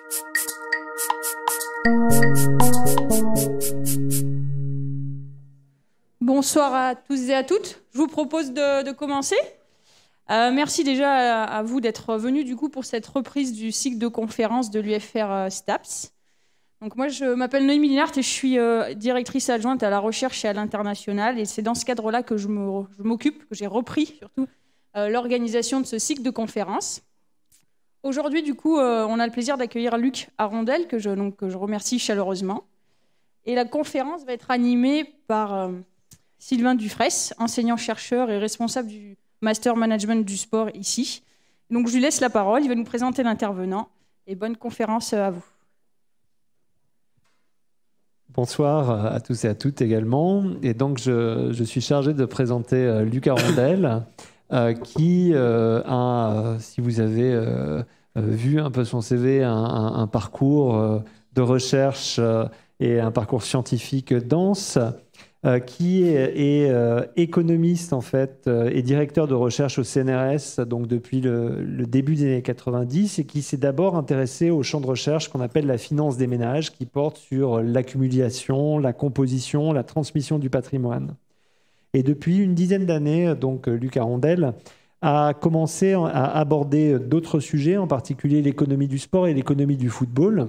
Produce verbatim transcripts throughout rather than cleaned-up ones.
Bonsoir à tous et à toutes. Je vous propose de, de commencer. Euh, merci déjà à, à vous d'être venus du coup pour cette reprise du cycle de conférences de l'U F R euh, STAPS. Donc moi, je m'appelle Noémie Linhart et je suis euh, directrice adjointe à la recherche et à l'international. Et c'est dans ce cadre-là que je m'occupe, que j'ai repris surtout euh, l'organisation de ce cycle de conférences. Aujourd'hui, du coup, euh, on a le plaisir d'accueillir Luc Arondel, que je, donc, que je remercie chaleureusement. Et la conférence va être animée par euh, Sylvain Dufraisse, enseignant-chercheur et responsable du Master Management du sport ici. Donc je lui laisse la parole, il va nous présenter l'intervenant. Et bonne conférence à vous. Bonsoir à tous et à toutes également. Et donc je, je suis chargé de présenter euh, Luc Arondel, euh, qui euh, a, euh, si vous avez euh, vu un peu son C V, un, un, un parcours euh, de recherche euh, et un parcours scientifique dense, euh, qui est, est euh, économiste en fait euh, et directeur de recherche au C N R S donc depuis le, le début des années quatre-vingt-dix, et qui s'est d'abord intéressé au champ de recherche qu'on appelle la finance des ménages, qui porte sur l'accumulation, la composition, la transmission du patrimoine. Et depuis une dizaine d'années, donc Luc Arondel a commencé à aborder d'autres sujets, en particulier l'économie du sport et l'économie du football.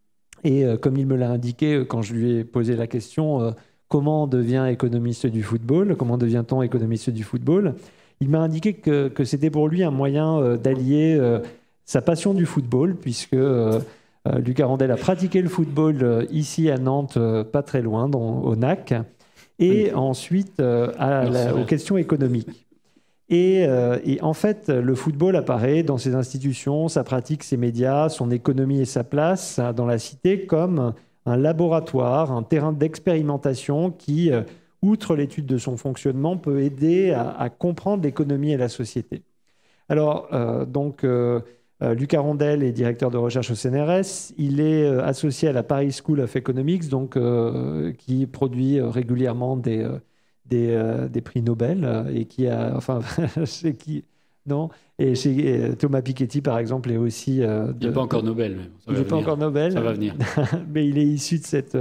Et euh, comme il me l'a indiqué quand je lui ai posé la question euh, comment on devient économiste du football, comment devient-on économiste du football, il m'a indiqué que, que c'était pour lui un moyen euh, d'allier euh, sa passion du football, puisque euh, euh, Luc Arondel a pratiqué le football euh, ici à Nantes, euh, pas très loin, dans, au N A C, et oui. ensuite euh, à la, aux questions économiques. Et, euh, et en fait, le football apparaît dans ses institutions, sa pratique, ses médias, son économie et sa place dans la cité comme un laboratoire, un terrain d'expérimentation qui, euh, outre l'étude de son fonctionnement, peut aider à, à comprendre l'économie et la société. Alors, euh, donc, euh, euh, Luc Arondel est directeur de recherche au C N R S. Il est euh, associé à la Paris School of Economics, donc, euh, qui produit euh, régulièrement des... Euh, Des, euh, des prix Nobel euh, et qui a, enfin, chez qui, non, et chez et Thomas Piketty par exemple est aussi. Euh, de, il n'est pas encore Nobel. Il n'est pas encore Nobel. Ça va venir. Mais il est issu de cette,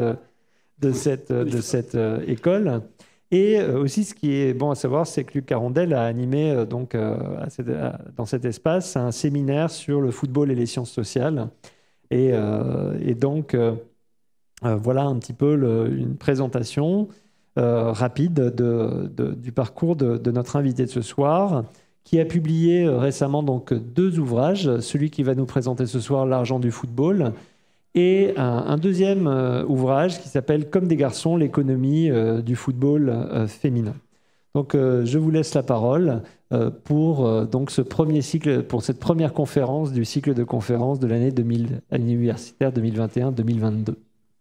de cette, de cette euh, école. Et euh, aussi, ce qui est bon à savoir, c'est que Luc Arondel a animé euh, donc euh, à cette, à, dans cet espace un séminaire sur le football et les sciences sociales. Et, euh, et donc euh, euh, voilà un petit peu le, une présentation. Euh, rapide de, de, du parcours de, de notre invité de ce soir, qui a publié euh, récemment donc, deux ouvrages, celui qui va nous présenter ce soir, L'argent du football, et un, un deuxième euh, ouvrage qui s'appelle Comme des garçons, l'économie euh, du football euh, féminin. Donc euh, je vous laisse la parole euh, pour, euh, donc, ce premier cycle, pour cette première conférence du cycle de conférences de l'année universitaire deux mille vingt et un deux mille vingt-deux.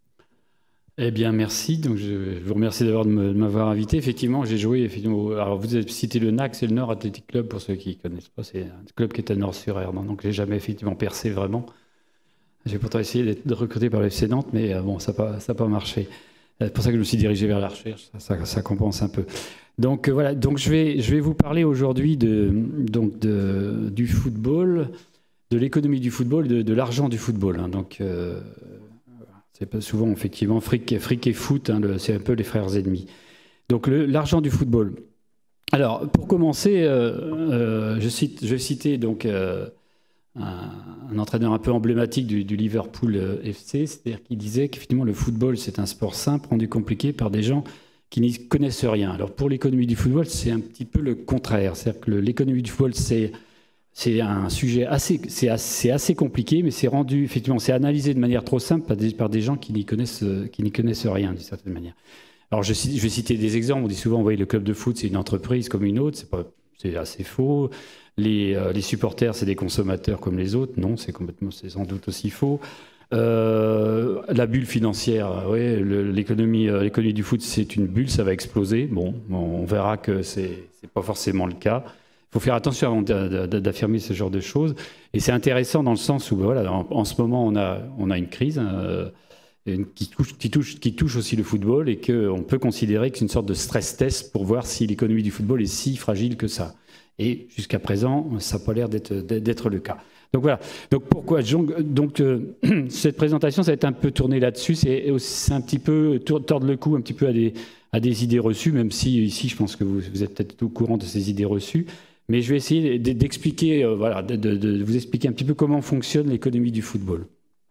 Eh bien, merci. Donc, je vous remercie d'avoir de m'avoir invité. Effectivement, j'ai joué. Effectivement, alors, vous avez cité le N A C, c'est le Nord Athletic Club, pour ceux qui ne connaissent pas. C'est un club qui est à Nord-sur-Erdre. Donc, j'ai jamais effectivement percé vraiment. J'ai pourtant essayé d'être recruté par le F C Nantes, mais bon, ça n'a pas, ça n'a pas marché. C'est pour ça que je me suis dirigé vers la recherche. Ça, ça, ça compense un peu. Donc, voilà. Donc, je vais, je vais vous parler aujourd'hui de, donc de, du football, de l'économie du football, de, de l'argent du football. Hein. Donc, euh, c'est pas souvent, effectivement, fric, fric et foot, hein, c'est un peu les frères ennemis. Donc, l'argent du football. Alors, pour commencer, euh, euh, je, cite, je vais citer donc, euh, un, un entraîneur un peu emblématique du, du Liverpool F C, c'est-à-dire qu'il disait qu'effectivement, le football, c'est un sport simple, rendu compliqué par des gens qui n'y connaissent rien. Alors, pour l'économie du football, c'est un petit peu le contraire. C'est-à-dire que l'économie du football, c'est... C'est un sujet assez, c'est assez, assez compliqué, mais c'est rendu, effectivement, c'est analysé de manière trop simple par des, par des gens qui n'y connaissent, qui n'y connaissent rien, d'une certaine manière. Alors, je, je vais citer des exemples. On dit souvent, vous voyez, le club de foot, c'est une entreprise comme une autre. C'est pas, c'est assez faux. Les, euh, les supporters, c'est des consommateurs comme les autres. Non, c'est complètement, c'est sans doute aussi faux. Euh, la bulle financière, oui, l'économie, euh, l'économie du foot, c'est une bulle, ça va exploser. Bon, on verra que c'est, c'est pas forcément le cas. Il faut faire attention avant d'affirmer ce genre de choses. Et c'est intéressant dans le sens où, voilà, en, en ce moment, on a, on a une crise euh, qui, touche, qui, touche, qui touche aussi le football, et qu'on peut considérer que c'est une sorte de stress test pour voir si l'économie du football est si fragile que ça. Et jusqu'à présent, ça n'a pas l'air d'être, d'être le cas. Donc voilà. Donc pourquoi donc euh, cette présentation, ça va être un peu tourné là-dessus. C'est un petit peu tordre le cou un petit peu à des, à des idées reçues, même si ici, je pense que vous, vous êtes peut-être au courant de ces idées reçues. Mais je vais essayer d'expliquer, euh, voilà, de, de, de vous expliquer un petit peu comment fonctionne l'économie du football,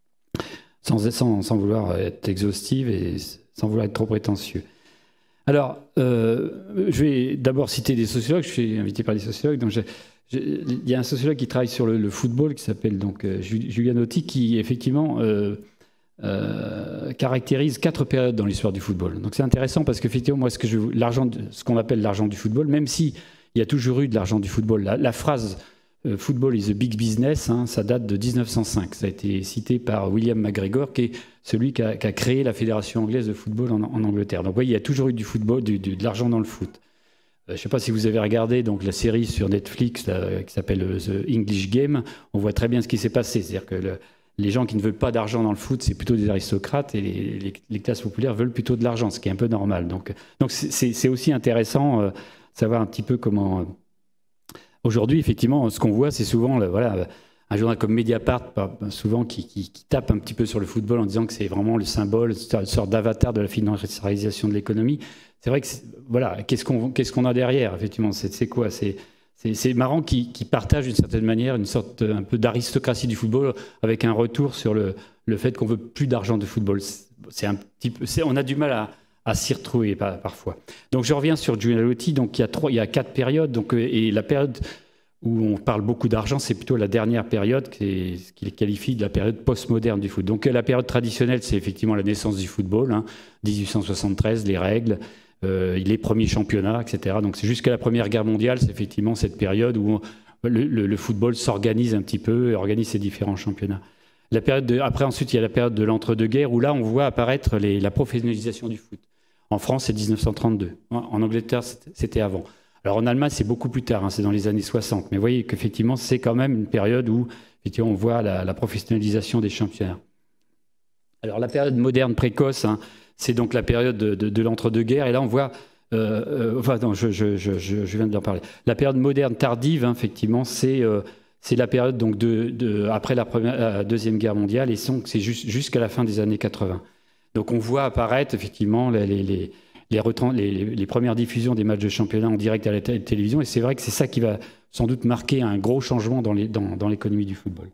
sans, sans, sans vouloir être exhaustive et sans vouloir être trop prétentieux. Alors, euh, je vais d'abord citer des sociologues. Je suis invité par des sociologues. Donc, je, je, il y a un sociologue qui travaille sur le, le football qui s'appelle donc euh, Giulianotti, qui effectivement euh, euh, caractérise quatre périodes dans l'histoire du football. Donc, c'est intéressant parce qu'effectivement, moi, ce que je, l'argent, ce qu'on appelle l'argent du football, même si il y a toujours eu de l'argent du football. La, la phrase euh, « football is a big business hein », ça date de mille neuf cent cinq. Ça a été cité par William McGregor, qui est celui qui a, qui a créé la Fédération anglaise de football en, en Angleterre. Donc, vous voyez, il y a toujours eu du football, du, du, de l'argent dans le foot. Euh, je ne sais pas si vous avez regardé donc, la série sur Netflix là, qui s'appelle The English Game. On voit très bien ce qui s'est passé. C'est-à-dire que le, les gens qui ne veulent pas d'argent dans le foot, c'est plutôt des aristocrates, et les, les, les classes populaires veulent plutôt de l'argent, ce qui est un peu normal. Donc, donc c'est aussi intéressant euh, savoir un petit peu comment... Euh, Aujourd'hui, effectivement, ce qu'on voit, c'est souvent le, voilà, un journal comme Mediapart, souvent qui, qui, qui tape un petit peu sur le football en disant que c'est vraiment le symbole, une sorte d'avatar de la financiarisation de l'économie. C'est vrai que, voilà, qu'est-ce qu'on qu'est-ce qu'on a derrière, effectivement, c'est quoi? C'est marrant qu'ils qu'ils partagent d'une certaine manière une sorte un peu d'aristocratie du football avec un retour sur le, le fait qu'on veut plus d'argent de football. C'est un petit peu, on a du mal à à s'y retrouver parfois. Donc je reviens sur Giulianotti. Donc il y a trois, il y a quatre périodes. Donc et la période où on parle beaucoup d'argent, c'est plutôt la dernière période qui ce qu'il qualifie de la période postmoderne du foot. Donc la période traditionnelle, c'est effectivement la naissance du football, hein, mille huit cent soixante-treize, les règles, euh, les premiers championnats, et cetera. Donc c'est jusqu'à la Première Guerre mondiale, c'est effectivement cette période où on, le, le, le football s'organise un petit peu et organise ses différents championnats. La période de, après ensuite, il y a la période de l'entre-deux-guerres où là on voit apparaître les, la professionnalisation du foot. En France, c'est mille neuf cent trente-deux. En Angleterre, c'était avant. Alors en Allemagne, c'est beaucoup plus tard, hein, c'est dans les années soixante. Mais vous voyez qu'effectivement, c'est quand même une période où effectivement, on voit la, la professionnalisation des championnats. Alors la période moderne précoce, hein, c'est donc la période de, de, de l'entre-deux-guerres. Et là, on voit... Euh, euh, enfin, non, je, je, je, je viens d'en parler. La période moderne tardive, hein, effectivement, c'est... Euh, c'est la période donc, de, de, après la, première, la Deuxième Guerre mondiale, et c'est jusqu'à la fin des années quatre-vingt. Donc on voit apparaître effectivement les, les, les, les, les, les premières diffusions des matchs de championnat en direct à la télévision, et c'est vrai que c'est ça qui va sans doute marquer un gros changement dans l'économie du football.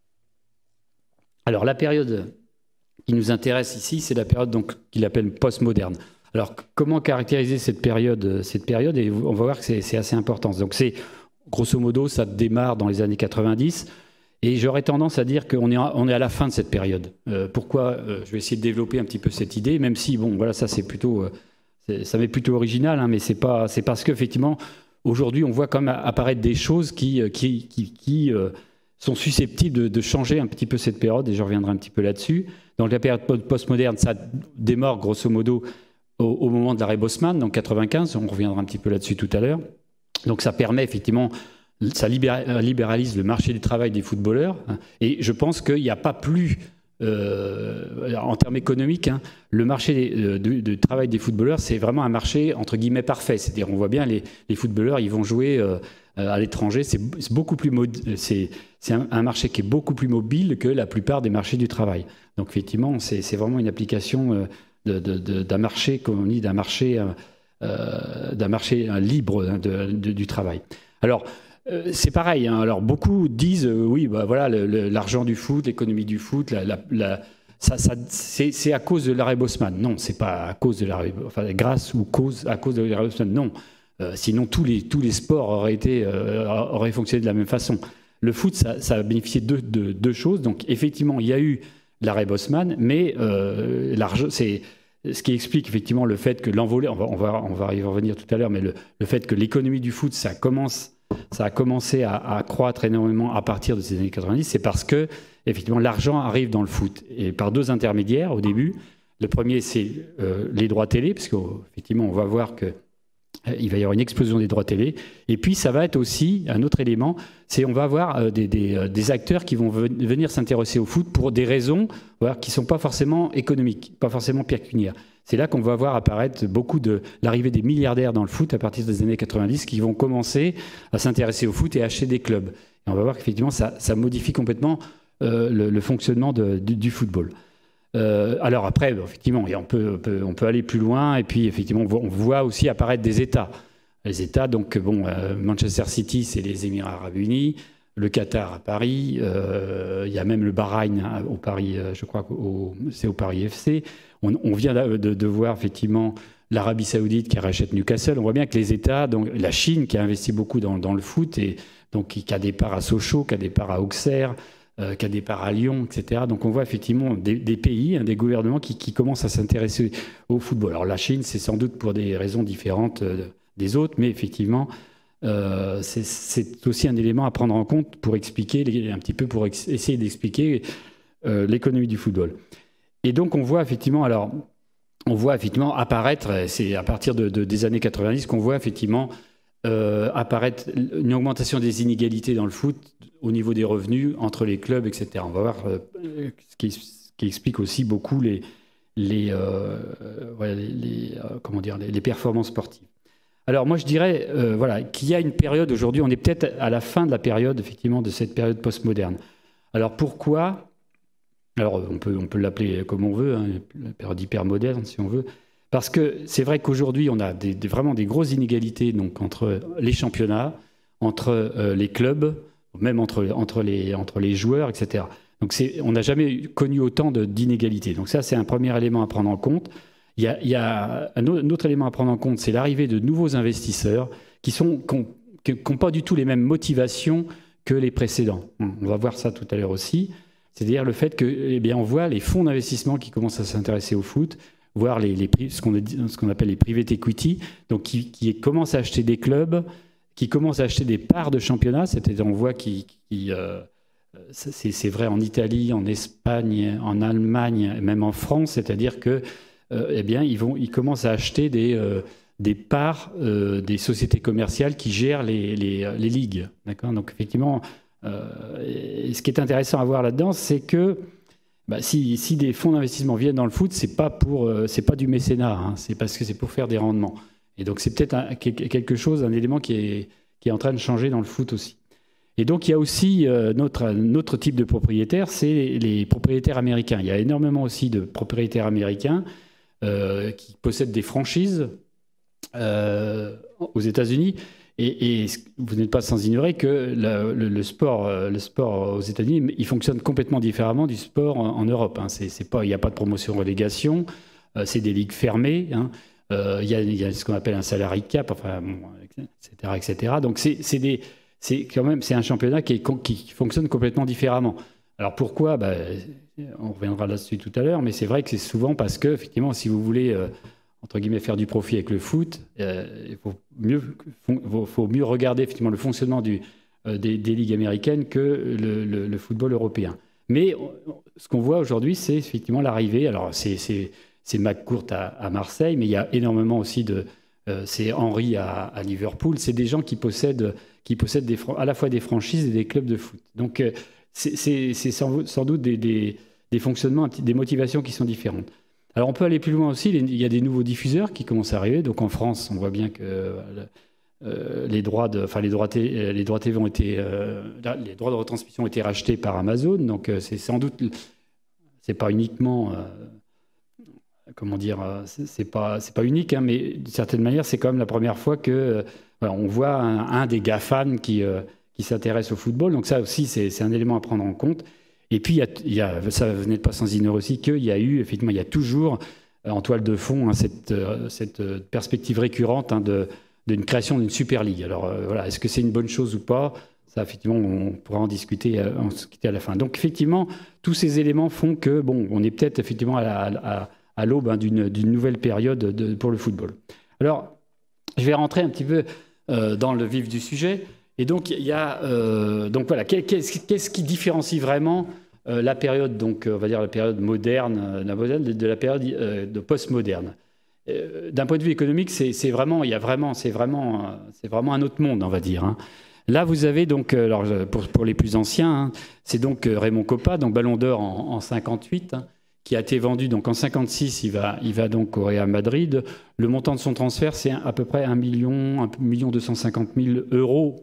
Alors la période qui nous intéresse ici, c'est la période qu'il appelle postmoderne. Alors comment caractériser cette période, cette période, et on va voir que c'est assez important. Donc c'est grosso modo, ça démarre dans les années quatre-vingt-dix. Et j'aurais tendance à dire qu'on est, on est à la fin de cette période. Euh, pourquoi euh, Je vais essayer de développer un petit peu cette idée, même si, bon, voilà, ça c'est plutôt, euh, ça m'est plutôt original, hein, mais c'est pas, c'est parce qu'effectivement, aujourd'hui, on voit quand même apparaître des choses qui, qui, qui, qui euh, sont susceptibles de, de changer un petit peu cette période, et je reviendrai un petit peu là-dessus. Dans la période postmoderne, ça démarre grosso modo au, au moment de l'arrêt Bosman, donc quatre-vingt-quinze, on reviendra un petit peu là-dessus tout à l'heure. Donc ça permet effectivement... Ça libéralise le marché du travail des footballeurs, hein, et je pense qu'il n'y a pas plus, euh, en termes économiques, hein, le marché du de, de travail des footballeurs, c'est vraiment un marché entre guillemets parfait. C'est-à-dire, on voit bien les, les footballeurs, ils vont jouer euh, à l'étranger. C'est beaucoup plus c'est un, un marché qui est beaucoup plus mobile que la plupart des marchés du travail. Donc effectivement, c'est vraiment une application d'un de, de, de, marché, comme on dit, d'un marché, euh, d'un marché libre de, de, du travail. Alors c'est pareil, hein. Alors beaucoup disent euh, oui, bah, voilà, l'argent du foot, l'économie du foot, la, la, la, ça, ça, c'est à cause de l'arrêt Bosman. Non, c'est pas à cause de l'arrêt, enfin grâce ou cause à cause de l'arrêt Bosman. Non, euh, sinon tous les tous les sports auraient été euh, auraient fonctionné de la même façon. Le foot, ça, ça a bénéficié de deux de, choses. Donc effectivement, il y a eu l'arrêt Bosman, mais euh, l'argent, c'est ce qui explique effectivement le fait que l'envolée, on va, on va on va y revenir tout à l'heure, mais le, le fait que l'économie du foot, ça commence Ça a commencé à, à croître énormément à partir de ces années quatre-vingt-dix, c'est parce que effectivement l'argent arrive dans le foot, et par deux intermédiaires au début. Le premier, c'est euh, les droits télé, parce qu'effectivement on va voir que euh, il va y avoir une explosion des droits télé, et puis ça va être aussi un autre élément, c'est on va avoir euh, des, des, euh, des acteurs qui vont venir s'intéresser au foot pour des raisons voilà, qui ne sont pas forcément économiques, pas forcément pécuniaires. C'est là qu'on va voir apparaître beaucoup de l'arrivée des milliardaires dans le foot à partir des années quatre-vingt-dix qui vont commencer à s'intéresser au foot et acheter des clubs. Et on va voir qu'effectivement, ça, ça modifie complètement euh, le, le fonctionnement de, du, du football. Euh, alors après, effectivement, on peut, on, peut, on peut aller plus loin, et puis effectivement, on voit, on voit aussi apparaître des États. Les États, donc bon, euh, Manchester City, c'est les Émirats Arabes Unis, le Qatar à Paris, euh, il y a même le Bahreïn hein, au Paris, euh, je crois que c'est au Paris F C. On, on vient de, de, de voir effectivement l'Arabie Saoudite qui rachète Newcastle. On voit bien que les États, donc la Chine qui a investi beaucoup dans, dans le foot, et donc qui a des parts à Sochaux, qui a des parts à Auxerre, euh, qui a des parts à Lyon, et cetera. Donc on voit effectivement des, des pays, hein, des gouvernements qui, qui commencent à s'intéresser au football. Alors la Chine, c'est sans doute pour des raisons différentes euh, des autres, mais effectivement, euh, c'est aussi un élément à prendre en compte pour expliquer, un petit peu pour ex essayer d'expliquer euh, l'économie du football. Et donc on voit effectivement, alors, on voit effectivement apparaître, c'est à partir de, de, des années quatre-vingt-dix qu'on voit effectivement euh, apparaître une augmentation des inégalités dans le foot au niveau des revenus entre les clubs, et cetera. On va voir euh, ce, qui, ce qui explique aussi beaucoup les, les, euh, voilà, les, les, euh, comment dire, les, les performances sportives. Alors moi je dirais euh, voilà, qu'il y a une période aujourd'hui, on est peut-être à la fin de la période, effectivement, de cette période postmoderne. Alors pourquoi? Alors on peut, on peut l'appeler comme on veut, hein, la période hypermoderne si on veut, parce que c'est vrai qu'aujourd'hui on a des, des, vraiment des grosses inégalités donc, entre les championnats, entre euh, les clubs, même entre, entre, les, entre les joueurs, et cetera. Donc on n'a jamais connu autant d'inégalités. Donc ça c'est un premier élément à prendre en compte. Il y a, il y a un autre élément à prendre en compte, c'est l'arrivée de nouveaux investisseurs qui sont qui n'ont pas du tout les mêmes motivations que les précédents. On va voir ça tout à l'heure aussi. C'est-à-dire le fait que, eh bien, on voit les fonds d'investissement qui commencent à s'intéresser au foot, voir les, les, ce qu'on ce qu'on appelle les private equity, donc qui, qui commencent à acheter des clubs, qui commencent à acheter des parts de championnat. C'est-à-dire on voit qui, qui euh, c'est vrai en Italie, en Espagne, en Allemagne, même en France. C'est-à-dire que Euh, eh bien, ils, vont, ils commencent à acheter des, euh, des parts euh, des sociétés commerciales qui gèrent les, les, les ligues. Donc, effectivement, euh, ce qui est intéressant à voir là-dedans, c'est que bah, si, si des fonds d'investissement viennent dans le foot, ce n'est pas, euh, pas du mécénat, hein, c'est parce que c'est pour faire des rendements. Et donc, c'est peut-être quelque chose, un élément qui est, qui est en train de changer dans le foot aussi. Et donc, il y a aussi euh, notre, notre type de propriétaires, c'est les, les propriétaires américains. Il y a énormément aussi de propriétaires américains Euh, qui possèdent des franchises euh, aux États-Unis. Et, et vous n'êtes pas sans ignorer que le, le, le, sport, le sport aux États-Unis, il fonctionne complètement différemment du sport en, en Europe. Hein. C'est, c'est pas, il n'y a pas de promotion-relégation, euh, c'est des ligues fermées. Hein. Euh, il, y a, il y a ce qu'on appelle un salary cap, enfin, bon, et cetera, et cetera. Donc c'est, c'est, des, c'est quand même c'est un championnat qui, est, qui fonctionne complètement différemment. Alors pourquoi bah, on reviendra là-dessus tout à l'heure, mais c'est vrai que c'est souvent parce que, effectivement, si vous voulez, euh, entre guillemets, faire du profit avec le foot, euh, il faut mieux, faut, faut mieux regarder, effectivement, le fonctionnement du, euh, des, des ligues américaines que le, le, le football européen. Mais ce qu'on voit aujourd'hui, c'est effectivement l'arrivée. Alors, c'est McCourt à, à Marseille, mais il y a énormément aussi de... Euh, c'est Henry à, à Liverpool. C'est des gens qui possèdent, qui possèdent des, à la fois des franchises et des clubs de foot. Donc, euh, c'est sans, sans doute des... des des fonctionnements, des motivations qui sont différentes. Alors on peut aller plus loin aussi, il y a des nouveaux diffuseurs qui commencent à arriver. Donc en France, on voit bien que euh, les, droits de, enfin, les, droits T, les droits T V ont été, euh, les droits de retransmission ont été rachetés par Amazon. Donc euh, c'est sans doute, c'est pas uniquement, euh, comment dire, c'est pas, c'est pas unique, hein, mais d'une certaine manière, c'est quand même la première fois que euh, voilà, on voit un, un des GAFAM qui, euh, qui s'intéresse au football. Donc ça aussi, c'est un élément à prendre en compte. Et puis, il y a, il y a, ça vous n'êtes pas sans ignorer aussi qu'il y a eu, effectivement, il y a toujours en toile de fond hein, cette, cette perspective récurrente hein, d'une création d'une Super League. Alors euh, voilà, est-ce que c'est une bonne chose ou pas? Ça, effectivement, on pourra en discuter, en discuter à la fin. Donc, effectivement, tous ces éléments font que, bon, on est peut-être effectivement à, à, à l'aube hein, d'une nouvelle période de, pour le football. Alors, je vais rentrer un petit peu euh, dans le vif du sujet. Et donc, il y a, euh, donc voilà, qu'est-ce qu'est-ce qui différencie vraiment euh, la période, donc on va dire la période moderne, la moderne de la période euh, de post-moderne. Euh, D'un point de vue économique, c'est vraiment, il y a vraiment, c'est vraiment, c'est vraiment un autre monde, on va dire. Hein. Là, vous avez donc, alors pour, pour les plus anciens, hein, c'est donc Raymond Kopa, donc Ballon d'Or en, en cinquante-huit, hein, qui a été vendu. Donc en cinquante-six, il va, il va donc au Real Madrid. Le montant de son transfert, c'est à peu près un million, un million deux cent cinquante mille euros.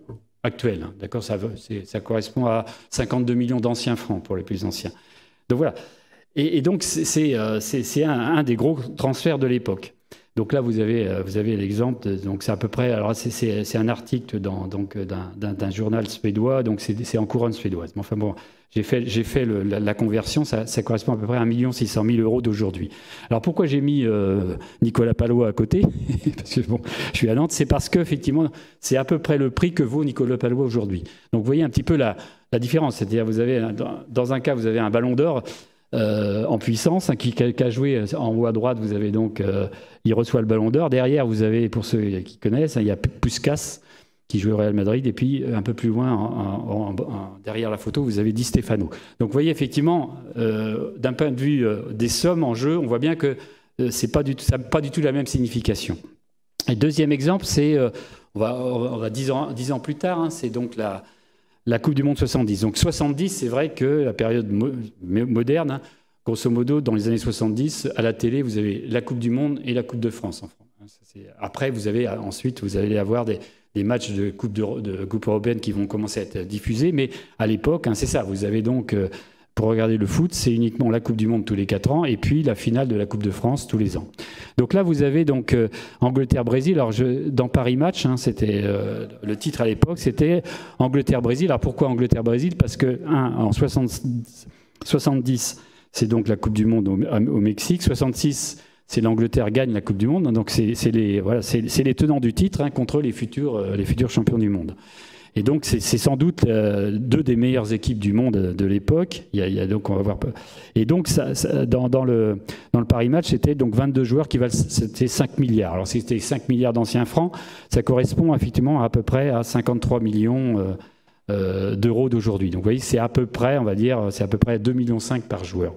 actuels. Hein, d'accord, ça, ça correspond à cinquante-deux millions d'anciens francs pour les plus anciens. Donc voilà. Et, et donc c'est euh, un, un des gros transferts de l'époque. Donc là, vous avez, vous avez l'exemple. Donc c'est à peu près. Alors c'est un article dans, donc d'un journal suédois. Donc c'est en couronne suédoise. Mais enfin bon, j'ai fait, j'ai fait le, la, la conversion. Ça, ça correspond à peu près à un million six cent mille euros d'aujourd'hui. Alors pourquoi j'ai mis euh, Nicolas Pallois à côté? Parce que bon, je suis à Nantes. C'est parce que effectivement, c'est à peu près le prix que vaut Nicolas Pallois aujourd'hui. Donc vous voyez un petit peu la, la différence. C'est-à-dire, vous avez dans, dans un cas, vous avez un ballon d'or. Euh, en puissance, hein, qui, qui a joué en haut à droite, vous avez donc, euh, il reçoit le ballon d'or. Derrière, vous avez, pour ceux qui connaissent, hein, il y a Puskás qui joue au Real Madrid, et puis un peu plus loin, en, en, en, derrière la photo, vous avez Di Stefano. Donc vous voyez effectivement, euh, d'un point de vue euh, des sommes en jeu, on voit bien que euh, c'est pas du tout, ça n'a pas du tout la même signification. Et deuxième exemple, c'est, euh, on va, on va dix ans, dix ans plus tard, hein, c'est donc la La Coupe du Monde soixante-dix. Donc soixante-dix, c'est vrai que la période mo moderne, hein, grosso modo, dans les années soixante-dix, à la télé, vous avez la Coupe du Monde et la Coupe de France en France. Après, vous avez ensuite, vous allez avoir des, des matchs de Coupe, de, de Coupe européenne qui vont commencer à être diffusés. Mais à l'époque, hein, c'est ça. Vous avez donc, euh, pour regarder le foot, c'est uniquement la Coupe du Monde tous les quatre ans et puis la finale de la Coupe de France tous les ans. Donc là, vous avez donc euh, Angleterre-Brésil. Alors, je, dans Paris Match, hein, c'était euh, le titre à l'époque, c'était Angleterre-Brésil. Alors, pourquoi Angleterre-Brésil? Parce que, un, en soixante-dix, c'est donc la Coupe du Monde au, au Mexique. soixante-six, c'est l'Angleterre gagne la Coupe du Monde. Donc, c'est les, voilà, c'est les tenants du titre, hein, contre les futurs, euh, les futurs champions du monde. Et donc, c'est sans doute euh, deux des meilleures équipes du monde de l'époque. Il y a, il y a donc, on va voir. Et donc, ça, ça, dans, dans, le, dans le Paris Match, c'était donc vingt-deux joueurs qui valent, c'était cinq milliards. Alors, si c'était cinq milliards d'anciens francs, ça correspond effectivement à peu près à cinquante-trois millions euh, euh, d'euros d'aujourd'hui. Donc, vous voyez, c'est à peu près, on va dire, c'est à peu près deux virgule cinq millions par joueur.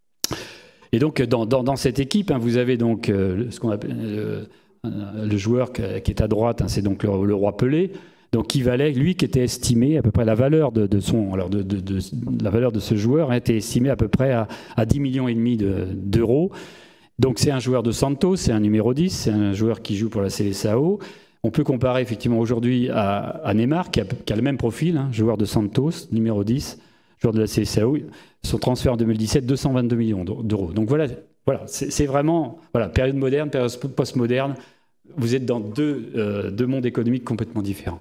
Et donc, dans, dans, dans cette équipe, hein, vous avez donc euh, ce qu'on appelle euh, le joueur qui est à droite, hein, c'est donc le, le roi Pelé. Donc, qui valait, lui, qui était estimé à peu près la valeur de, de son, alors de, de, de, de la valeur de ce joueur a été estimée à peu près à, à dix millions et demi d'euros. Donc, c'est un joueur de Santos, c'est un numéro dix, c'est un joueur qui joue pour la Seleção. On peut comparer effectivement aujourd'hui à, à Neymar, qui a, qui a le même profil, hein, joueur de Santos, numéro dix, joueur de la Seleção. Son transfert en deux mille dix-sept, deux cent vingt-deux millions d'euros. Donc voilà, voilà, c'est vraiment voilà, période moderne, période post-moderne. Vous êtes dans deux, euh, deux mondes économiques complètement différents.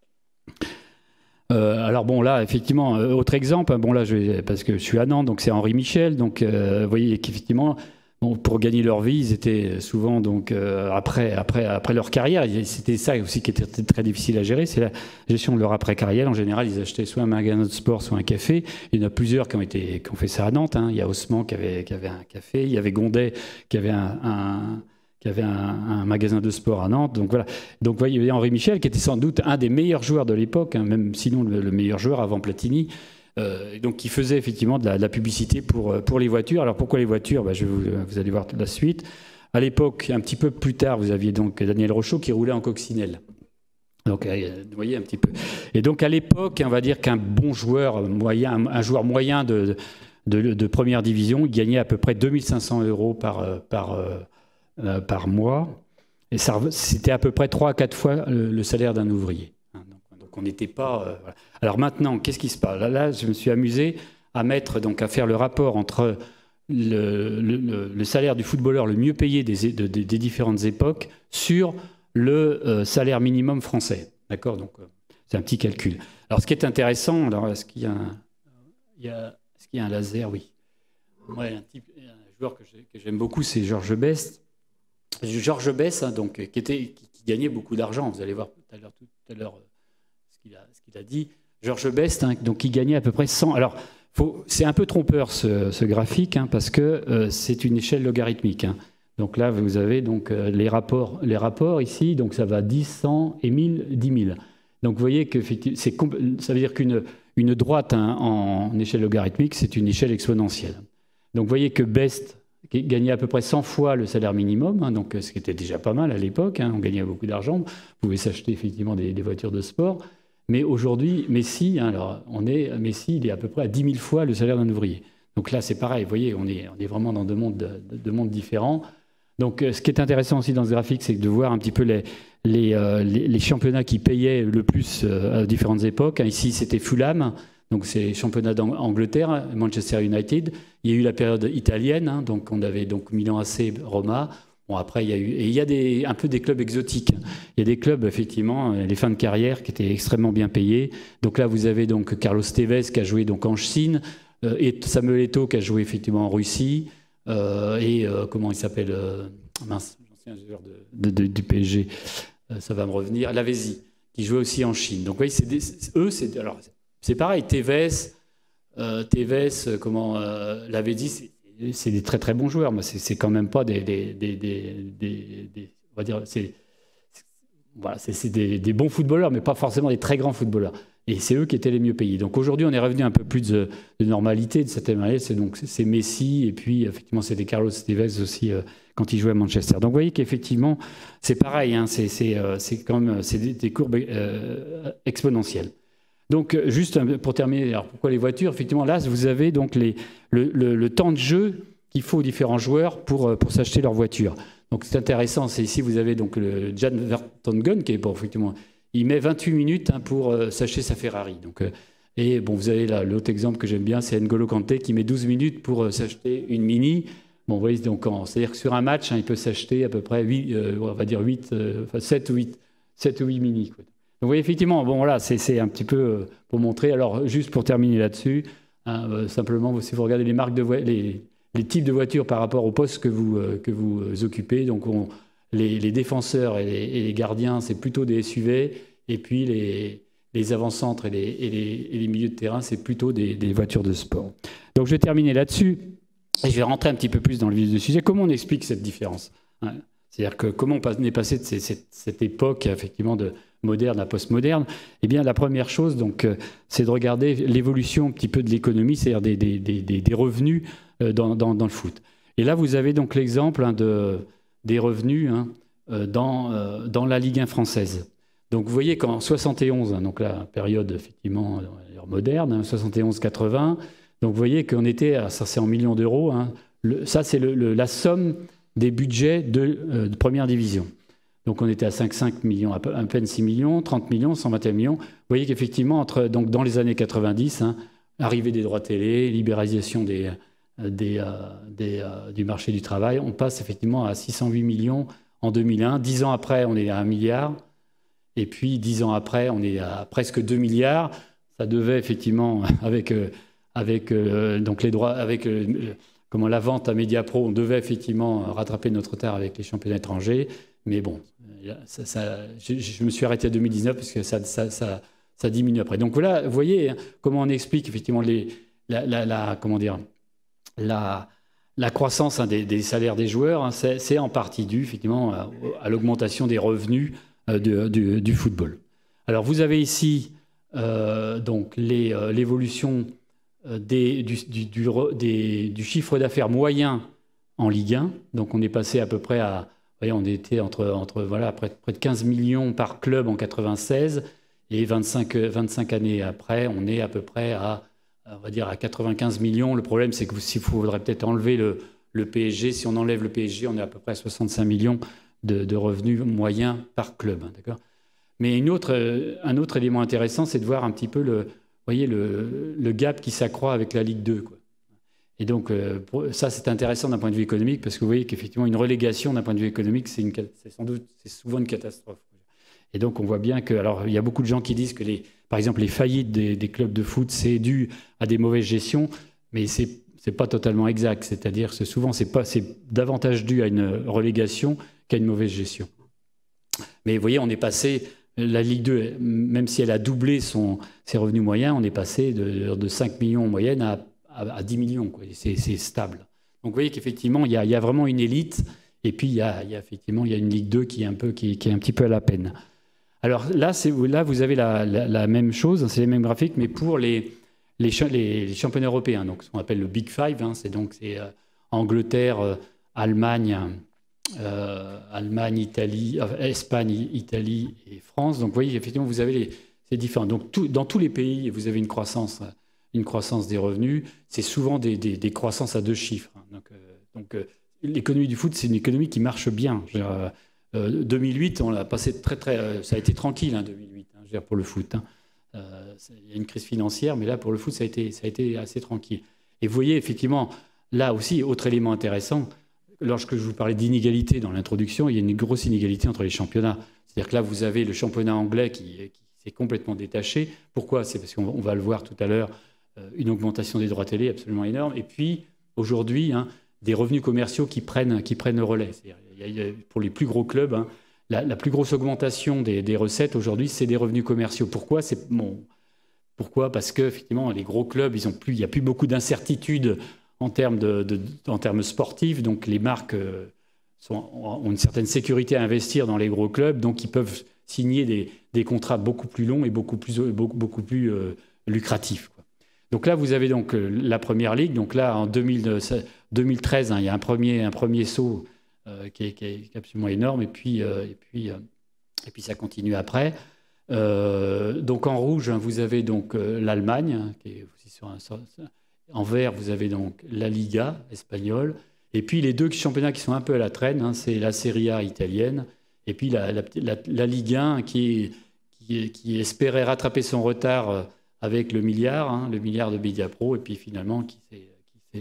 Euh, alors bon là effectivement euh, autre exemple bon là je vais, parce que je suis à Nantes donc c'est Henri Michel donc euh, vous voyez qu'effectivement bon, pour gagner leur vie ils étaient souvent donc euh, après après après leur carrière c'était ça aussi qui était très difficile à gérer, c'est la gestion de leur après carrière. En général ils achetaient soit un magasin de sport soit un café. Il y en a plusieurs qui ont été qui ont fait ça à Nantes, hein. Il y a Haussmann qui avait qui avait un café, il y avait Gondet qui avait un, un qui avait un, un magasin de sport à Nantes. Donc voilà. Donc vous voyez Henri Michel, qui était sans doute un des meilleurs joueurs de l'époque, hein, même sinon le, le meilleur joueur avant Platini, euh, donc qui faisait effectivement de la, de la publicité pour, pour les voitures. Alors pourquoi les voitures? Bah, je vais vous, vous allez voir la suite. À l'époque, un petit peu plus tard, vous aviez donc Daniel Rochaud qui roulait en coccinelle. Donc vous voyez un petit peu. Et donc à l'époque, on va dire qu'un bon joueur moyen, un, un joueur moyen de, de, de première division, il gagnait à peu près deux mille cinq cents euros par par Euh, par mois, et c'était à peu près trois à quatre fois le, le salaire d'un ouvrier. Hein, donc, donc on n'était pas... Euh, voilà. Alors maintenant, qu'est-ce qui se passe là, là, je me suis amusé à mettre, donc à faire le rapport entre le, le, le salaire du footballeur le mieux payé des, de, des, des différentes époques sur le euh, salaire minimum français. D'accord? Donc euh, c'est un petit calcul. Alors ce qui est intéressant, alors est-ce qu'il y a un, il y a, est-ce qu'il y a un laser? Oui. Ouais, un, type, un joueur que j'aime beaucoup, c'est Georges Best. Georges Best, hein, donc, qui, était, qui, qui gagnait beaucoup d'argent. Vous allez voir tout à l'heure tout à l'heure ce qu'il a, ce qu'il a dit. Georges Best, hein, donc, qui gagnait à peu près cent. Alors, c'est un peu trompeur ce, ce graphique, hein, parce que euh, c'est une échelle logarithmique. Hein. Donc là, vous avez donc, euh, les, rapports, les rapports ici, donc ça va dix, cent et mille, dix mille. Donc vous voyez que ça veut dire qu'une une droite, hein, en échelle logarithmique, c'est une échelle exponentielle. Donc vous voyez que Best qui gagnait à peu près cent fois le salaire minimum, hein, donc ce qui était déjà pas mal à l'époque, hein, on gagnait beaucoup d'argent, vous pouvez s'acheter effectivement des, des voitures de sport, mais aujourd'hui, Messi, hein, alors on est, Messi, il est à peu près à dix mille fois le salaire d'un ouvrier. Donc là, c'est pareil, vous voyez, on est, on est vraiment dans deux mondes, deux mondes différents. Donc ce qui est intéressant aussi dans ce graphique, c'est de voir un petit peu les, les, euh, les, les championnats qui payaient le plus euh, à différentes époques. Ici, c'était Fulham, donc c'est championnat d'Angleterre, Manchester United. Il y a eu la période italienne, hein, donc on avait donc Milan A C, Roma. Bon, après, il y a eu, et il y a des, un peu des clubs exotiques. Il y a des clubs, effectivement, les fins de carrière qui étaient extrêmement bien payés. Donc là, vous avez donc Carlos Tevez qui a joué donc en Chine, euh, et Samuel Eto'o qui a joué effectivement en Russie, euh, et euh, comment il s'appelle euh, mince, l'ancien joueur de, de, de, du P S G, euh, ça va me revenir, Lavezzi, qui jouait aussi en Chine. Donc, vous voyez, c'est des, eux, c'est alors c'est pareil, Tevez, euh, Tevez, comment euh, Lavezzi, c'est c'est des très très bons joueurs, mais c'est quand même pas des, des, des, des, des, des on va dire, c'est voilà, c'est des, des bons footballeurs, mais pas forcément des très grands footballeurs. Et c'est eux qui étaient les mieux payés. Donc aujourd'hui, on est revenu un peu plus de, de normalité de cette manière. C'est donc c'est Messi et puis effectivement c'était Carlos Tevez aussi euh, quand il jouait à Manchester. Donc vous voyez qu'effectivement c'est pareil, hein, c'est c'est euh, c'est quand même c'est des, des courbes euh, exponentielles. Donc, juste pour terminer, alors pourquoi les voitures? Effectivement, là, vous avez donc les, le, le, le temps de jeu qu'il faut aux différents joueurs pour, pour s'acheter leur voiture. Donc, c'est intéressant. C'est ici, vous avez donc le Jan Vertonghen, qui est bon, effectivement, il met vingt-huit minutes hein, pour euh, s'acheter sa Ferrari. Donc, euh, et bon, vous avez là l'autre exemple que j'aime bien, c'est N'Golo Kanté qui met douze minutes pour euh, s'acheter une Mini. Bon, vous voyez, donc, c'est-à-dire que sur un match, hein, il peut s'acheter à peu près huit, euh, on va dire huit, euh, enfin sept ou huit, sept ou huit Mini, quoi. Donc, oui, effectivement, bon, voilà, c'est un petit peu pour montrer. Alors, juste pour terminer là-dessus, hein, euh, simplement, si vous regardez les marques de les, les types de voitures par rapport au poste que vous, euh, que vous occupez, donc on, les, les défenseurs et les, et les gardiens, c'est plutôt des S U V, et puis les, les avant-centres et les, et, les, et les milieux de terrain, c'est plutôt des, des voitures de sport. Donc, je vais terminer là-dessus, et je vais rentrer un petit peu plus dans le vif du sujet. Comment on explique cette différence, hein? C'est-à-dire que comment on est passé de ces, cette, cette époque, effectivement, de moderne à postmoderne, eh bien la première chose, donc, euh, c'est de regarder l'évolution un petit peu de l'économie, c'est-à-dire des, des, des, des revenus euh, dans, dans, dans le foot. Et là, vous avez donc l'exemple hein, de, des revenus hein, euh, dans, euh, dans la Ligue un française. Donc vous voyez qu'en soixante et onze, hein, donc la période effectivement moderne, hein, soixante et onze quatre-vingts, donc vous voyez qu'on était, à, ça c'est en millions d'euros, hein, ça c'est le, le, la somme des budgets de, euh, de première division. Donc on était à cinq virgule cinq millions, à peine six millions, trente millions, cent vingt et un millions. Vous voyez qu'effectivement, entre, donc dans les années quatre-vingt-dix, hein, arrivée des droits télé, libéralisation des, des, euh, des, euh, du marché du travail, on passe effectivement à six cent huit millions en deux mille un. Dix ans après, on est à un milliard. Et puis dix ans après, on est à presque deux milliards. Ça devait effectivement, avec, euh, avec, euh, donc les droits, avec euh, comment, la vente à Mediapro, on devait effectivement rattraper notre retard avec les championnats étrangers. Mais bon, ça, ça, je, je me suis arrêté à deux mille dix-neuf parce que ça, ça, ça, ça diminue après. Donc voilà, vous voyez comment on explique effectivement les, la, la, la, comment dire, la, la croissance hein, des, des salaires des joueurs. Hein, c'est en partie dû effectivement à, à l'augmentation des revenus euh, de, du, du football. Alors vous avez ici euh, donc l'évolution euh, des, du, du, du, des, du chiffre d'affaires moyen en Ligue un. Donc on est passé à peu près à voyez, on était entre, entre voilà, près, près de quinze millions par club en quatre-vingt-seize et vingt-cinq, vingt-cinq années après, on est à peu près à, on va dire à quatre-vingt-quinze millions. Le problème, c'est que s'il faudrait peut-être enlever le, le P S G, si on enlève le P S G, on est à peu près à soixante-cinq millions de, de revenus moyens par club. D'accord ? Mais une autre, un autre élément intéressant, c'est de voir un petit peu le, voyez, le, le gap qui s'accroît avec la Ligue deux, quoi. Et donc, euh, pour, ça, c'est intéressant d'un point de vue économique, parce que vous voyez qu'effectivement, une relégation d'un point de vue économique, c'est sans doute, c'est souvent une catastrophe. Et donc, on voit bien que, alors, il y a beaucoup de gens qui disent que, les, par exemple, les faillites des, des clubs de foot, c'est dû à des mauvaises gestions, mais c'est c'est pas totalement exact. C'est-à-dire que souvent, c'est pas, c'est davantage dû à une relégation qu'à une mauvaise gestion. Mais vous voyez, on est passé, la Ligue deux, même si elle a doublé son, ses revenus moyens, on est passé de, de cinq millions en moyenne à à dix millions, c'est stable. Donc vous voyez qu'effectivement, il y, y a vraiment une élite, et puis il y a, y a effectivement il y a une Ligue deux qui est un, peu, qui, qui est un petit peu à la peine. Alors là, là vous avez la, la, la même chose, c'est les mêmes graphiques, mais pour les, les, les, les championnats européens, donc ce qu'on appelle le Big Five, hein, c'est donc c'est, euh, Angleterre, euh, Allemagne, euh, Allemagne, Italie, euh, Espagne, Italie et France. Donc vous voyez, effectivement, vous avez les, c'est différent. Donc tout, dans tous les pays, vous avez une croissance une croissance des revenus, c'est souvent des, des, des croissances à deux chiffres. Donc, euh, donc euh, l'économie du foot, c'est une économie qui marche bien. Euh, deux mille huit, on l'a passé très très, euh, ça a été tranquille, hein, deux mille huit, hein, je veux dire, pour le foot. Hein. Euh, il y a une crise financière, mais là pour le foot, ça a été, ça a été assez tranquille. Et vous voyez effectivement, là aussi, autre élément intéressant. Lorsque je vous parlais d'inégalité dans l'introduction, il y a une grosse inégalité entre les championnats. C'est-à-dire que là, vous avez le championnat anglais qui, qui s'est complètement détaché. Pourquoi? C'est parce qu'on va le voir tout à l'heure, euh, une augmentation des droits télé absolument énorme. Et puis, aujourd'hui, hein, des revenus commerciaux qui prennent, qui prennent le relais. Il y a, il y a, pour les plus gros clubs, hein, la, la plus grosse augmentation des, des recettes aujourd'hui, c'est des revenus commerciaux. Pourquoi? C'est, bon, pourquoi? Parce que effectivement, les gros clubs, ils ont plus, il n'y a plus beaucoup d'incertitudes en termes, de, de, en termes sportifs. Donc, les marques euh, sont, ont une certaine sécurité à investir dans les gros clubs. Donc, ils peuvent signer des, des contrats beaucoup plus longs et beaucoup plus, beaucoup, beaucoup plus euh, lucratifs, quoi. Donc là, vous avez donc euh, la Première Ligue. Donc là, en deux mille, deux mille treize, hein, il y a un premier, un premier saut euh, qui, est, qui est absolument énorme. Et puis, euh, et puis, euh, et puis ça continue après. Euh, donc en rouge, hein, vous avez donc euh, l'Allemagne, hein, qui est aussi sur un... Sur, en vert, vous avez donc la Liga espagnole. Et puis les deux championnats qui sont un peu à la traîne, hein, c'est la Serie A italienne et puis la, la, la, la Ligue un qui, qui, qui espérait rattraper son retard avec le milliard, hein, le milliard de Mediapro, et puis finalement qui s'est, qui s'est,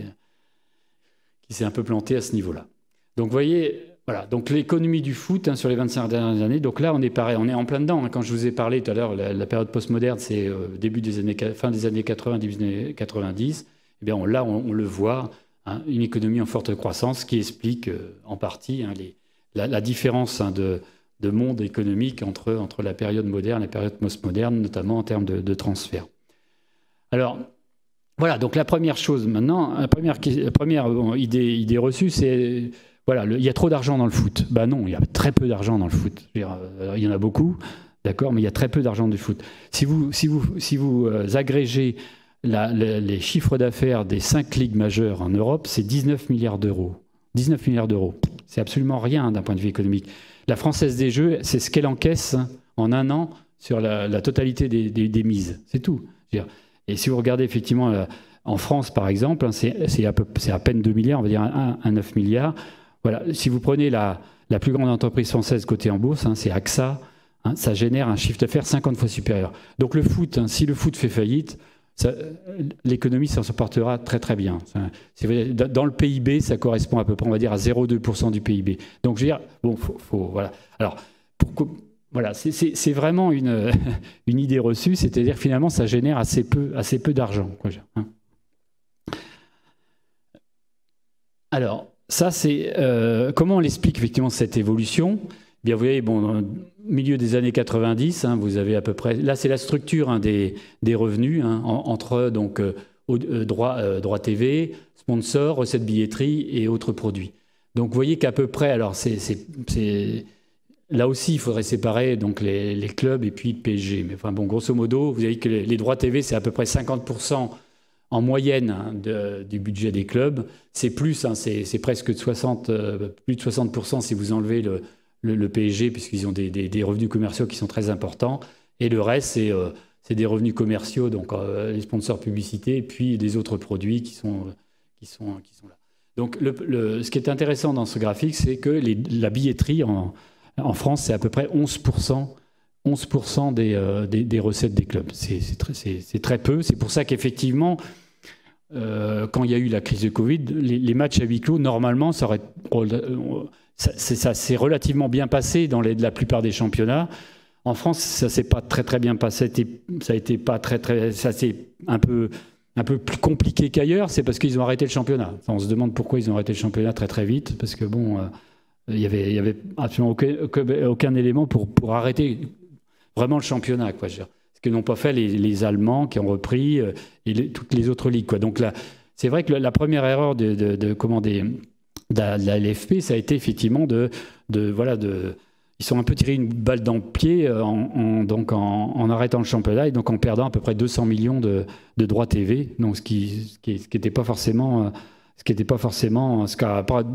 qui s'est un peu planté à ce niveau-là. Donc vous voyez, voilà, donc l'économie du foot, hein, sur les vingt-cinq dernières années, donc là on est pareil, on est en plein dedans, hein. Quand je vous ai parlé tout à l'heure, la, la période postmoderne, c'est euh, début des années, fin des années quatre-vingts, début des années quatre-vingt-dix. Eh bien, on, là, on, on le voit, hein, une économie en forte croissance qui explique euh, en partie, hein, les, la, la différence, hein, de, de monde économique entre, entre la période moderne et la période postmoderne, notamment en termes de, de transfert. Alors, voilà, donc la première chose maintenant, la première, la première bon, idée, idée reçue, c'est, voilà, le, il y a trop d'argent dans le foot. Ben non, il y a très peu d'argent dans le foot. Je veux dire, euh, il y en a beaucoup, d'accord, mais il y a très peu d'argent du foot. Si vous, si vous, si vous euh, agrégez La, les, les chiffres d'affaires des cinq ligues majeures en Europe, c'est dix-neuf milliards d'euros. dix-neuf milliards d'euros. C'est absolument rien d'un point de vue économique. La Française des Jeux, c'est ce qu'elle encaisse en un an sur la, la totalité des, des, des mises. C'est tout. Et si vous regardez effectivement en France, par exemple, c'est, c'est, à, peu, c'est à peine deux milliards, on va dire un, un neuf milliards. Voilà. Si vous prenez la, la plus grande entreprise française cotée en bourse, hein, c'est A X A, hein, ça génère un chiffre d'affaires cinquante fois supérieur. Donc le foot, hein, si le foot fait faillite, Ça, l'économie s'en portera très très bien. C'est, dans le P I B, ça correspond à peu près, on va dire, à zéro virgule deux pour cent du P I B. Donc je veux dire, bon, faut, faut, voilà. Alors, pour, voilà, c'est, c'est, c'est vraiment une, une idée reçue, c'est-à-dire finalement, ça génère assez peu, assez peu d'argent, quoi, hein. Alors, ça, c'est euh, comment on l'explique effectivement cette évolution? Bien, vous voyez, bon, au milieu des années quatre-vingt-dix, hein, vous avez à peu près... Là, c'est la structure, hein, des, des revenus, hein, en, entre donc, euh, euh, droit, euh, droit T V, sponsors, recettes billetterie et autres produits. Donc, vous voyez qu'à peu près... Alors, c'est, c'est, c'est, là aussi, il faudrait séparer donc, les, les clubs et puis le P S G. Mais enfin, bon, grosso modo, vous avez que les, les droits T V, c'est à peu près cinquante pour cent en moyenne, hein, de, du budget des clubs. C'est plus, hein, c'est, c'est presque de soixante, euh, plus de soixante pour cent si vous enlevez le... Le, le P S G, puisqu'ils ont des, des, des revenus commerciaux qui sont très importants. Et le reste, c'est, euh, c'est des revenus commerciaux, donc euh, les sponsors publicités, et puis des autres produits qui sont, euh, qui sont, qui sont là. Donc, le, le, ce qui est intéressant dans ce graphique, c'est que les, la billetterie en, en France, c'est à peu près onze pour cent, onze pour cent des, euh, des, des recettes des clubs. C'est, c'est, très, c'est, c'est très peu. C'est pour ça qu'effectivement, euh, quand il y a eu la crise de Covid, les, les matchs à huis clos, normalement, ça aurait... Euh, Ça, c'est, ça s'est relativement bien passé dans les, la plupart des championnats. En France, ça s'est pas très très bien passé. Ça a été pas très très, ça c'est un peu un peu plus compliqué qu'ailleurs. C'est parce qu'ils ont arrêté le championnat. Enfin, on se demande pourquoi ils ont arrêté le championnat très très vite, parce que bon, euh, il y avait il y avait absolument aucun, aucun, aucun élément pour pour arrêter vraiment le championnat, quoi. Je veux dire. Ce que n'ont pas fait les, les Allemands qui ont repris, euh, et les, toutes les autres ligues, quoi. Donc là, c'est vrai que la, la première erreur de, de, de comment des de la, de la L F P, ça a été effectivement de, de, voilà, de, ils sont un peu tirés une balle dans le pied en, en, donc en, en arrêtant le championnat et donc en perdant à peu près deux cents millions de, de droits T V, donc ce qui, ce qui, ce qui n'était pas forcément, ce qui n'était pas forcément, ce qui n'aurait pas,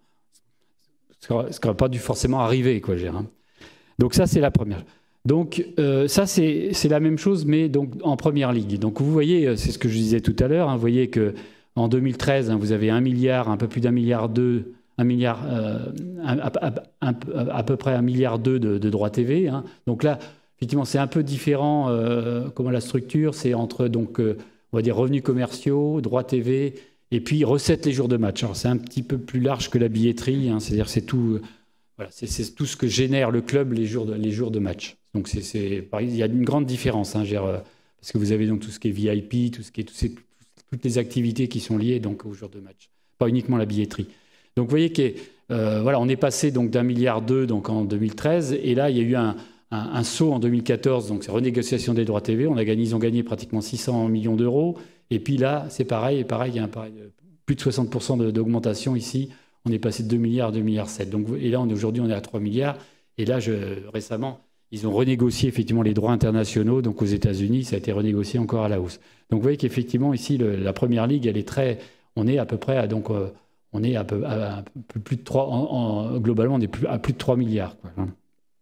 ce qui n'aurait pas dû forcément arriver, quoi, je veux dire, hein. Donc ça, c'est la première. Donc euh, ça, c'est, c'est la même chose, mais donc en première ligue. Donc vous voyez, c'est ce que je disais tout à l'heure, hein, vous voyez que en deux mille treize, hein, vous avez un milliard, un peu plus d'un milliard deux un milliard, euh, un, à, à, à peu près un milliard deux de, de droits T V. Hein. Donc là, effectivement, c'est un peu différent. Euh, comment la structure, c'est entre donc, euh, on va dire revenus commerciaux, droits T V, et puis recettes les jours de match. Alors c'est un petit peu plus large que la billetterie. Hein, c'est-à-dire c'est tout, voilà, c'est tout ce que génère le club les jours de, les jours de match. Donc c'est, c'est, il y a une grande différence, hein, gère, parce que vous avez donc tout ce qui est V I P, tout ce qui est, tout ces, toutes les activités qui sont liées donc aux jours de match, pas uniquement la billetterie. Donc vous voyez que euh, voilà, on est passé donc d'un milliard deux donc en deux mille treize, et là il y a eu un, un, un saut en deux mille quatorze, donc c'est renégociation des droits T V. On a gagné, ils ont gagné pratiquement six cents millions d'euros, et puis là c'est pareil, et pareil, il y a un, pareil, plus de soixante pour cent d'augmentation ici. On est passé de deux milliards à deux milliards sept. Donc et là on est aujourd'hui on est à trois milliards, et là je, récemment ils ont renégocié effectivement les droits internationaux, donc aux États-Unis, ça a été renégocié encore à la hausse. Donc vous voyez qu'effectivement ici, le, la première ligue, elle est très, on est à peu près à, donc euh, on est à peu, à, à peu plus de trois, en, en, globalement on est plus, à plus de trois milliards. Quoi, hein.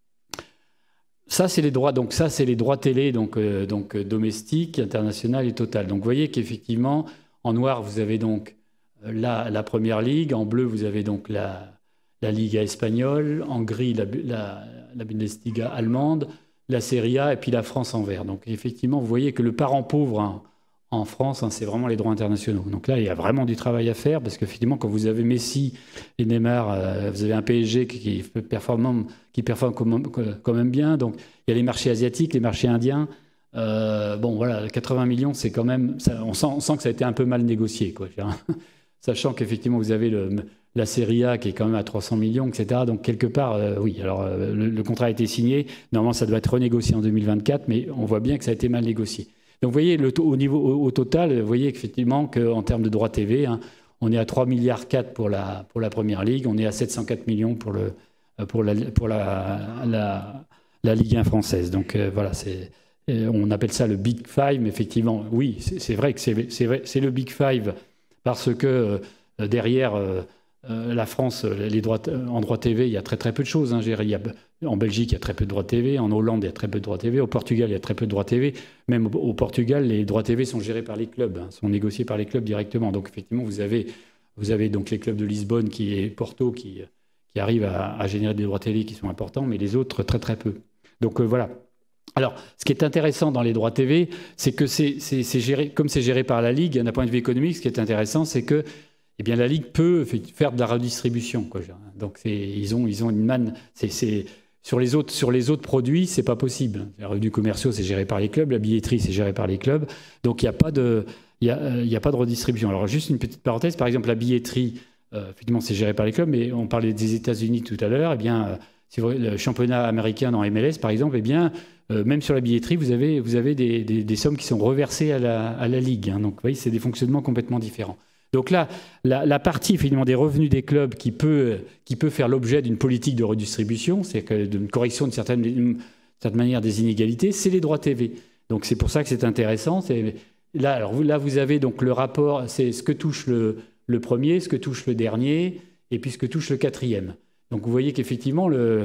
Ça c'est les droits, donc ça c'est les droits télé, donc euh, donc euh, domestiques, international et total. Donc vous voyez qu'effectivement en noir vous avez donc euh, la, la première ligue, en bleu vous avez donc la la Liga espagnole, en gris la, la, la Bundesliga allemande, la Serie A et puis la France en vert. Donc effectivement, vous voyez que le parent pauvre hein, en France, hein, c'est vraiment les droits internationaux. Donc là, il y a vraiment du travail à faire parce qu'effectivement, quand vous avez Messi et Neymar, euh, vous avez un P S G qui, qui performe, qui performe quand même bien. Donc il y a les marchés asiatiques, les marchés indiens. Euh, bon, voilà, quatre-vingts millions, c'est quand même... Ça, on, sent, on sent que ça a été un peu mal négocié, quoi. Sachant qu'effectivement, vous avez le... la Serie A qui est quand même à trois cents millions, et cetera. Donc quelque part, euh, oui, alors euh, le, le contrat a été signé. Normalement, ça doit être renégocié en deux mille vingt-quatre, mais on voit bien que ça a été mal négocié. Donc vous voyez, le, au, niveau, au, au total, vous voyez effectivement qu'en termes de droits T V, hein, on est à trois milliards quatre pour la, pour la Première Ligue, on est à sept cent quatre millions pour, le, pour, la, pour la, la, la Ligue un française. Donc euh, voilà, c'est, on appelle ça le Big Five, mais effectivement, oui, c'est vrai que c'est le Big Five parce que euh, derrière... Euh, Euh, la France, les droits, en droit T V, il y a très très peu de choses. Hein. Il y a, en Belgique, il y a très peu de droits T V. En Hollande, il y a très peu de droits T V. Au Portugal, il y a très peu de droits T V. Même au, au Portugal, les droits T V sont gérés par les clubs, hein, sont négociés par les clubs directement. Donc effectivement, vous avez, vous avez donc les clubs de Lisbonne qui, et Porto qui, qui arrivent à, à générer des droits T V qui sont importants, mais les autres, très très peu. Donc euh, voilà. Alors, ce qui est intéressant dans les droits T V, c'est que c'est géré, comme c'est géré par la Ligue, d'un point de vue économique, ce qui est intéressant, c'est que eh bien, la Ligue peut faire de la redistribution, quoi. Donc, ils ont, ils ont une manne. C'est, c'est, sur, les autres, sur les autres produits, c'est pas possible. Les revenus commerciaux, c'est géré par les clubs. La billetterie, c'est géré par les clubs. Donc, il n'y a pas de, il y a, il y a pas de redistribution. Alors, juste une petite parenthèse. Par exemple, la billetterie, euh, effectivement, c'est géré par les clubs. Mais on parlait des États-Unis tout à l'heure. Eh bien, euh, si vous voyez, le championnat américain dans M L S, par exemple, eh bien, euh, même sur la billetterie, vous avez, vous avez des, des, des sommes qui sont reversées à la, à la Ligue. Hein. Donc, vous voyez, c'est des fonctionnements complètement différents. Donc là, la, la partie finalement des revenus des clubs qui peut, qui peut faire l'objet d'une politique de redistribution, c'est d'une correction de certaines, d'une certaine manière des inégalités, c'est les droits T V. Donc c'est pour ça que c'est intéressant. Là, alors, là, vous avez donc le rapport, c'est ce que touche le, le premier, ce que touche le dernier, et puis ce que touche le quatrième. Donc vous voyez qu'effectivement, le,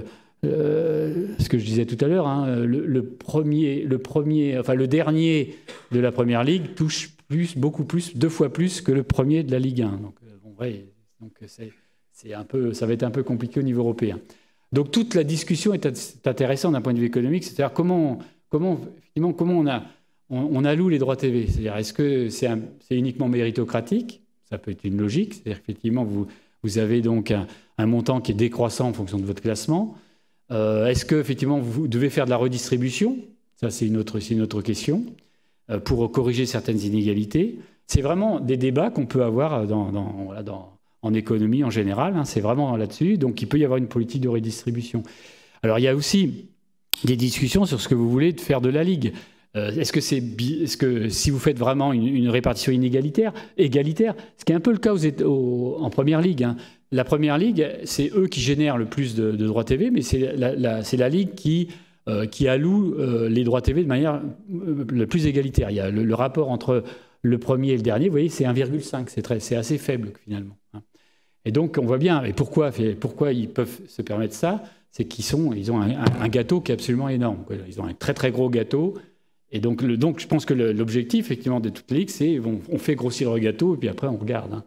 euh, ce que je disais tout à l'heure, hein, le, le, premier, le, premier, enfin, le dernier de la Première Ligue touche plus, beaucoup plus, deux fois plus que le premier de la Ligue un. Donc, bon, ouais, donc c'est, c'est un peu, ça va être un peu compliqué au niveau européen. Donc toute la discussion est intéressante d'un point de vue économique, c'est-à-dire comment, comment, effectivement, comment on, a, on, on alloue les droits T V. C'est-à-dire est-ce que c'est c'est uniquement méritocratique? Ça peut être une logique, c'est-à-dire effectivement vous, vous avez donc un, un montant qui est décroissant en fonction de votre classement. Euh, est-ce que effectivement vous devez faire de la redistribution? Ça c'est une autre, c'est une autre question. Pour corriger certaines inégalités. C'est vraiment des débats qu'on peut avoir dans, dans, voilà, dans, en économie en général. Hein, c'est vraiment là-dessus. Donc, il peut y avoir une politique de redistribution. Alors, il y a aussi des discussions sur ce que vous voulez faire de la Ligue. Euh, est-ce que, c'est, est-ce que si vous faites vraiment une, une répartition inégalitaire, égalitaire, ce qui est un peu le cas aux, aux, en Première Ligue, hein. La Première Ligue, c'est eux qui génèrent le plus de, de droits T V, mais c'est la, la, c'est la Ligue qui... Euh, qui alloue euh, les droits T V de manière euh, la plus égalitaire. Il y a le, le rapport entre le premier et le dernier, vous voyez, c'est un virgule cinq, c'est assez faible finalement. Hein. Et donc on voit bien, et pourquoi, pourquoi ils peuvent se permettre ça, c'est qu'ils sont, ils ont un, un, un gâteau qui est absolument énorme. Quoi. Ils ont un très très gros gâteau, et donc, le, donc je pense que l'objectif effectivement de toute les ligues, c'est on, on fait grossir le gâteau, et puis après on regarde. Hein.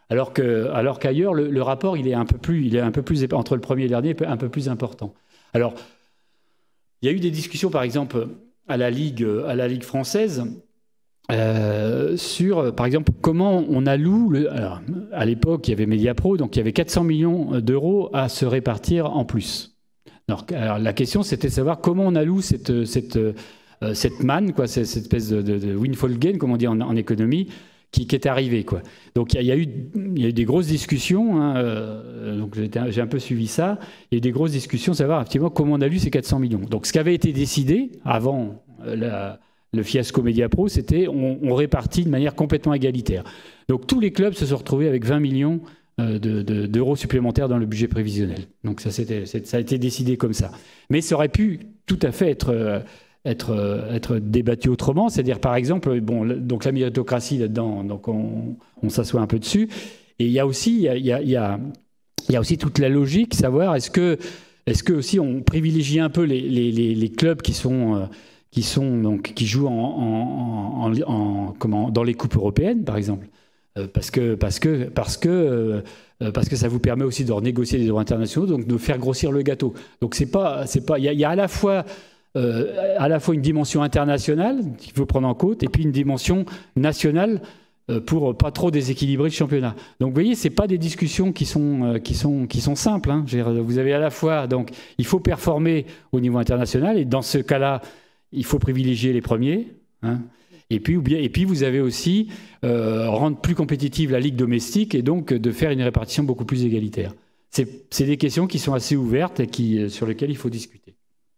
Alors que, alors qu'ailleurs, le, le rapport, il est un peu plus, il est un peu plus entre le premier et le dernier, un peu plus important. Alors, il y a eu des discussions, par exemple, à la Ligue, à la Ligue française, euh, sur, par exemple, comment on alloue. Le, alors, à l'époque, il y avait Mediapro, donc il y avait quatre cents millions d'euros à se répartir en plus. Alors, alors la question, c'était de savoir comment on alloue cette, cette, euh, cette manne, quoi, cette, cette espèce de, de, de windfall gain, comme on dit en, en économie, qui, qui est arrivée, quoi. Donc, il y, y, a eu, il y a eu des grosses discussions, hein, euh, donc j'ai un peu suivi ça. Il y a eu des grosses discussions, savoir effectivement comment on alloue ces quatre cents millions. Donc, ce qui avait été décidé avant euh, la, le fiasco Mediapro, c'était on, on répartit de manière complètement égalitaire. Donc, tous les clubs se sont retrouvés avec vingt millions euh, de, de, d'euros supplémentaires dans le budget prévisionnel. Donc, ça, c'était, ça a été décidé comme ça. Mais ça aurait pu tout à fait être... Euh, Être, être débattu autrement, c'est-à-dire par exemple, bon, donc la méritocratie là-dedans, donc on, on s'assoit un peu dessus, et il y a aussi, il y a, il y a, il y a, il y a aussi toute la logique, savoir est-ce que, est-ce que aussi on privilégie un peu les, les, les, les clubs qui sont, qui sont donc qui jouent en, en, en, en comment, dans les coupes européennes, par exemple, parce que parce que parce que parce que ça vous permet aussi de renégocier des droits internationaux, donc de faire grossir le gâteau. Donc c'est pas, c'est pas, il y a, il y a à la fois Euh, à la fois une dimension internationale qu'il faut prendre en compte et puis une dimension nationale euh, pour pas trop déséquilibrer le championnat. Donc vous voyez, c'est pas des discussions qui sont euh, qui sont qui sont simples. Hein. Vous avez à la fois donc il faut performer au niveau international et dans ce cas-là il faut privilégier les premiers. Hein. Et puis, et puis vous avez aussi euh, rendre plus compétitive la ligue domestique et donc de faire une répartition beaucoup plus égalitaire. C'est des questions qui sont assez ouvertes et qui, sur lesquelles il faut discuter.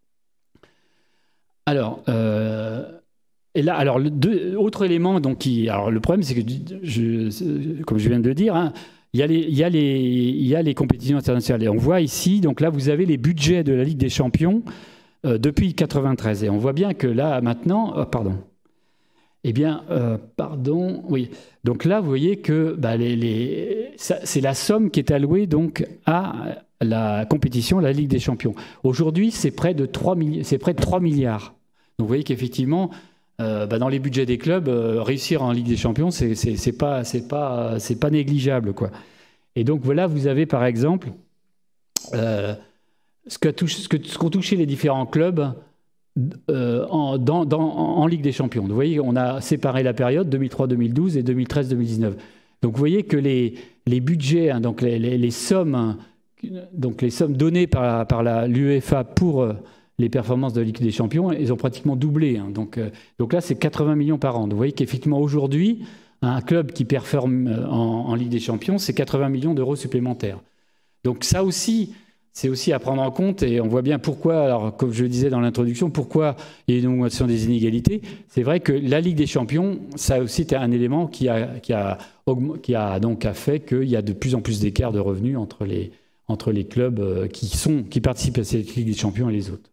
Alors, euh, et là, alors le deux, autre élément, donc, qui, alors le problème, c'est que, je, comme je viens de le dire, hein, il y a les, il y a les, il y a les compétitions internationales. Et on voit ici, donc là, vous avez les budgets de la Ligue des Champions euh, depuis quatre-vingt-treize. Et on voit bien que là, maintenant, oh, pardon. Eh bien, euh, pardon, oui. Donc là, vous voyez que bah, les, les, c'est la somme qui est allouée donc à la compétition, la Ligue des Champions. Aujourd'hui, c'est près de trois milliards. Donc vous voyez qu'effectivement, euh, bah, dans les budgets des clubs, euh, réussir en Ligue des Champions, c'est c'est pas c'est pas c'est pas négligeable, quoi. Et donc voilà, vous avez par exemple euh, ce qu'a touché, ce que ce qu'ont touché les différents clubs. Euh, en, dans, dans, en Ligue des Champions. Vous voyez, on a séparé la période deux mille trois deux mille douze et deux mille treize deux mille dix-neuf. Donc vous voyez que les, les budgets, hein, donc les, les, les sommes, donc les sommes données par, par la l'UEFA pour euh, les performances de la Ligue des Champions, elles ont pratiquement doublé. Hein. Donc, euh, donc là, c'est quatre-vingts millions par an. Donc vous voyez qu'effectivement aujourd'hui, un club qui performe en, en Ligue des Champions, c'est quatre-vingts millions d'euros supplémentaires. Donc ça aussi, c'est aussi à prendre en compte, et on voit bien pourquoi, alors comme je le disais dans l'introduction, pourquoi il y a une augmentation des inégalités. C'est vrai que la Ligue des Champions, ça aussi été un élément qui a, qui a, qui a donc a fait qu'il y a de plus en plus d'écarts de revenus entre les, entre les clubs qui, sont, qui participent à cette Ligue des Champions et les autres.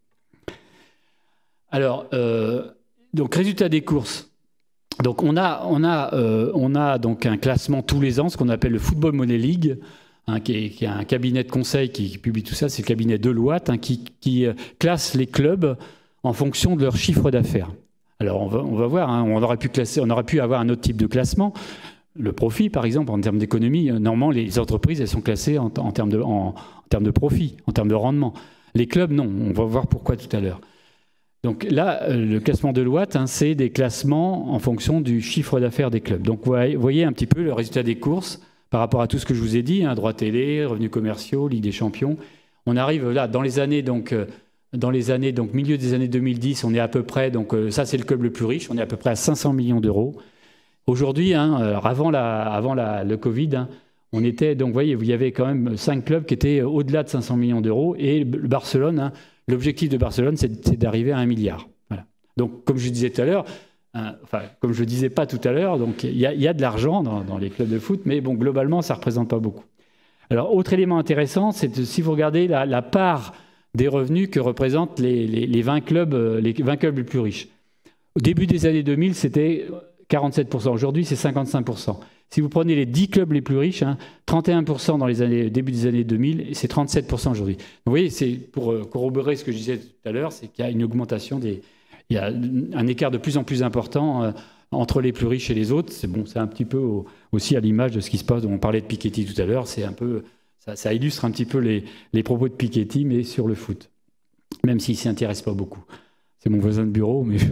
Alors, euh, donc résultat des courses. Donc on a, on a, euh, on a donc un classement tous les ans, ce qu'on appelle le Football Money League. Hein, qui, est, qui est un cabinet de conseil qui, qui publie tout ça, c'est le cabinet Deloitte, hein, qui, qui euh, classe les clubs en fonction de leur chiffre d'affaires. Alors on va, on va voir, hein, on aurait pu classer, on aurait pu avoir un autre type de classement. Le profit, par exemple, en termes d'économie, normalement les entreprises elles sont classées en, en, termes de, en, en termes de profit, en termes de rendement. Les clubs, non. On va voir pourquoi tout à l'heure. Donc là, le classement Deloitte, hein, c'est des classements en fonction du chiffre d'affaires des clubs. Donc vous voyez un petit peu le résultat des courses. Par rapport à tout ce que je vous ai dit, hein, droits télé, revenus commerciaux, Ligue des Champions, on arrive là dans les années donc euh, dans les années donc milieu des années deux mille dix, on est à peu près donc euh, ça c'est le club le plus riche, on est à peu près à cinq cents millions d'euros. Aujourd'hui, hein, avant la avant la, le Covid, hein, on était donc vous voyez, il y avait quand même cinq clubs qui étaient au-delà de cinq cents millions d'euros et le Barcelone, hein, l'objectif de Barcelone c'est d'arriver à un milliard. Voilà. Donc comme je disais tout à l'heure. Hein, enfin, comme je ne disais pas tout à l'heure, donc il y, y a de l'argent dans, dans les clubs de foot, mais bon, globalement, ça ne représente pas beaucoup. Alors, autre élément intéressant, c'est si vous regardez la, la part des revenus que représentent les, les, les, vingt clubs, les vingt clubs les plus riches. Au début des années deux mille, c'était quarante-sept pour cent. Aujourd'hui, c'est cinquante-cinq pour cent. Si vous prenez les dix clubs les plus riches, hein, trente et un pour cent dans les années, début des années deux mille, et c'est trente-sept pour cent aujourd'hui. Vous voyez, c'est pour corroborer ce que je disais tout à l'heure, c'est qu'il y a une augmentation des... Il y a un écart de plus en plus important entre les plus riches et les autres. C'est bon, c'est un petit peu au, aussi à l'image de ce qui se passe. On parlait de Piketty tout à l'heure. C'est un peu, ça, ça illustre un petit peu les, les propos de Piketty, mais sur le foot, même s'il s'y intéresse pas beaucoup. C'est mon voisin de bureau, mais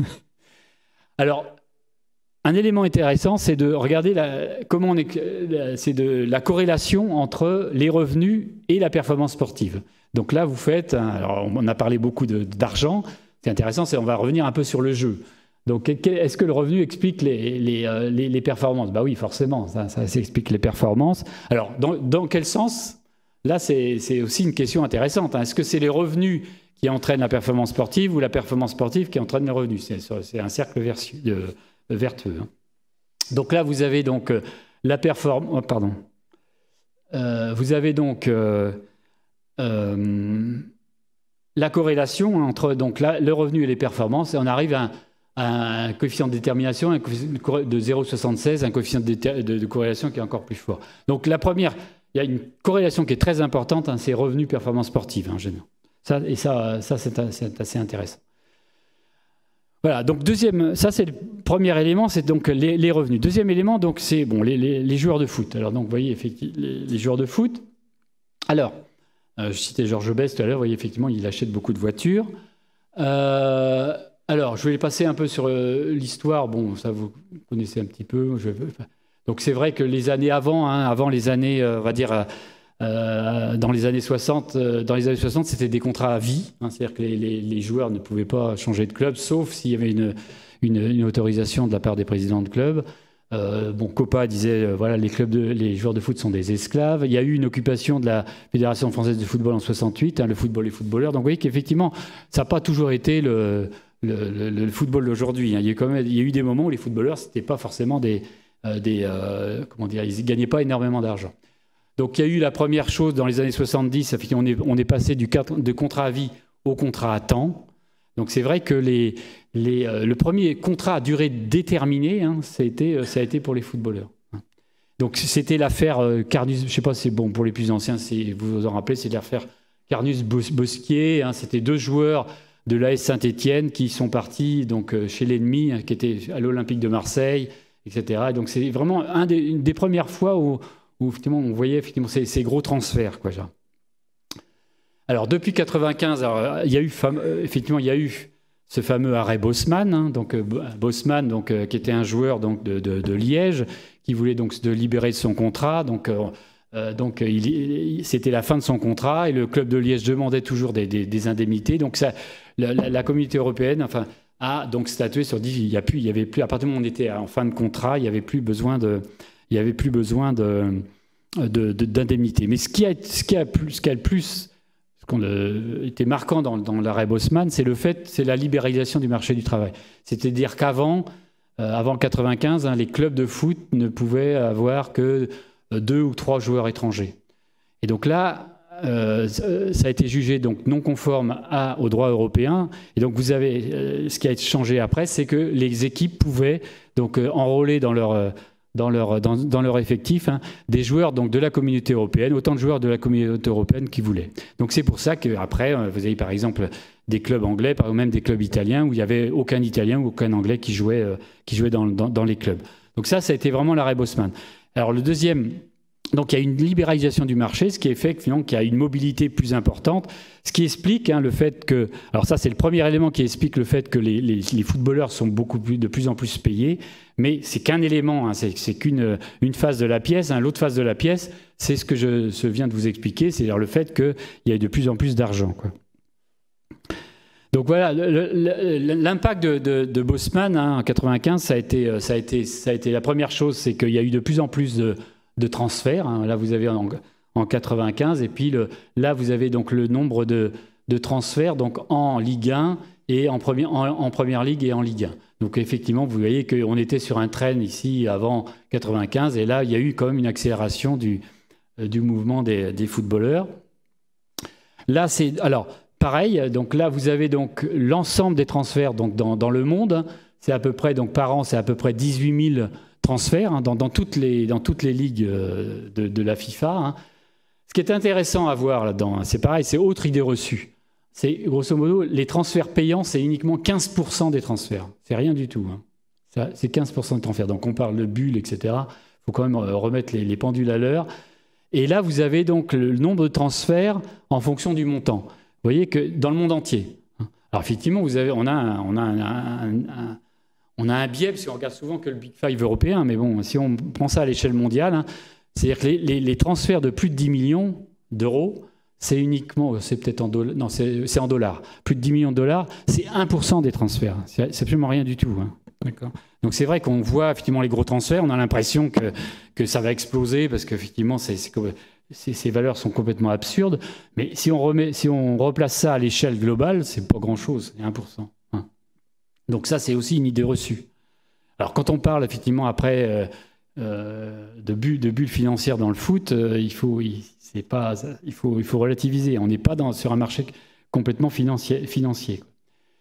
alors. Un élément intéressant, c'est de regarder la, comment on est, c'est de la corrélation entre les revenus et la performance sportive. Donc là, vous faites, alors on a parlé beaucoup de, d'argent. C'est intéressant, c'est on va revenir un peu sur le jeu. Donc, est-ce que le revenu explique les, les, les, les performances? Bah oui, forcément, ça, ça, ça explique les performances. Alors, dans, dans quel sens? Là, c'est, c'est aussi une question intéressante. Hein. Est-ce que c'est les revenus qui entraînent la performance sportive ou la performance sportive qui entraîne les revenus? C'est, c'est un cercle vertueux. De, vertueux. Donc là, vous avez donc euh, la performance. Oh, pardon. Euh, vous avez donc euh, euh, la corrélation entre donc, là, le revenu et les performances, et on arrive à un, à un coefficient de détermination un coefficient de zéro virgule soixante-seize, un coefficient de, de, de corrélation qui est encore plus fort. Donc la première, il y a une corrélation qui est très importante, hein, c'est revenus performance sportive en général. Ça, et ça, ça c'est, c'est assez intéressant. Voilà, donc deuxième, ça c'est le premier élément, c'est donc les, les revenus. Deuxième élément, donc c'est bon, les, les, les joueurs de foot. Alors donc vous voyez effectivement les, les joueurs de foot. Alors, euh, je citais Georges Best tout à l'heure, vous voyez effectivement il achète beaucoup de voitures. Euh, alors je vais passer un peu sur euh, l'histoire. Bon, ça vous connaissez un petit peu. Je, donc c'est vrai que les années avant, hein, avant les années, euh, on va dire. Euh, Euh, dans les années soixante, euh, dans les années soixante, c'était des contrats à vie, hein, c'est-à-dire que les, les, les joueurs ne pouvaient pas changer de club, sauf s'il y avait une, une, une autorisation de la part des présidents de club. Euh, bon, Copa disait, euh, voilà, les clubs, de, les joueurs de foot sont des esclaves. Il y a eu une occupation de la Fédération française de football en soixante-huit, hein, le football et footballeurs. Donc, vous voyez qu'effectivement, ça n'a pas toujours été le, le, le, le football d'aujourd'hui. Hein. Il y a quand même, il y a eu des moments où les footballeurs, c'était pas forcément des, euh, des euh, comment dire, ils gagnaient pas énormément d'argent. Donc il y a eu la première chose dans les années soixante-dix, on est, on est passé du de contrat à vie au contrat à temps. Donc c'est vrai que les, les, euh, le premier contrat à durée déterminée, hein, ça, a été, ça a été pour les footballeurs. Donc c'était l'affaire euh, Carnus, je ne sais pas si c'est bon pour les plus anciens, si vous vous en rappelez, c'est l'affaire Carnus-Bosquier. Hein, c'était deux joueurs de l'A S Saint-Étienne qui sont partis donc, chez l'ennemi, hein, qui était à l'Olympique de Marseille, et cetera. Et donc c'est vraiment un des, une des premières fois où où effectivement, on voyait effectivement ces, ces gros transferts. Quoi, genre. Alors, depuis mille neuf cent quatre-vingt-quinze, alors, il y a eu, effectivement, il y a eu ce fameux arrêt Bosman, hein, donc, euh, Bosman donc, euh, qui était un joueur donc, de, de, de Liège, qui voulait donc se libérer de son contrat. Donc, euh, donc il, il, c'était la fin de son contrat, et le club de Liège demandait toujours des, des, des indemnités. Donc, ça, la, la, la communauté européenne enfin, a donc statué sur dit il y a plus, il y avait plus, à partir du moment où on était en fin de contrat, il n'y avait plus besoin de... Il n'y avait plus besoin de, de, de, d'indemnité. Mais ce qui a, ce qui a, plus, ce qui a le plus ce qu'on a été marquant dans, dans l'arrêt Bosman, c'est le fait, c'est la libéralisation du marché du travail. C'est-à-dire qu'avant, euh, avant quatre-vingt-quinze, hein, les clubs de foot ne pouvaient avoir que deux ou trois joueurs étrangers. Et donc là, euh, ça a été jugé donc non conforme à, au droit européen. Et donc vous avez, euh, ce qui a changé après, c'est que les équipes pouvaient donc euh, enrôler dans leur euh, Dans leur, dans, dans leur effectif, hein, des joueurs donc, de la communauté européenne, autant de joueurs de la communauté européenne qu'ils voulaient. Donc c'est pour ça qu'après, vous avez par exemple des clubs anglais, par exemple même des clubs italiens, où il n'y avait aucun Italien ou aucun Anglais qui jouait, euh, qui jouait dans, dans, dans les clubs. Donc ça, ça a été vraiment l'arrêt Bosman. Alors le deuxième, donc il y a une libéralisation du marché, ce qui est fait finalement, qu'il y a une mobilité plus importante, ce qui explique hein, le fait que... Alors ça, c'est le premier élément qui explique le fait que les, les, les footballeurs sont beaucoup plus, de plus en plus payés, mais c'est qu'un élément, hein, c'est, c'est qu'une une face de la pièce. Hein. L'autre face de la pièce, c'est ce que je, je viens de vous expliquer, c'est-à-dire le fait qu'il y ait de plus en plus d'argent. Quoi. Donc voilà, le, le, l'impact de, de, de Bosman hein, en quatre-vingt-quinze, ça a, été, ça, a été, ça a été la première chose, c'est qu'il y a eu de plus en plus de, de transferts. Hein. Là, vous avez en, en quatre-vingt-quinze, et puis le, là, vous avez donc le nombre de, de transferts donc en Ligue un et en, premier, en, en Première Ligue et en Ligue un. Donc effectivement, vous voyez qu'on était sur un train ici avant quatre-vingt-quinze, et là, il y a eu quand même une accélération du, du mouvement des, des footballeurs. Là, c'est... Alors, pareil, donc là, vous avez donc l'ensemble des transferts donc dans, dans le monde. C'est à peu près, donc par an, c'est à peu près dix-huit mille transferts hein, dans, dans, toutes les, dans toutes les ligues de, de la FIFA. Hein. Ce qui est intéressant à voir là-dedans, hein, c'est pareil, c'est autre idée reçue. C'est grosso modo, les transferts payants, c'est uniquement quinze pour cent des transferts. C'est rien du tout. Hein. C'est quinze pour cent de transfert. Donc on parle de bulles, et cetera. Il faut quand même remettre les, les pendules à l'heure. Et là, vous avez donc le nombre de transferts en fonction du montant. Vous voyez que dans le monde entier. Alors effectivement, vous avez, on a un, on a un, un, un, on a un biais, parce qu'on regarde souvent que le Big Five européen, mais bon, si on prend ça à l'échelle mondiale, hein, c'est-à-dire que les, les, les transferts de plus de dix millions d'euros, c'est uniquement, c'est peut-être en dollars, non, c'est en dollars. Plus de dix millions de dollars, c'est un pour cent des transferts. C'est absolument rien du tout. Hein. D'accord. Donc c'est vrai qu'on voit effectivement les gros transferts, on a l'impression que, que ça va exploser parce qu'effectivement c'est, c'est, c'est, ces valeurs sont complètement absurdes. Mais si on, remet, si on replace ça à l'échelle globale, c'est pas grand-chose, c'est un pour cent. Hein. Donc ça c'est aussi une idée reçue. Alors quand on parle effectivement après euh, euh, de, bulles, de bulles financières dans le foot, euh, il, faut, il, c'est pas, il, faut, il faut relativiser. On n'est pas dans, sur un marché complètement financier. financier quoi.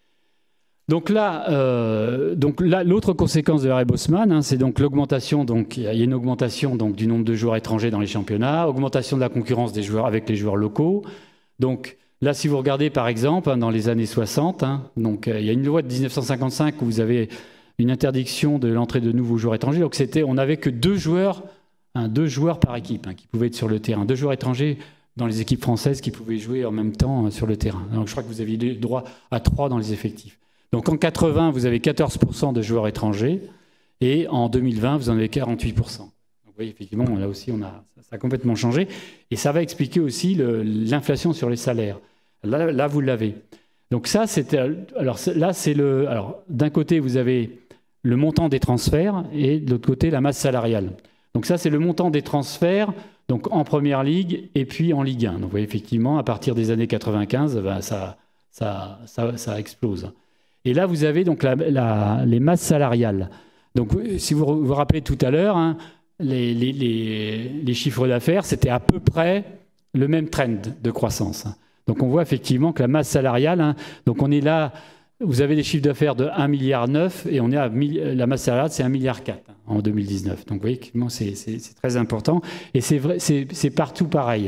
Donc là, euh, donc là, l'autre conséquence de l'arrêt Bosman, hein, c'est donc l'augmentation. Donc il y a une augmentation donc du nombre de joueurs étrangers dans les championnats, augmentation de la concurrence des joueurs avec les joueurs locaux. Donc là, si vous regardez par exemple hein, dans les années soixante, hein, donc euh, il y a une loi de mille neuf cent cinquante-cinq où vous avez une interdiction de l'entrée de nouveaux joueurs étrangers. Donc c'était, on n'avait que deux joueurs, hein, deux joueurs par équipe hein, qui pouvaient être sur le terrain, deux joueurs étrangers dans les équipes françaises qui pouvaient jouer en même temps euh, sur le terrain. Donc je crois que vous aviez le droit à trois dans les effectifs. Donc en quatre-vingts, vous avez quatorze pour cent de joueurs étrangers et en deux mille vingt, vous en avez quarante-huit pour cent. Donc vous voyez, effectivement, là aussi, on a, ça a complètement changé. Et ça va expliquer aussi l'inflation sur les salaires. Là, là vous l'avez. Donc ça, c'était... Alors là, c'est le... Alors d'un côté, vous avez le montant des transferts et de l'autre côté, la masse salariale. Donc ça, c'est le montant des transferts donc en Première Ligue et puis en Ligue un. Donc vous voyez, effectivement, à partir des années quatre-vingt-quinze, ben, ça, ça, ça, ça explose. Et là, vous avez donc la, la, les masses salariales. Donc, si vous vous rappelez tout à l'heure, hein, les, les, les, les chiffres d'affaires, c'était à peu près le même trend de croissance. Donc, on voit effectivement que la masse salariale, hein, donc on est là, vous avez des chiffres d'affaires de un virgule neuf milliard et on est à la masse salariale, c'est un virgule quatre milliard hein, en deux mille dix-neuf. Donc, vous voyez, c'est très important. Et c'est vrai, c'est partout pareil.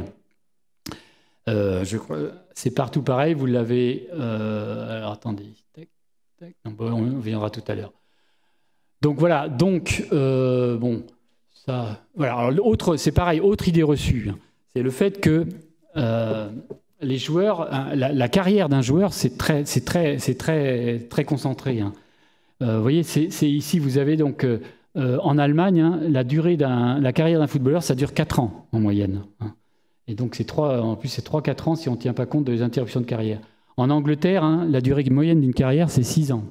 Euh, je crois, c'est partout pareil. Vous l'avez. Euh, alors, attendez. Non, bon, on viendra tout à l'heure. Donc voilà, donc euh, bon, ça, voilà. Alors, autre, c'est pareil, autre idée reçue, hein, c'est le fait que euh, les joueurs, hein, la, la carrière d'un joueur, c'est très, c'est très, c'est très, très concentré. Hein. Euh, vous voyez, c'est ici, vous avez donc euh, en Allemagne, hein, la durée d'un, la carrière d'un footballeur, ça dure quatre ans en moyenne. Hein. Et donc c'est trois, en plus c'est trois quatre ans si on ne tient pas compte des interruptions de carrière. En Angleterre, hein, la durée moyenne d'une carrière, c'est six ans.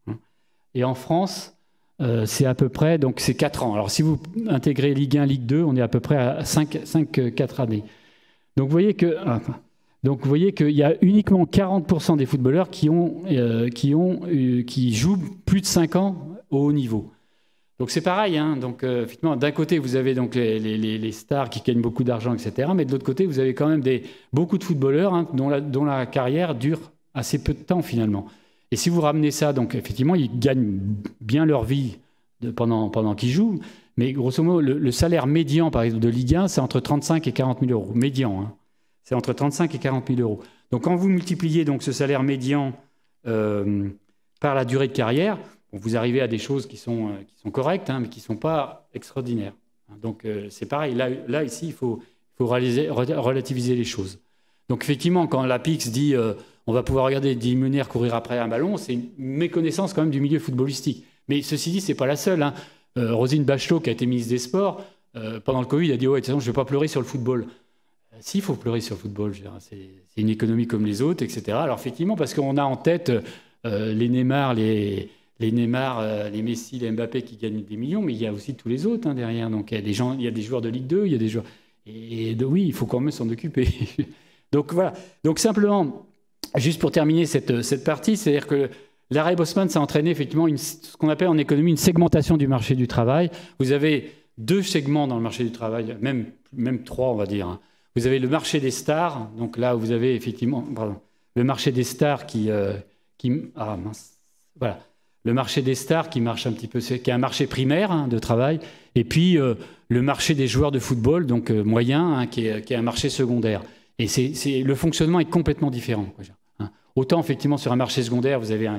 Et en France, euh, c'est à peu près, donc c'est quatre ans. Alors si vous intégrez Ligue un, Ligue deux, on est à peu près à cinq, quatre années. Donc vous voyez que, donc vous voyez qu'il y a uniquement quarante pour cent des footballeurs qui, ont, euh, qui, ont, euh, qui jouent plus de cinq ans au haut niveau. Donc c'est pareil, hein. Donc euh, effectivement, d'un côté vous avez donc les, les, les stars qui gagnent beaucoup d'argent, et cetera. Mais de l'autre côté, vous avez quand même des, beaucoup de footballeurs hein, dont, la, dont la carrière dure assez peu de temps finalement. Et si vous ramenez ça, donc effectivement, ils gagnent bien leur vie de, pendant, pendant qu'ils jouent. Mais grosso modo, le, le salaire médian, par exemple, de Ligue un, c'est entre trente-cinq et quarante mille euros. Médian, hein. C'est entre trente-cinq et quarante mille euros. Donc quand vous multipliez donc ce salaire médian euh, par la durée de carrière, vous arrivez à des choses qui sont, euh, qui sont correctes, hein, mais qui ne sont pas extraordinaires. Donc euh, c'est pareil, là, là ici, il faut, il faut réaliser, relativiser les choses. Donc effectivement, quand la P I X dit euh, on va pouvoir regarder des immunaires courir après un ballon, c'est une méconnaissance quand même du milieu footballistique. Mais ceci dit, ce n'est pas la seule. Hein. Euh, Roselyne Bachelot, qui a été ministre des Sports, euh, pendant le Covid, a dit ouais, de toute façon, je ne vais pas pleurer sur le football. Euh, si, il faut pleurer sur le football. C'est une économie comme les autres, et cetera. Alors effectivement, parce qu'on a en tête euh, les Neymar, les... les Neymar, euh, les Messi, les Mbappé qui gagnent des millions, mais il y a aussi tous les autres hein, derrière. Donc il y a des gens, il y a des joueurs de Ligue deux, il y a des joueurs. Et, et de, oui, il faut quand même s'en occuper. Donc voilà. Donc simplement, juste pour terminer cette, cette partie, c'est-à-dire que l'arrêt Bosman, ça a entraîné effectivement une, ce qu'on appelle en économie une segmentation du marché du travail. Vous avez deux segments dans le marché du travail, même, même trois, on va dire. Hein. Vous avez le marché des stars, donc là où vous avez effectivement, pardon, le marché des stars qui, euh, qui ah mince, voilà. Le marché des stars qui marche un petit peu, qui est un marché primaire hein, de travail, et puis euh, le marché des joueurs de football, donc euh, moyen, hein, qui, est, qui est un marché secondaire. Et c'est, c'est, le fonctionnement est complètement différent. Quoi, hein. Autant effectivement sur un marché secondaire, vous avez un,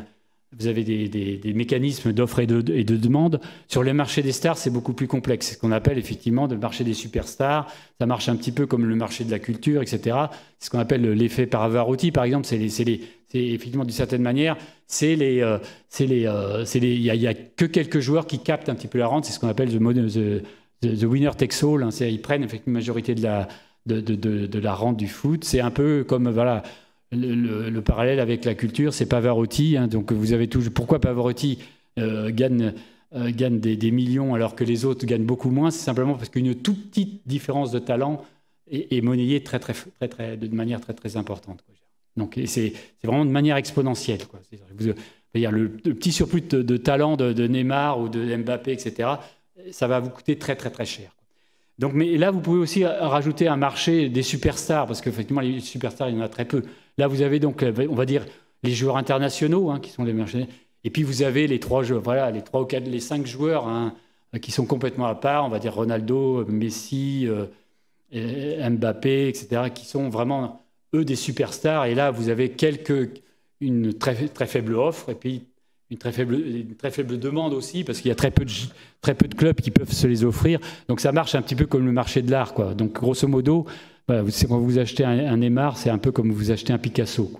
vous avez des, des, des mécanismes d'offre et de, et de demande. Sur le marché des stars, c'est beaucoup plus complexe. C'est ce qu'on appelle effectivement le marché des superstars. Ça marche un petit peu comme le marché de la culture, et cetera. C'est ce qu'on appelle l'effet Pavarotti, par exemple. C'est les, c'est les, c'est effectivement d'une certaine manière, c'est les, euh, c'est les, euh, c'est les, il y a, y a que quelques joueurs qui captent un petit peu la rente. C'est ce qu'on appelle the, the, the, the winner takes all. Hein. Ils prennent effectivement une majorité de la, de, de, de, de la rente du foot. C'est un peu comme voilà. Le, le, le parallèle avec la culture, c'est Pavarotti. Hein, donc vous avez toujours. Pourquoi Pavarotti euh, gagne, euh, gagne des, des millions alors que les autres gagnent beaucoup moins? C'est simplement parce qu'une toute petite différence de talent est, est monnayée très, très, très, très, de manière très, très importante. Quoi. Donc c'est vraiment de manière exponentielle. Quoi. Vous, le, le petit surplus de, de talent de, de Neymar ou de Mbappé, et cetera, ça va vous coûter très, très, très cher. Donc, mais là, vous pouvez aussi rajouter un marché des superstars, parce qu'effectivement, les superstars, il y en a très peu. Là, vous avez donc, on va dire, les joueurs internationaux, hein, qui sont les marchés. Et puis, vous avez les trois joueurs, voilà, les trois ou quatre, les cinq joueurs hein, qui sont complètement à part. On va dire Ronaldo, Messi, euh, Mbappé, et cetera, qui sont vraiment, eux, des superstars. Et là, vous avez quelques, une très, très faible offre, et puis une très faible, une très faible demande aussi, parce qu'il y a très peu, de, très peu de clubs qui peuvent se les offrir. Donc, ça marche un petit peu comme le marché de l'art, quoi. Donc, grosso modo, voilà, quand vous achetez un, un Neymar, c'est un peu comme vous achetez un Picasso, quoi.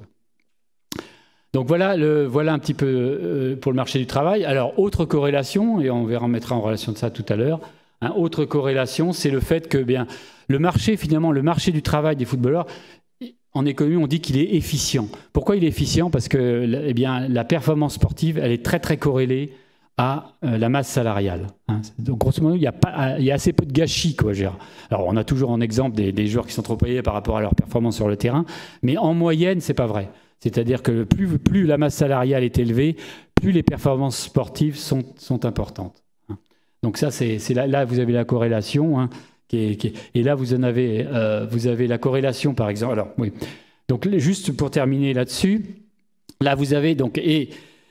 Donc voilà, le, voilà un petit peu euh, pour le marché du travail. Alors, autre corrélation, et on verra, on mettra en relation de ça tout à l'heure, hein, autre corrélation, c'est le fait que bien, le marché, finalement, le marché du travail des footballeurs, en économie, on dit qu'il est efficient. Pourquoi il est efficient? Parce que eh bien, la performance sportive, elle est très, très corrélée à euh, la masse salariale. Hein. Donc, grosso modo, il y, a pas, il y a assez peu de gâchis, quoi. Alors, on a toujours en exemple des, des joueurs qui sont trop payés par rapport à leur performance sur le terrain, mais en moyenne, c'est pas vrai. C'est-à-dire que plus, plus la masse salariale est élevée, plus les performances sportives sont, sont importantes. Hein. Donc ça, c'est là, là, vous avez la corrélation. Hein, qui est, qui est, et là, vous en avez, euh, vous avez la corrélation, par exemple. Alors, oui. Donc, juste pour terminer là-dessus, là, vous avez donc et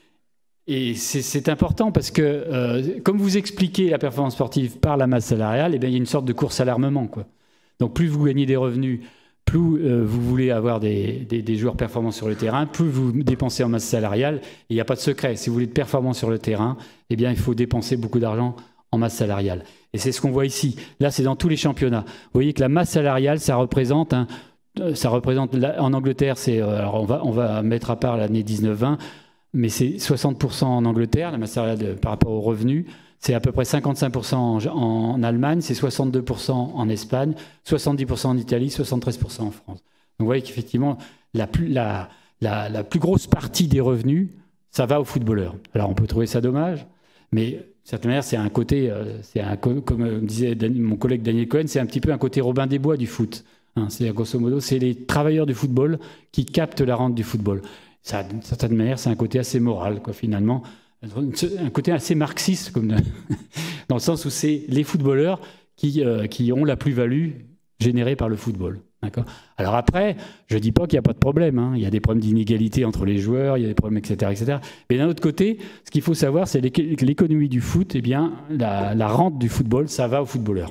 Et c'est important parce que, euh, comme vous expliquez la performance sportive par la masse salariale, eh bien, il y a une sorte de course à l'armement, quoi. Donc plus vous gagnez des revenus, plus euh, vous voulez avoir des, des, des joueurs performants sur le terrain, plus vous dépensez en masse salariale. Il n'y a pas de secret. Si vous voulez être performant sur le terrain, eh bien, il faut dépenser beaucoup d'argent en masse salariale. Et c'est ce qu'on voit ici. Là, c'est dans tous les championnats. Vous voyez que la masse salariale, ça représente, un, ça représente en Angleterre, c'est, alors on va, on va mettre à part l'année dix-neuf vingt, mais c'est soixante pour cent en Angleterre, la masse salariale par rapport aux revenus. C'est à peu près cinquante-cinq pour cent en, en Allemagne, c'est soixante-deux pour cent en Espagne, soixante-dix pour cent en Italie, soixante-treize pour cent en France. Donc vous voyez qu'effectivement, la plus, la, la, la plus grosse partie des revenus, ça va aux footballeurs. Alors on peut trouver ça dommage, mais de certaine manière, c'est un côté, c'est un, comme disait mon collègue Daniel Cohen, c'est un petit peu un côté Robin des Bois du foot. Hein, c'est grosso modo, c'est les travailleurs du football qui captent la rente du football. Ça, d'une certaine manière, c'est un côté assez moral, quoi, finalement. Un côté assez marxiste, comme de, dans le sens où c'est les footballeurs qui, euh, qui ont la plus-value générée par le football. Alors après, je ne dis pas qu'il n'y a pas de problème. Hein. Il y a des problèmes d'inégalité entre les joueurs, il y a des problèmes, et cetera, et cetera. Mais d'un autre côté, ce qu'il faut savoir, c'est que l'économie du foot, eh bien, la, la rente du football, ça va aux footballeurs.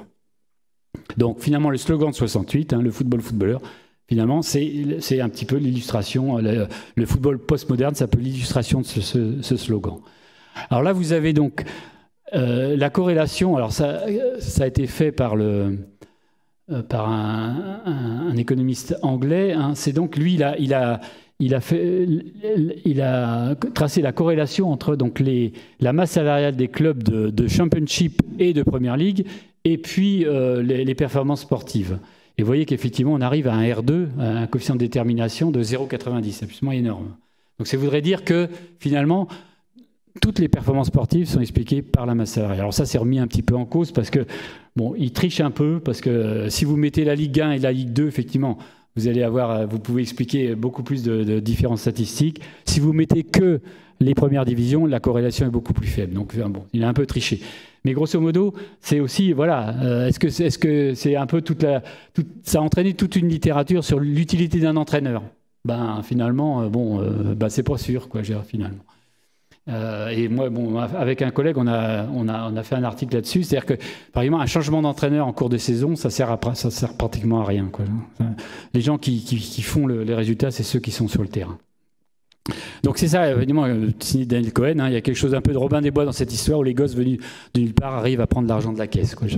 Donc finalement, le slogan de soixante-huit, hein, le football footballeur, finalement, c'est un petit peu l'illustration. Le, le football postmoderne, c'est un peu l'illustration de ce, ce, ce slogan. Alors là, vous avez donc euh, la corrélation. Alors ça, ça a été fait par, le, euh, par un, un, un économiste anglais. Hein. C'est donc lui, il a, il, a, il, a fait, il a tracé la corrélation entre donc les, la masse salariale des clubs de, de Championship et de Premier League et puis euh, les, les performances sportives. Et vous voyez qu'effectivement, on arrive à un R deux, un coefficient de détermination de zéro virgule quatre-vingt-dix. C'est absolument énorme. Donc ça voudrait dire que finalement, toutes les performances sportives sont expliquées par la masse salariale. Alors ça, c'est remis un petit peu en cause parce que, bon, ils trichent un peu parce que euh, si vous mettez la Ligue un et la Ligue deux, effectivement, vous allez avoir, vous pouvez expliquer beaucoup plus de, de différences statistiques. Si vous mettez que les premières divisions, la corrélation est beaucoup plus faible. Donc bon, il a un peu triché. Mais grosso modo, c'est aussi, voilà, euh, est-ce que c'est est-ce que c'est un peu toute la, toute, ça a entraîné toute une littérature sur l'utilité d'un entraîneur. Ben finalement, euh, bon, euh, ben, c'est pas sûr, quoi, j'ai finalement. Euh, et moi, bon, avec un collègue, on a, on a, on a fait un article là-dessus. C'est-à-dire que, par exemple, un changement d'entraîneur en cours de saison, ça sert, à, ça sert pratiquement à rien, quoi. Les gens qui, qui, qui font le, les résultats, c'est ceux qui sont sur le terrain. Donc c'est ça, évidemment, signé Daniel Cohen, hein, il y a quelque chose un peu de Robin des Bois dans cette histoire où les gosses venus de nulle part arrivent à prendre l'argent de la caisse, quoi, genre.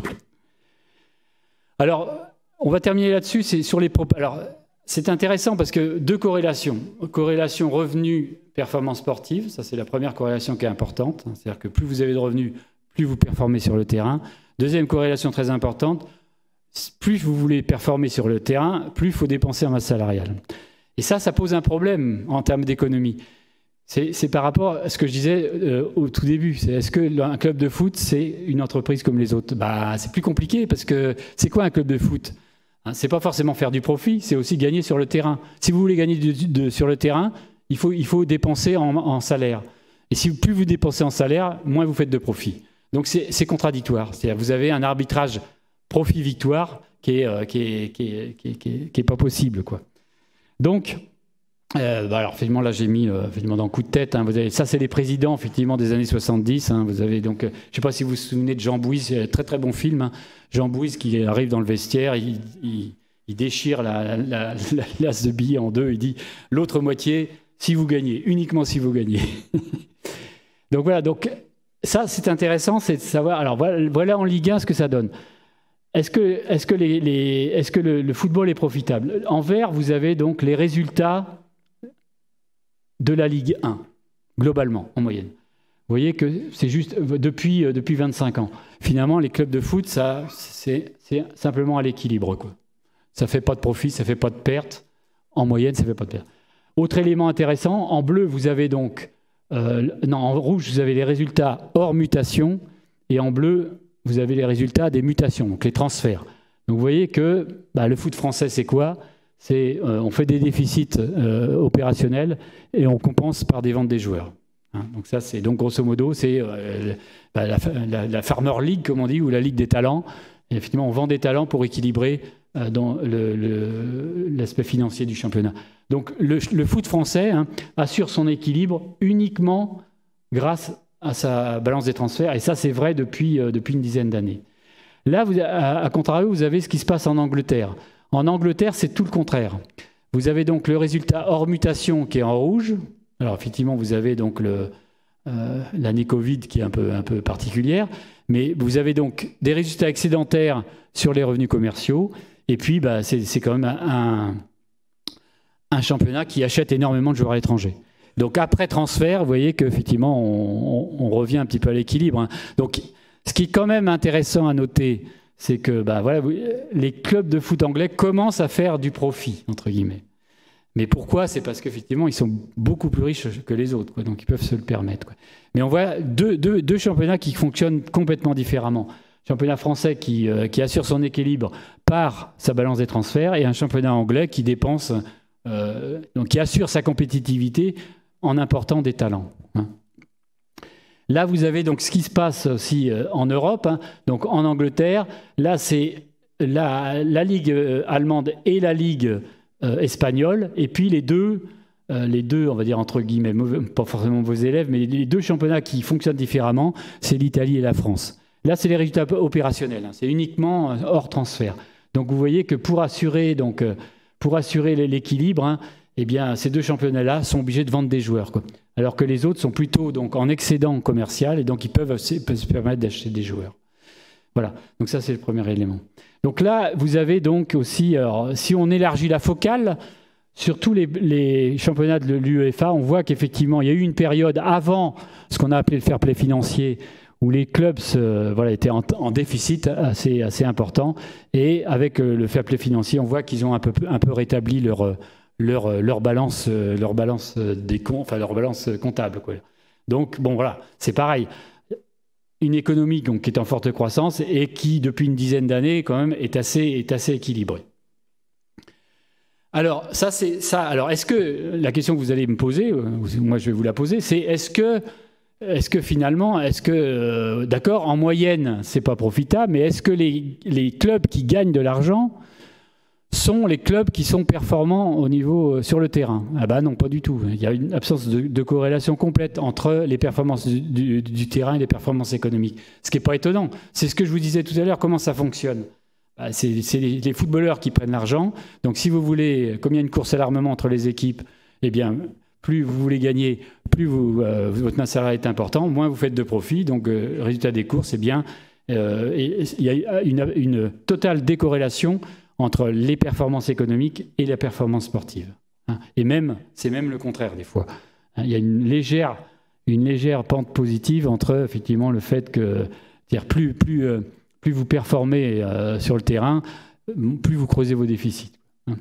Alors, on va terminer là-dessus, c'est sur les propos. Alors, c'est intéressant parce que deux corrélations. Corrélation revenu-performance sportive, ça c'est la première corrélation qui est importante. C'est-à-dire que plus vous avez de revenus, plus vous performez sur le terrain. Deuxième corrélation très importante, plus vous voulez performer sur le terrain, plus il faut dépenser en masse salariale. Et ça, ça pose un problème en termes d'économie. C'est par rapport à ce que je disais euh, au tout début. Est-ce qu'un club de foot, c'est une entreprise comme les autres? Bah, c'est plus compliqué parce que c'est quoi un club de foot? Hein, c'est pas forcément faire du profit, c'est aussi gagner sur le terrain. Si vous voulez gagner de, de, sur le terrain, il faut, il faut dépenser en, en salaire. Et si plus vous dépensez en salaire, moins vous faites de profit. Donc c'est contradictoire. C'est-à-dire vous avez un arbitrage profit-victoire qui est, euh, qui est, qui est, qui est, qui est, qui est pas possible, quoi. Donc, Euh, bah alors, effectivement, là, j'ai mis euh, effectivement, dans coup de tête. Hein, vous avez, ça, c'est les présidents effectivement, des années soixante-dix. Hein, vous avez donc, euh, je ne sais pas si vous vous souvenez de Jean Bouise, c'est un très très bon film. Hein, Jean Bouise qui arrive dans le vestiaire, il, il, il déchire la, la, la, la lasse de billets en deux, il dit l'autre moitié, si vous gagnez, uniquement si vous gagnez. Donc voilà, donc, ça, c'est intéressant, c'est de savoir. Alors voilà, voilà en Ligue un ce que ça donne. Est-ce que, est-ce que, les, les, est-ce que le, le football est profitable? En vert, vous avez donc les résultats de la Ligue un, globalement, en moyenne. Vous voyez que c'est juste depuis, euh, depuis vingt-cinq ans. Finalement, les clubs de foot, c'est simplement à l'équilibre, quoi. Ça ne fait pas de profit, ça ne fait pas de perte. En moyenne, ça ne fait pas de perte. Autre élément intéressant, en bleu, vous avez donc... Euh, non, en rouge, vous avez les résultats hors mutation, et en bleu, vous avez les résultats des mutations, donc les transferts. Donc vous voyez que bah, le foot français, c'est quoi? C'est, euh, on fait des déficits euh, opérationnels et on compense par des ventes des joueurs. Hein, donc ça, c'est donc grosso modo, c'est euh, la, la, la Farmer League, comme on dit, ou la Ligue des talents. Et effectivement, on vend des talents pour équilibrer euh, dans l'aspect financier du championnat. Donc le, le foot français hein, assure son équilibre uniquement grâce à sa balance des transferts. Et ça, c'est vrai depuis, euh, depuis une dizaine d'années. Là, vous, à, à contrario, vous avez ce qui se passe en Angleterre. En Angleterre, c'est tout le contraire. Vous avez donc le résultat hors mutation qui est en rouge. Alors effectivement, vous avez donc le, euh, l'année Covid qui est un peu, un peu particulière, mais vous avez donc des résultats excédentaires sur les revenus commerciaux. Et puis, bah, c'est quand même un, un championnat qui achète énormément de joueurs étrangers. Donc après transfert, vous voyez qu'effectivement, on, on, on revient un petit peu à l'équilibre. Hein. Donc, ce qui est quand même intéressant à noter, c'est que bah, voilà, les clubs de foot anglais commencent à faire du profit, entre guillemets. Mais pourquoi? C'est parce qu'effectivement, ils sont beaucoup plus riches que les autres, quoi, donc ils peuvent se le permettre, quoi. Mais on voit deux, deux, deux championnats qui fonctionnent complètement différemment. Un championnat français qui, euh, qui assure son équilibre par sa balance des transferts et un championnat anglais qui dépense, euh, donc qui assure sa compétitivité en important des talents. Hein. Là, vous avez donc ce qui se passe aussi en Europe, hein, donc en Angleterre. Là, c'est la, la Ligue allemande et la Ligue euh, espagnole. Et puis les deux, euh, les deux, on va dire entre guillemets, mauvais, pas forcément vos élèves, mais les deux championnats qui fonctionnent différemment, c'est l'Italie et la France. Là, c'est les résultats opérationnels. Hein, c'est uniquement hors transfert. Donc vous voyez que pour assurer, donc, pour assurer l'équilibre, hein, eh bien, ces deux championnats-là sont obligés de vendre des joueurs, quoi. Alors que les autres sont plutôt donc, en excédent commercial et donc ils peuvent, aussi, peuvent se permettre d'acheter des joueurs. Voilà, donc ça c'est le premier élément. Donc là, vous avez donc aussi, alors, si on élargit la focale, sur tous les, les championnats de l'UEFA, on voit qu'effectivement, il y a eu une période avant ce qu'on a appelé le fair play financier, où les clubs euh, voilà, étaient en, en déficit assez, assez important. Et avec euh, le fair play financier, on voit qu'ils ont un peu, un peu rétabli leur... Leur, leur balance, leur balance des comptes, enfin leur balance comptable, quoi. Donc bon voilà, c'est pareil. Une économie donc, qui est en forte croissance et qui depuis une dizaine d'années quand même est assez, est assez équilibrée. Alors ça c'est ça. Alors est-ce que la question que vous allez me poser, moi je vais vous la poser, c'est est-ce que est-ce que finalement, est-ce que euh, d'accord en moyenne c'est pas profitable, mais est-ce que les, les clubs qui gagnent de l'argent sont les clubs qui sont performants au niveau euh, sur le terrain? Ah ben non, pas du tout. Il y a une absence de, de corrélation complète entre les performances du, du, du terrain et les performances économiques. Ce qui n'est pas étonnant. C'est ce que je vous disais tout à l'heure, comment ça fonctionne. Bah, c'est les, les footballeurs qui prennent l'argent. Donc si vous voulez, comme il y a une course à l'armement entre les équipes, eh bien, plus vous voulez gagner, plus vous, euh, votre masse salariale est important, moins vous faites de profit. Donc, euh, résultat des cours, c'est bien. Euh, et il y a une, une totale décorrélation entre les performances économiques et la performance sportive. Hein. Et même, c'est même le contraire des fois. Hein, il y a une légère, une légère pente positive entre effectivement le fait que, c'est-à-dire plus, plus, euh, plus vous performez euh, sur le terrain, plus vous creusez vos déficits. Hein.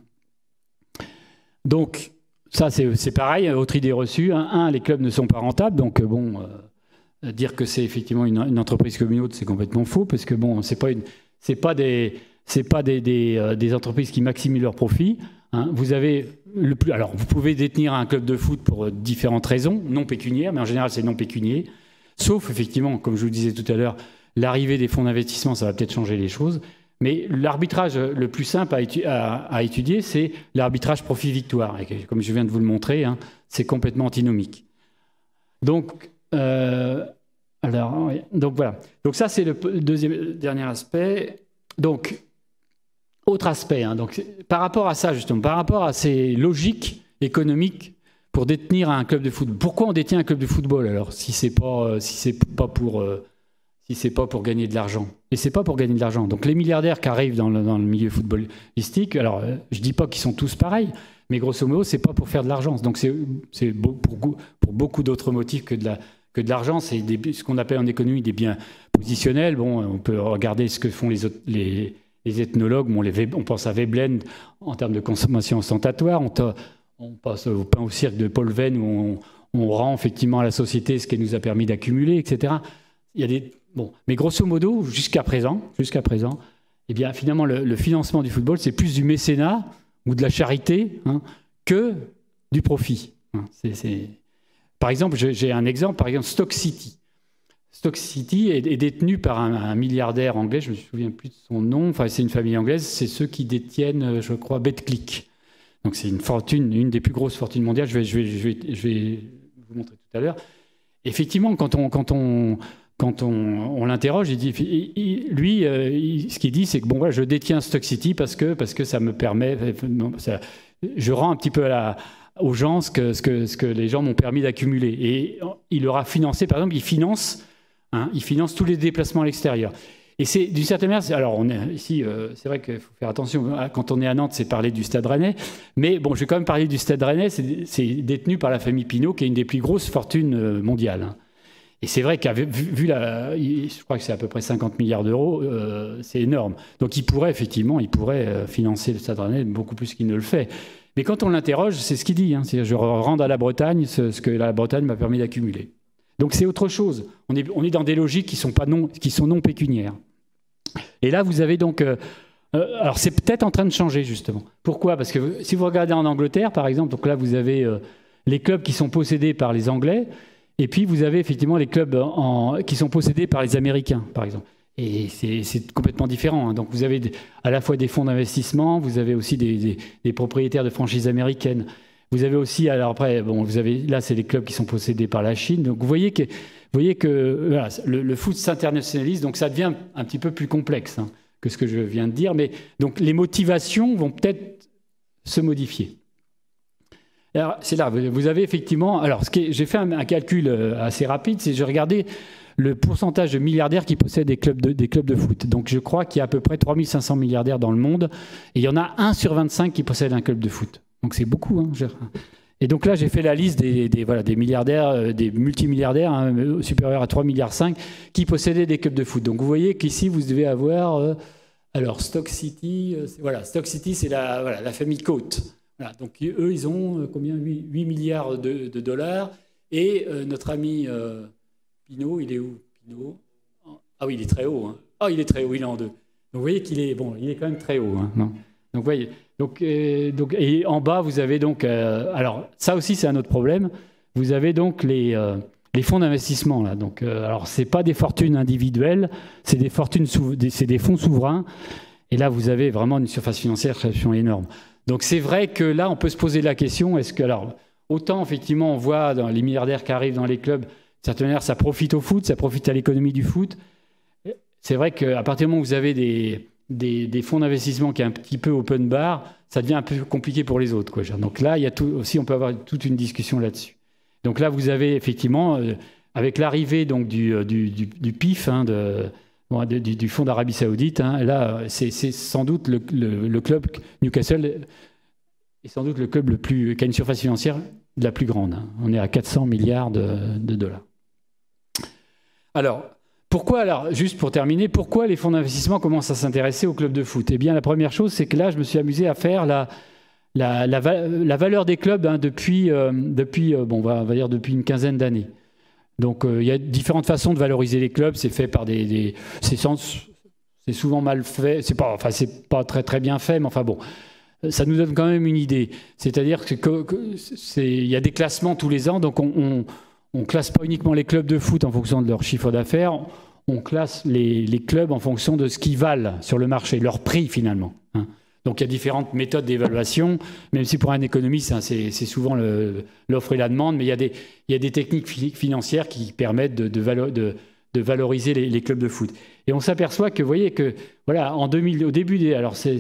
Donc, ça, c'est pareil, autre idée reçue. Un, un, les clubs ne sont pas rentables, donc bon, euh, dire que c'est effectivement une, une entreprise comme une autre, c'est complètement faux, parce que bon, c'est pas une, c'est pas des, c'est pas des, des, euh, des entreprises qui maximisent leurs profits. Hein. Vous avez le plus, alors, vous pouvez détenir un club de foot pour différentes raisons, non pécuniaires, mais en général, c'est non pécunier. Sauf effectivement, comme je vous le disais tout à l'heure, l'arrivée des fonds d'investissement, ça va peut-être changer les choses. Mais l'arbitrage le plus simple à, étu à, à étudier, c'est l'arbitrage profit-victoire. Et comme je viens de vous le montrer, hein, c'est complètement antinomique. Donc, euh, alors, oui. Donc voilà. Donc ça, c'est le deuxième, dernier aspect. Donc, autre aspect. Hein, donc, par rapport à ça, justement, par rapport à ces logiques économiques pour détenir un club de football. Pourquoi on détient un club de football alors, si c'est pas, si c'est pas pour... Euh, si ce n'est pas pour gagner de l'argent. Et ce n'est pas pour gagner de l'argent. Donc les milliardaires qui arrivent dans le, dans le milieu footballistique, alors je ne dis pas qu'ils sont tous pareils, mais grosso modo, ce n'est pas pour faire de l'argent. Donc c'est pour, pour beaucoup d'autres motifs que de l'argent. C'est ce qu'on appelle en économie des biens positionnels. Bon, on peut regarder ce que font les, autres, les, les ethnologues. Bon, les, on pense à Veblen en termes de consommation ostentatoire. On, on passe au pain au cirque de Paul Venn où on, on rend effectivement à la société ce qu'elle nous a permis d'accumuler, et cetera. Il y a des... Bon, mais grosso modo, jusqu'à présent, jusqu'à présent, eh bien, finalement, le, le financement du football, c'est plus du mécénat ou de la charité hein, que du profit. Hein, c'est, c'est... Par exemple, j'ai un exemple, par exemple, Stoke City. Stoke City est, est détenu par un, un milliardaire anglais, je ne me souviens plus de son nom, enfin, c'est une famille anglaise, c'est ceux qui détiennent, je crois, Betclic. Donc, c'est une fortune, une des plus grosses fortunes mondiales, je vais, je vais, je vais, je vais vous montrer tout à l'heure. Effectivement, quand on... Quand on Quand on, on l'interroge, il dit, il, lui, euh, il, ce qu'il dit, c'est que bon, voilà, je détiens Stoke City parce que, parce que ça me permet, ça, je rends un petit peu à la, aux gens ce que, ce, que, ce que les gens m'ont permis d'accumuler. Et il leur a financé, par exemple, il finance, hein, il finance tous les déplacements à l'extérieur. Et c'est d'une certaine manière, alors on est ici, euh, c'est vrai qu'il faut faire attention, quand on est à Nantes, c'est parler du Stade Rennais, mais bon, je vais quand même parler du Stade Rennais, c'est détenu par la famille Pinault, qui est une des plus grosses fortunes mondiales. Hein. Et c'est vrai qu'avec vu, vu la, je crois que c'est à peu près cinquante milliards d'euros, euh, c'est énorme. Donc il pourrait effectivement, il pourrait euh, financer le Stade Rennais beaucoup plus qu'il ne le fait. Mais quand on l'interroge, c'est ce qu'il dit. Hein, c'est je rends à la Bretagne ce, ce que la Bretagne m'a permis d'accumuler. Donc c'est autre chose. On est, on est dans des logiques qui sont pas non, qui sont non pécuniaires. Et là, vous avez donc, euh, euh, alors c'est peut-être en train de changer justement. Pourquoi? Parce que si vous regardez en Angleterre, par exemple, donc là vous avez euh, les clubs qui sont possédés par les Anglais. Et puis, vous avez effectivement les clubs en, qui sont possédés par les Américains, par exemple. Et c'est complètement différent. Hein. Donc, vous avez à la fois des fonds d'investissement, vous avez aussi des, des, des propriétaires de franchises américaines. Vous avez aussi, alors après, bon, vous avez, là, c'est les clubs qui sont possédés par la Chine. Donc, vous voyez que, vous voyez que voilà, le, le foot s'internationalise, donc ça devient un petit peu plus complexe hein, que ce que je viens de dire. Mais donc, les motivations vont peut-être se modifier. C'est là, vous avez effectivement... Alors, j'ai fait un, un calcul assez rapide, c'est j'ai regardé le pourcentage de milliardaires qui possèdent des clubs de, des clubs de foot. Donc, je crois qu'il y a à peu près trois mille cinq cents milliardaires dans le monde, et il y en a un sur vingt-cinq qui possède un club de foot. Donc, c'est beaucoup. Hein, et donc là, j'ai fait la liste des, des, voilà, des milliardaires, des multimilliardaires, hein, supérieurs à trois virgule cinq milliards, qui possédaient des clubs de foot. Donc, vous voyez qu'ici, vous devez avoir... Euh, alors, Stoke City, euh, voilà, Stoke City, c'est la, voilà, la famille Coates. Voilà, donc eux, ils ont euh, combien huit milliards de, de dollars. Et euh, notre ami euh, Pinault, il est où Pinault Ah oui, il est très haut. Hein. Ah, il est très haut, il est en deux. Donc vous voyez qu'il est, bon, il est quand même très haut. Hein, non donc vous voyez, donc, euh, donc, et en bas, vous avez donc... Euh, alors, ça aussi, c'est un autre problème. Vous avez donc les, euh, les fonds d'investissement. Là. Donc, euh, alors, ce n'est pas des fortunes individuelles, c'est des, fortunes c'est des fonds souverains. Et là, vous avez vraiment une surface financière énorme. Donc c'est vrai que là, on peut se poser la question, est-ce que, alors, autant effectivement on voit dans les milliardaires qui arrivent dans les clubs, de certaine manière, ça profite au foot, ça profite à l'économie du foot. C'est vrai qu'à partir du moment où vous avez des, des, des fonds d'investissement qui est un petit peu open bar, ça devient un peu compliqué pour les autres, quoi. Donc là, il y a tout, aussi, on peut avoir toute une discussion là-dessus. Donc là, vous avez effectivement, euh, avec l'arrivée donc du, du, du, du P I F, hein, de, bon, de, du, du fonds d'Arabie Saoudite, hein, là, c'est sans doute le, le, le club Newcastle est sans doute le club le plus, qui a une surface financière de la plus grande. Hein. On est à quatre cents milliards de, de dollars. Alors, pourquoi, alors, juste pour terminer, pourquoi les fonds d'investissement commencent à s'intéresser au club de foot? Eh bien, la première chose, c'est que là, je me suis amusé à faire la, la, la, la valeur des clubs hein, depuis, euh, depuis, euh, bon, on va, on va dire depuis une quinzaine d'années. Donc, euh, il y a différentes façons de valoriser les clubs. C'est fait par des, des c'est, c'est souvent mal fait. C'est pas, enfin, c'est pas très très bien fait, mais enfin bon, ça nous donne quand même une idée. C'est-à-dire que, que, que c'est, il y a des classements tous les ans, donc on, on, on classe pas uniquement les clubs de foot en fonction de leur chiffre d'affaires. On classe les, les clubs en fonction de ce qu'ils valent sur le marché, leur prix finalement. Hein. Donc il y a différentes méthodes d'évaluation, même si pour un économiste, hein, c'est souvent l'offre et la demande, mais il y a des, il y a des techniques financières qui permettent de, de, valo de, de valoriser les, les clubs de foot. Et on s'aperçoit que, vous voyez, que voilà, en deux mille, au début des, alors c'est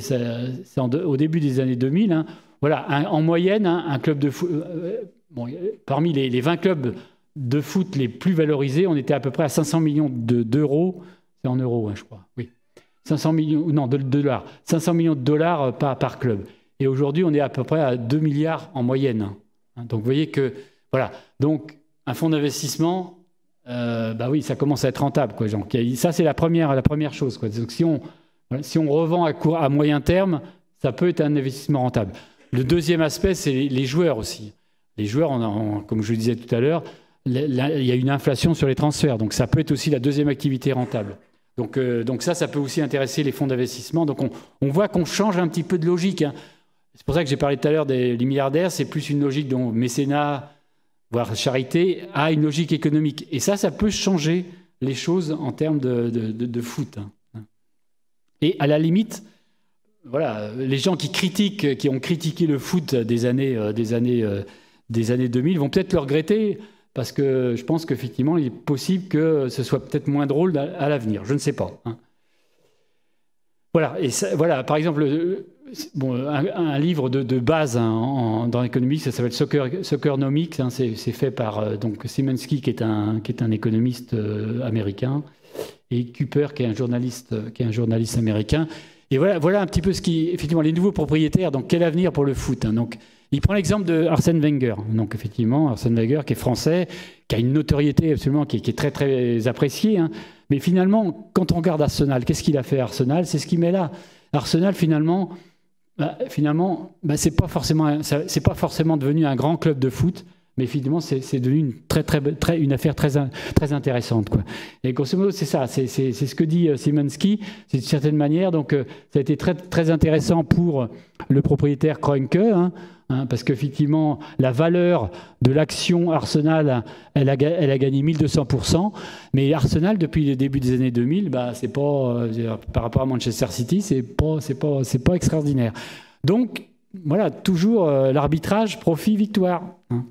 au début des années deux mille, hein, voilà, un, en moyenne, hein, un club de foot, euh, bon, parmi les, les vingt clubs de foot les plus valorisés, on était à peu près à cinq cents millions d'euros, c'est en euros, hein, je crois, oui. cinq cents millions, non, de, de dollars, cinq cents millions de dollars par, par club. Et aujourd'hui, on est à peu près à deux milliards en moyenne. Hein. Donc, vous voyez que, voilà. Donc, un fonds d'investissement, euh, bah oui, ça commence à être rentable, quoi. Donc, ça, c'est la première, la première chose, quoi. Donc, si on, voilà, si on revend à, court, à moyen terme, ça peut être un investissement rentable. Le deuxième aspect, c'est les, les joueurs aussi. Les joueurs, on a, on, comme je le disais tout à l'heure, il y a une inflation sur les transferts. Donc, ça peut être aussi la deuxième activité rentable. Donc, euh, donc ça, ça peut aussi intéresser les fonds d'investissement. Donc on, on voit qu'on change un petit peu de logique. Hein. C'est pour ça que j'ai parlé tout à l'heure des, des milliardaires. C'est plus une logique dont mécénat, voire charité, a une logique économique. Et ça, ça peut changer les choses en termes de, de, de, de foot. Hein. Et à la limite, voilà, les gens qui critiquent, qui ont critiqué le foot des années, euh, des années, euh, des années deux mille vont peut-être le regretter. Parce que je pense qu'effectivement, il est possible que ce soit peut-être moins drôle à l'avenir. Je ne sais pas. Hein. Voilà. Et ça, voilà. Par exemple, bon, un, un livre de, de base hein, en, dans l'économie, ça s'appelle Soccer, Soccernomics. Hein, c'est fait par euh, donc Szymanski, qui est un, qui est un économiste euh, américain, et Cooper, qui est un journaliste, qui est un journaliste américain. Et voilà, voilà un petit peu ce qui, effectivement, les nouveaux propriétaires. Donc, quel avenir pour le foot hein, donc, il prend l'exemple de Arsène Wenger. Donc, effectivement, Arsène Wenger, qui est français, qui a une notoriété absolument qui est, qui est très, très appréciée. Hein. Mais finalement, quand on regarde Arsenal, qu'est-ce qu'il a fait Arsenal? C'est ce qu'il met là. Arsenal, finalement, bah, finalement bah, c'est pas forcément, c'est pas forcément devenu un grand club de foot, mais finalement, c'est devenu une, très, très, très, une affaire très, très intéressante, quoi. Et grosso modo, c'est ça, c'est ce que dit Szymanski, c'est d'une certaine manière. Donc, euh, ça a été très, très intéressant pour le propriétaire Kroenke, hein, hein, parce qu'effectivement, la valeur de l'action Arsenal, elle a, elle a gagné mille deux cents pour cent. Mais Arsenal, depuis le début des années deux mille, bah, c'est pas, euh, par rapport à Manchester City, c'est pas, c'est pas, c'est pas extraordinaire. Donc, voilà, toujours euh, l'arbitrage profit-victoire. Hein.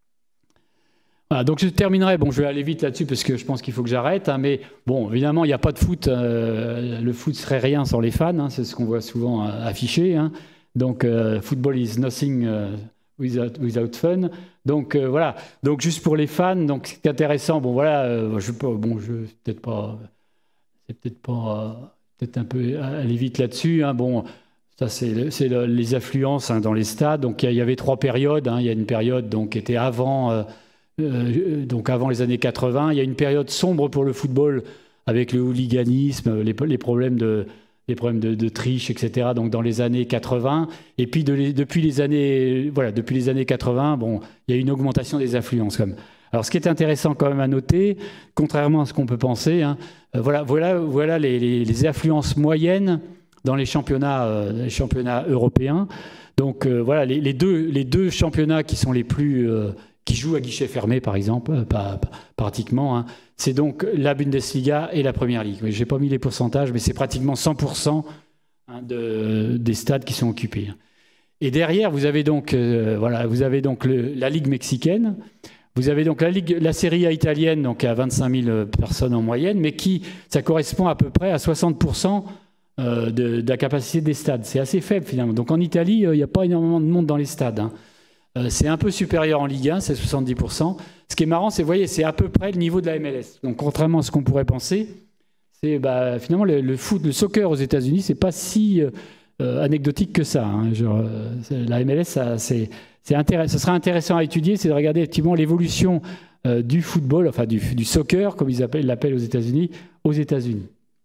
Voilà, donc je terminerai, bon je vais aller vite là-dessus parce que je pense qu'il faut que j'arrête, hein, mais bon évidemment il n'y a pas de foot, euh, le foot serait rien sans les fans, hein, c'est ce qu'on voit souvent euh, affiché, hein. Donc euh, football is nothing uh, without, without fun, donc euh, voilà, donc juste pour les fans, donc c'est intéressant, bon voilà, euh, je peux, bon je peut-être pas, c'est peut-être pas, euh, peut-être un peu aller vite là-dessus, hein, bon ça c'est le, les affluences hein, dans les stades, donc il y, y avait trois périodes, hein, il y a une période donc qui était avant euh, Euh, donc avant les années quatre-vingt, il y a une période sombre pour le football avec le hooliganisme, les, les problèmes, de, les problèmes de, de triche, et cetera. Donc dans les années quatre-vingt, et puis de les, depuis les années, voilà, depuis les années quatre-vingt, bon, il y a une augmentation des affluences. Comme. Alors ce qui est intéressant quand même à noter, contrairement à ce qu'on peut penser, hein, euh, voilà, voilà, voilà les, les, les affluences moyennes dans les championnats, euh, les championnats européens. Donc euh, voilà les, les, deux, les deux championnats qui sont les plus euh, qui jouent à guichet fermé, par exemple, pas, pas, pratiquement. Hein. C'est donc la Bundesliga et la Première Ligue. Je n'ai pas mis les pourcentages, mais c'est pratiquement cent pour cent hein, de, des stades qui sont occupés. Et derrière, vous avez donc, euh, voilà, vous avez donc le, la Ligue mexicaine, vous avez donc la, Ligue, la Serie A italienne, donc à vingt-cinq mille personnes en moyenne, mais qui, ça correspond à peu près à soixante pour cent euh, de, de la capacité des stades. C'est assez faible finalement. Donc en Italie, il n'y a pas énormément de monde dans les stades. Hein. Euh, c'est un peu supérieur en Ligue un, c'est soixante-dix pour cent. Ce qui est marrant, c'est, vous voyez, c'est à peu près le niveau de la M L S. Donc contrairement à ce qu'on pourrait penser, c'est bah, finalement le, le foot, le soccer aux États-Unis, c'est pas si euh, anecdotique que ça. Hein. Genre, euh, la M L S, ça, c'est, c'est intéressant. Ce serait intéressant à étudier, c'est de regarder effectivement l'évolution euh, du football, enfin du, du soccer, comme ils appellent, l'appellent aux États-Unis, aux États-Unis.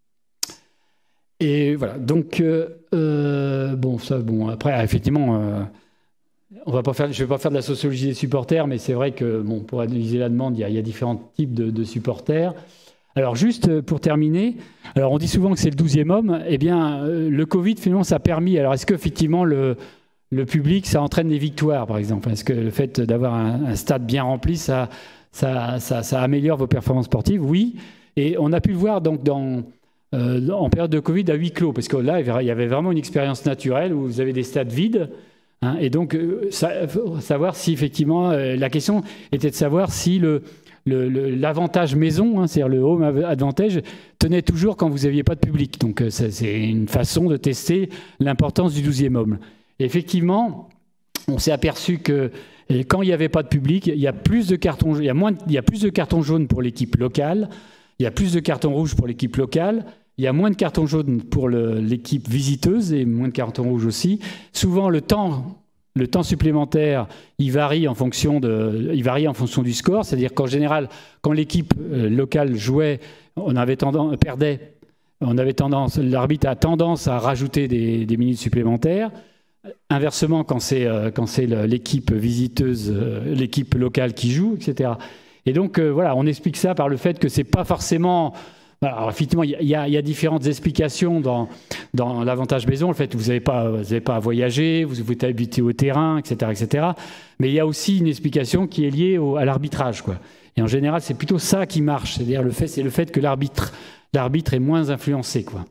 Et voilà. Donc euh, euh, bon, ça, bon. Après, effectivement, euh, on va pas faire. Je vais pas faire de la sociologie des supporters, mais c'est vrai que bon, pour analyser la demande, il y a, il y a différents types de, de supporters. Alors juste pour terminer, alors on dit souvent que c'est le douzième homme, eh bien le Covid finalement ça a permis, alors est-ce qu'effectivement le, le public ça entraîne des victoires par exemple? Est-ce que le fait d'avoir un, un stade bien rempli ça, ça, ça, ça améliore vos performances sportives? Oui, et on a pu le voir donc dans, euh, en période de Covid à huis clos, parce que là il y avait vraiment une expérience naturelle où vous avez des stades vides, hein, et donc ça, savoir si effectivement, euh, la question était de savoir si le... Le, le, l'avantage maison, hein, c'est-à-dire le home advantage, tenait toujours quand vous n'aviez pas de public. Donc ça, c'est une façon de tester l'importance du douzième homme. Et effectivement, on s'est aperçu que quand il n'y avait pas de public, il y a plus de cartons, il y a moins, il y a plus de cartons jaunes pour l'équipe locale, il y a plus de cartons rouges pour l'équipe locale, il y a moins de cartons jaunes pour le, l'équipe visiteuse et moins de cartons rouges aussi. Souvent, le temps... Le temps supplémentaire, il varie en fonction, de, il varie en fonction du score. C'est-à-dire qu'en général, quand l'équipe locale jouait, on avait tendance, perdait, on avait tendance, l'arbitre a tendance à rajouter des, des minutes supplémentaires. Inversement, quand c'est, quand c'est l'équipe visiteuse, l'équipe locale qui joue, et cetera. Et donc, voilà, on explique ça par le fait que c'est pas forcément... Alors, effectivement, il y, y, y a différentes explications dans, dans l'avantage maison, le fait que vous n'avez pas, vous n'avez pas à voyager, vous vous habitez au terrain, et cetera, et cetera. Mais il y a aussi une explication qui est liée au, à l'arbitrage, quoi. Et en général, c'est plutôt ça qui marche, c'est-à-dire le fait, c'est le fait que l'arbitre, l'arbitre est moins influencé, quoi.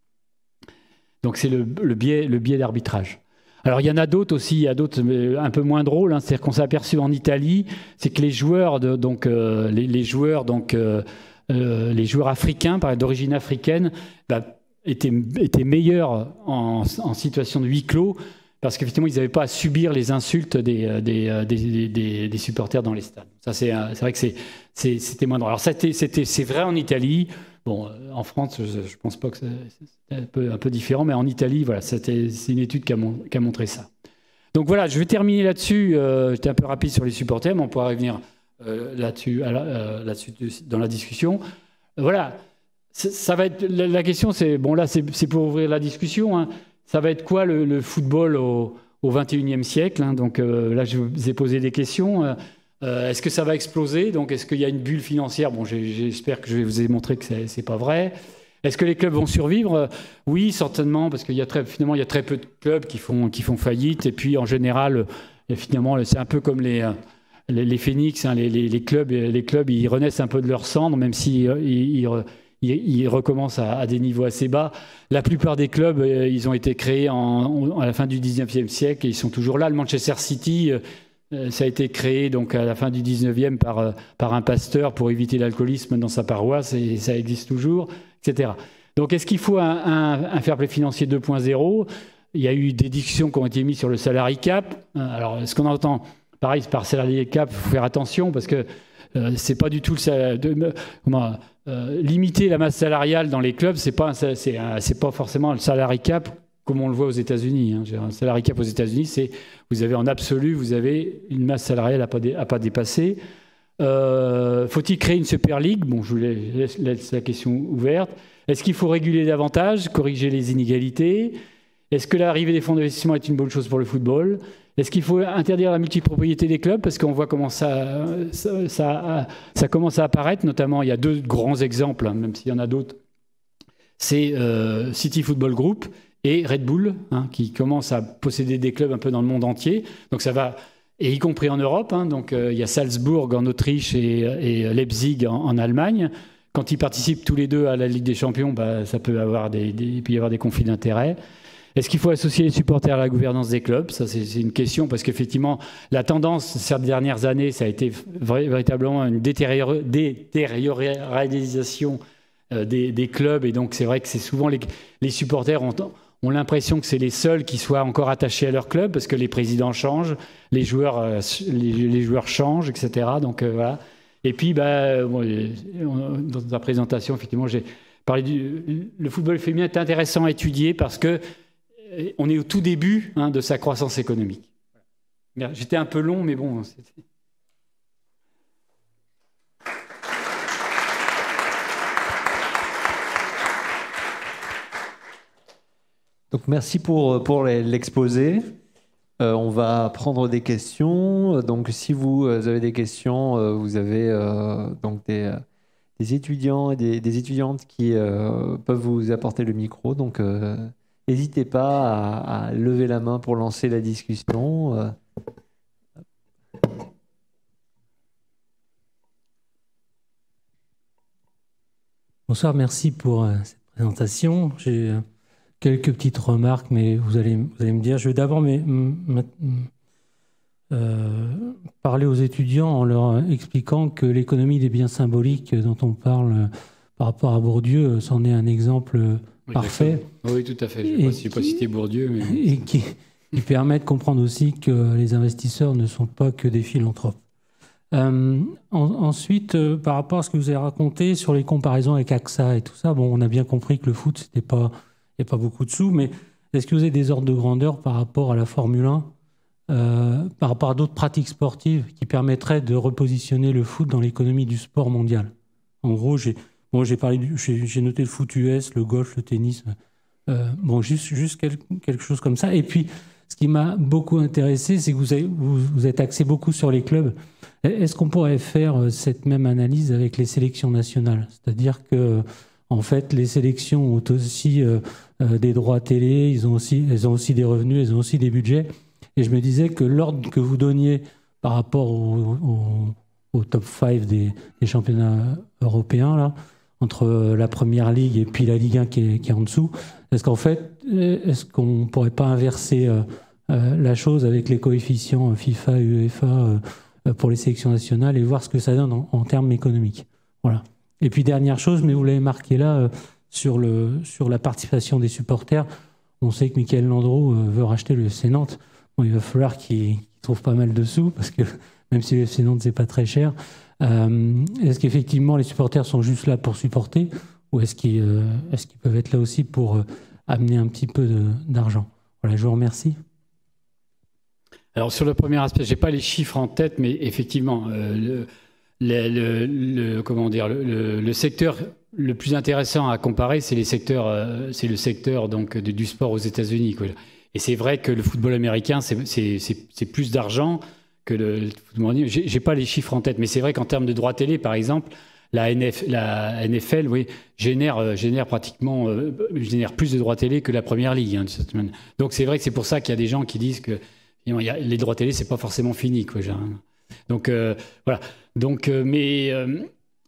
Donc c'est le, le biais, le biais d'arbitrage. Alors il y en a d'autres aussi, il y a d'autres un peu moins drôles. Hein, c'est-à-dire qu'on s'est aperçu en Italie, c'est que les joueurs, de, donc euh, les, les joueurs, donc euh, Euh, les joueurs africains, d'origine africaine, bah, étaient, étaient meilleurs en, en situation de huis clos parce qu'effectivement, ils n'avaient pas à subir les insultes des, des, des, des, des supporters dans les stades. Ça, c'est, c'est vrai que c'est, c'est, c'était moins drôle. Alors, c'était, c'était, c'est vrai en Italie. Bon, en France, je ne pense pas que c'est un peu, un peu différent, mais en Italie, voilà, c'était, c'est une étude qui a, qui a montré ça. Donc voilà, je vais terminer là-dessus. Euh, j'étais un peu rapide sur les supporters, mais on pourra revenir Euh, là-dessus, euh, là-dessus, dans la discussion. Voilà, ça va être la, la question, c'est bon là, c'est, c'est pour ouvrir la discussion. Hein, ça va être quoi le, le football au, au vingt et unième siècle, hein, donc euh, là, je vous ai posé des questions. Euh, est-ce que ça va exploser? Donc, est-ce qu'il y a une bulle financière? Bon, j'ai, j'espère que je vais vous ai montré que c'est, c'est pas vrai. Est-ce que les clubs vont survivre? Oui, certainement, parce qu'il y a très, finalement, il y a très peu de clubs qui font, qui font faillite. Et puis, en général, finalement, c'est un peu comme les Les, les phénix, hein, les, les, les, clubs, les clubs, ils renaissent un peu de leur cendre, même s'ils ils, ils, ils recommencent à, à des niveaux assez bas. La plupart des clubs, ils ont été créés en, à la fin du dix-neuvième siècle et ils sont toujours là. Le Manchester City, ça a été créé donc à la fin du dix-neuvième par, par un pasteur pour éviter l'alcoolisme dans sa paroisse et ça existe toujours, et cetera. Donc, est-ce qu'il faut un, un, un fair play financier deux point zéro? Il y a eu des discussions qui ont été mises sur le salary cap. Alors, est-ce qu'on entend... Pareil, par salarié cap, il faut faire attention parce que euh, c'est pas du tout le de, comment, euh, limiter la masse salariale dans les clubs, c'est pas c'est, c'est pas forcément le salary cap comme on le voit aux États-Unis. Hein. Un salary cap aux États-Unis, c'est vous avez en absolu, vous avez une masse salariale à pas dé, à pas dépasser. Euh, faut-il créer une super ligue? Bon, je vous laisse, laisse la question ouverte. Est-ce qu'il faut réguler davantage, corriger les inégalités? Est-ce que l'arrivée des fonds d'investissement est une bonne chose pour le football? Est-ce qu'il faut interdire la multipropriété des clubs? Parce qu'on voit comment ça, ça, ça, ça commence à apparaître. Notamment, il y a deux grands exemples, hein, même s'il y en a d'autres. C'est euh, City Football Group et Red Bull, hein, qui commencent à posséder des clubs un peu dans le monde entier. Donc ça va, et y compris en Europe. Hein, donc euh, il y a Salzbourg en Autriche et, et Leipzig en, en Allemagne. Quand ils participent tous les deux à la Ligue des Champions, bah, ça peut avoir des, des, il peut y avoir des conflits d'intérêts. Est-ce qu'il faut associer les supporters à la gouvernance des clubs? Ça, c'est, c'est une question parce qu'effectivement, la tendance ces dernières années, ça a été vra- véritablement une détérior- détériorisation euh, des, des clubs. Et donc, c'est vrai que c'est souvent les, les supporters ont, ont l'impression que c'est les seuls qui soient encore attachés à leur club parce que les présidents changent, les joueurs, euh, les, les joueurs changent, et cetera. Donc, euh, voilà. Et puis, bah, bon, dans la présentation, effectivement, j'ai parlé du le football féminin est intéressant à étudier parce que on est au tout début hein, de sa croissance économique. J'étais un peu long, mais bon. Donc merci pour, pour l'exposé. Euh, on va prendre des questions. Donc si vous avez des questions, vous avez euh, donc des, des étudiants et des, des étudiantes qui euh, peuvent vous apporter le micro. Donc euh, n'hésitez pas à, à lever la main pour lancer la discussion. Euh, Bonsoir, merci pour euh, cette présentation. J'ai euh, quelques petites remarques, mais vous allez, vous allez me dire. Je vais d'abord euh, parler aux étudiants en leur expliquant que l'économie des biens symboliques dont on parle euh, par rapport à Bourdieu, c'en est un exemple oui, parfait. Oui, tout à fait. Je ne vais pas citer Bourdieu. Mais... Et qui, qui permet de comprendre aussi que les investisseurs ne sont pas que des philanthropes. Euh, en, ensuite, euh, par rapport à ce que vous avez raconté sur les comparaisons avec A X A et tout ça, bon, on a bien compris que le foot, c'était pas, il n'y a pas beaucoup de sous, mais est-ce que vous avez des ordres de grandeur par rapport à la Formule un, euh, par rapport à d'autres pratiques sportives qui permettraient de repositionner le foot dans l'économie du sport mondial? En gros, j'ai bon, j'ai parlé, j'ai noté le foot U S, le golf, le tennis, euh, bon, juste, juste quelque, quelque chose comme ça. Et puis, ce qui m'a beaucoup intéressé, c'est que vous, avez, vous, vous êtes axé beaucoup sur les clubs. Est-ce qu'on pourrait faire cette même analyse avec les sélections nationales? C'est-à-dire que, en fait, les sélections ont aussi euh, des droits télé, ils ont aussi, elles ont aussi des revenus, elles ont aussi des budgets. Et je me disais que l'ordre que vous donniez par rapport au, au, au top cinq des, des championnats européens, là, entre la Première Ligue et puis la Ligue un qui est, qui est en dessous, est-ce qu'en fait, est-ce qu'on ne pourrait pas inverser euh, euh, la chose avec les coefficients FIFA, UEFA euh, pour les sélections nationales et voir ce que ça donne en, en termes économiques. Voilà. Et puis dernière chose, mais vous l'avez marqué là, euh, sur, le, sur la participation des supporters, on sait que Michael Landreau euh, veut racheter le F C Nantes. Bon, il va falloir qu'il qu'il trouve pas mal de sous, parce que même si le F C Nantes, c'est pas très cher, euh, est-ce qu'effectivement les supporters sont juste là pour supporter, ou est-ce qu'ils, euh, est-ce qu'ils peuvent être là aussi pour euh, amener un petit peu de, d'argent? Voilà, je vous remercie. Alors sur le premier aspect, j'ai pas les chiffres en tête, mais effectivement, euh, le, le, le, comment dire, le, le, le secteur le plus intéressant à comparer, c'est les secteurs, euh, c'est le secteur donc de, du sport aux États-Unis, quoi. Et c'est vrai que le football américain, c'est, c'est, c'est, c'est plus d'argent que le, le football mondial. J'ai, j'ai pas les chiffres en tête, mais c'est vrai qu'en termes de droits télé, par exemple, la, N F, la N F L, oui, génère, euh, génère pratiquement, euh, génère plus de droits télé que la Première Ligue. Hein, donc c'est vrai que c'est pour ça qu'il y a des gens qui disent que il y a, les droits télé, c'est pas forcément fini, quoi. Donc euh, voilà. Donc, euh, mais euh,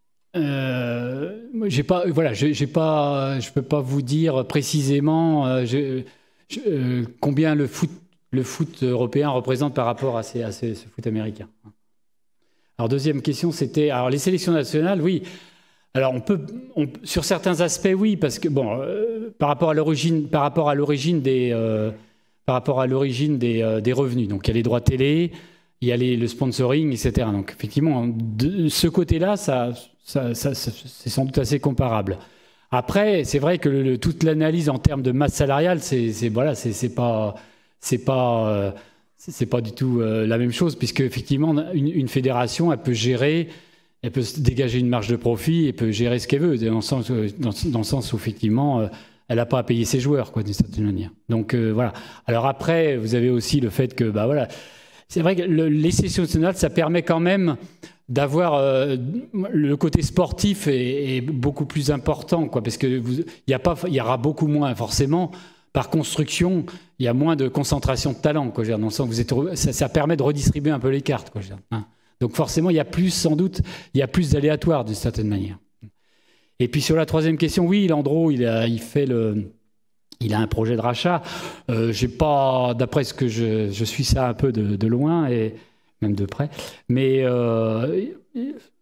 euh, j'ai pas, voilà, j'ai, j'ai pas, je peux pas vous dire précisément euh, je, je, euh, combien le foot, le foot européen représente par rapport à, ces, à ces, ce foot américain. Alors deuxième question, c'était, alors les sélections nationales, oui. Alors on peut, on, sur certains aspects, oui, parce que bon, euh, par rapport à l'origine, par rapport à l'origine des euh, par rapport à l'origine des, euh, des revenus. Donc il y a les droits télé, il y a les, le sponsoring, et cetera. Donc effectivement, de ce côté-là, ça, ça, ça, ça, c'est sans doute assez comparable. Après, c'est vrai que le, toute l'analyse en termes de masse salariale, c'est, c'est voilà, c'est, c'est pas, c'est pas, euh, c'est, c'est pas du tout euh, la même chose, puisque effectivement, une, une fédération, elle peut gérer, elle peut se dégager une marge de profit, elle peut gérer ce qu'elle veut, dans le sens, dans, dans le sens où effectivement. Euh, elle n'a pas à payer ses joueurs, quoi, d'une certaine manière. Donc euh, voilà. Alors après, vous avez aussi le fait que, bah voilà, c'est vrai que le, les sélections nationales, ça permet quand même d'avoir euh, le côté sportif est, est beaucoup plus important, quoi, parce que vous, y a pas, il y aura beaucoup moins forcément. Par construction, il y a moins de concentration de talent, quoi, dans le sens que vous êtes, ça, ça permet de redistribuer un peu les cartes, quoi, hein. Donc forcément, il y a plus, sans doute, il y a plus d'aléatoires d'une certaine manière. Et puis sur la troisième question, oui, Landreau, il a, il fait le, il a un projet de rachat. Euh, j'ai pas, d'après ce que je, je suis ça un peu de, de loin et même de près, mais euh,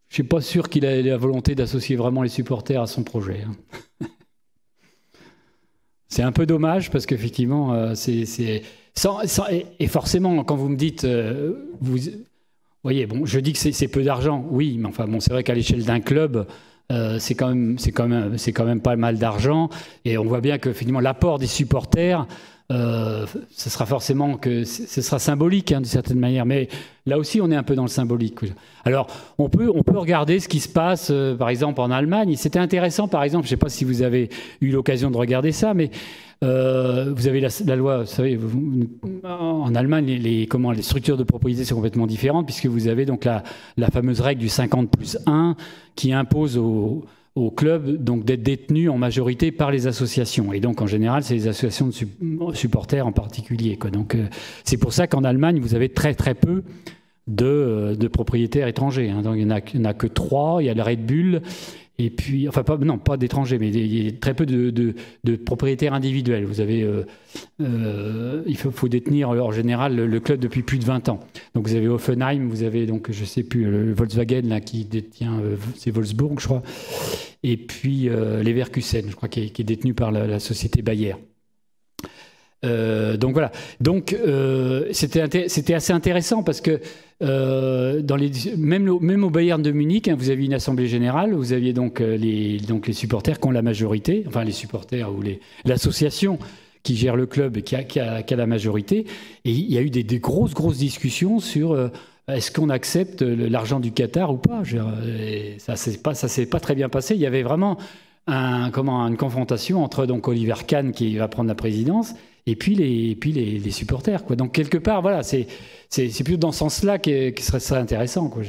je suis pas sûr qu'il ait la volonté d'associer vraiment les supporters à son projet. Hein. C'est un peu dommage parce qu'effectivement, euh, c'est, c'est sans, sans, et, et forcément, quand vous me dites, euh, vous voyez, bon, je dis que c'est, c'est peu d'argent, oui, mais enfin, bon, c'est vrai qu'à l'échelle d'un club, euh, c'est quand même, c'est quand même, c'est quand même pas mal d'argent, et on voit bien que finalement l'apport des supporters, euh, ce sera forcément que ce sera symbolique hein, d'une certaine manière, mais là aussi, on est un peu dans le symbolique. Alors, on peut, on peut regarder ce qui se passe, euh, par exemple, en Allemagne. C'était intéressant, par exemple, je ne sais pas si vous avez eu l'occasion de regarder ça, mais euh, vous avez la, la loi, vous savez, vous, en Allemagne, les, les, comment, les structures de propriété sont complètement différentes, puisque vous avez donc la, la fameuse règle du cinquante plus un qui impose aux au club donc d'être détenu en majorité par les associations. Et donc, en général, c'est les associations de su- supporters en particulier, quoi. Donc, euh, c'est pour ça qu'en Allemagne, vous avez très, très peu de, de propriétaires étrangers. Hein. Donc, il n'y en, en a que trois. Il y a le Red Bull, et puis, enfin, pas, non, pas d'étrangers, mais il y a très peu de, de, de propriétaires individuels. Vous avez, euh, euh, il faut, faut détenir en général le, le club depuis plus de vingt ans. Donc, vous avez Hoffenheim, vous avez donc, je sais plus, le Volkswagen là qui détient, euh, c'est Wolfsburg, je crois, et puis euh, Leverkusen, je crois, qui est, qui est détenu par la, la société Bayer. Euh, donc voilà. Donc euh, c'était, inté- c'était assez intéressant parce que euh, dans les, même, le, même au Bayern de Munich, hein, vous aviez une assemblée générale, vous aviez donc les, donc les supporters qui ont la majorité, enfin les supporters ou les, l'association qui gère le club et qui a, qui a, qui a la majorité. Et il y a eu des, des grosses grosses discussions sur euh, est-ce qu'on accepte l'argent du Qatar ou pas. Je veux dire, ça s'est pas, ça s'est pas très bien passé. Il y avait vraiment un, comment, une confrontation entre donc Oliver Kahn qui va prendre la présidence et puis les, et puis les, les supporters, quoi. Donc quelque part, voilà, c'est, c'est, c'est plutôt dans ce sens-là que, que serait, serait intéressant, quoi.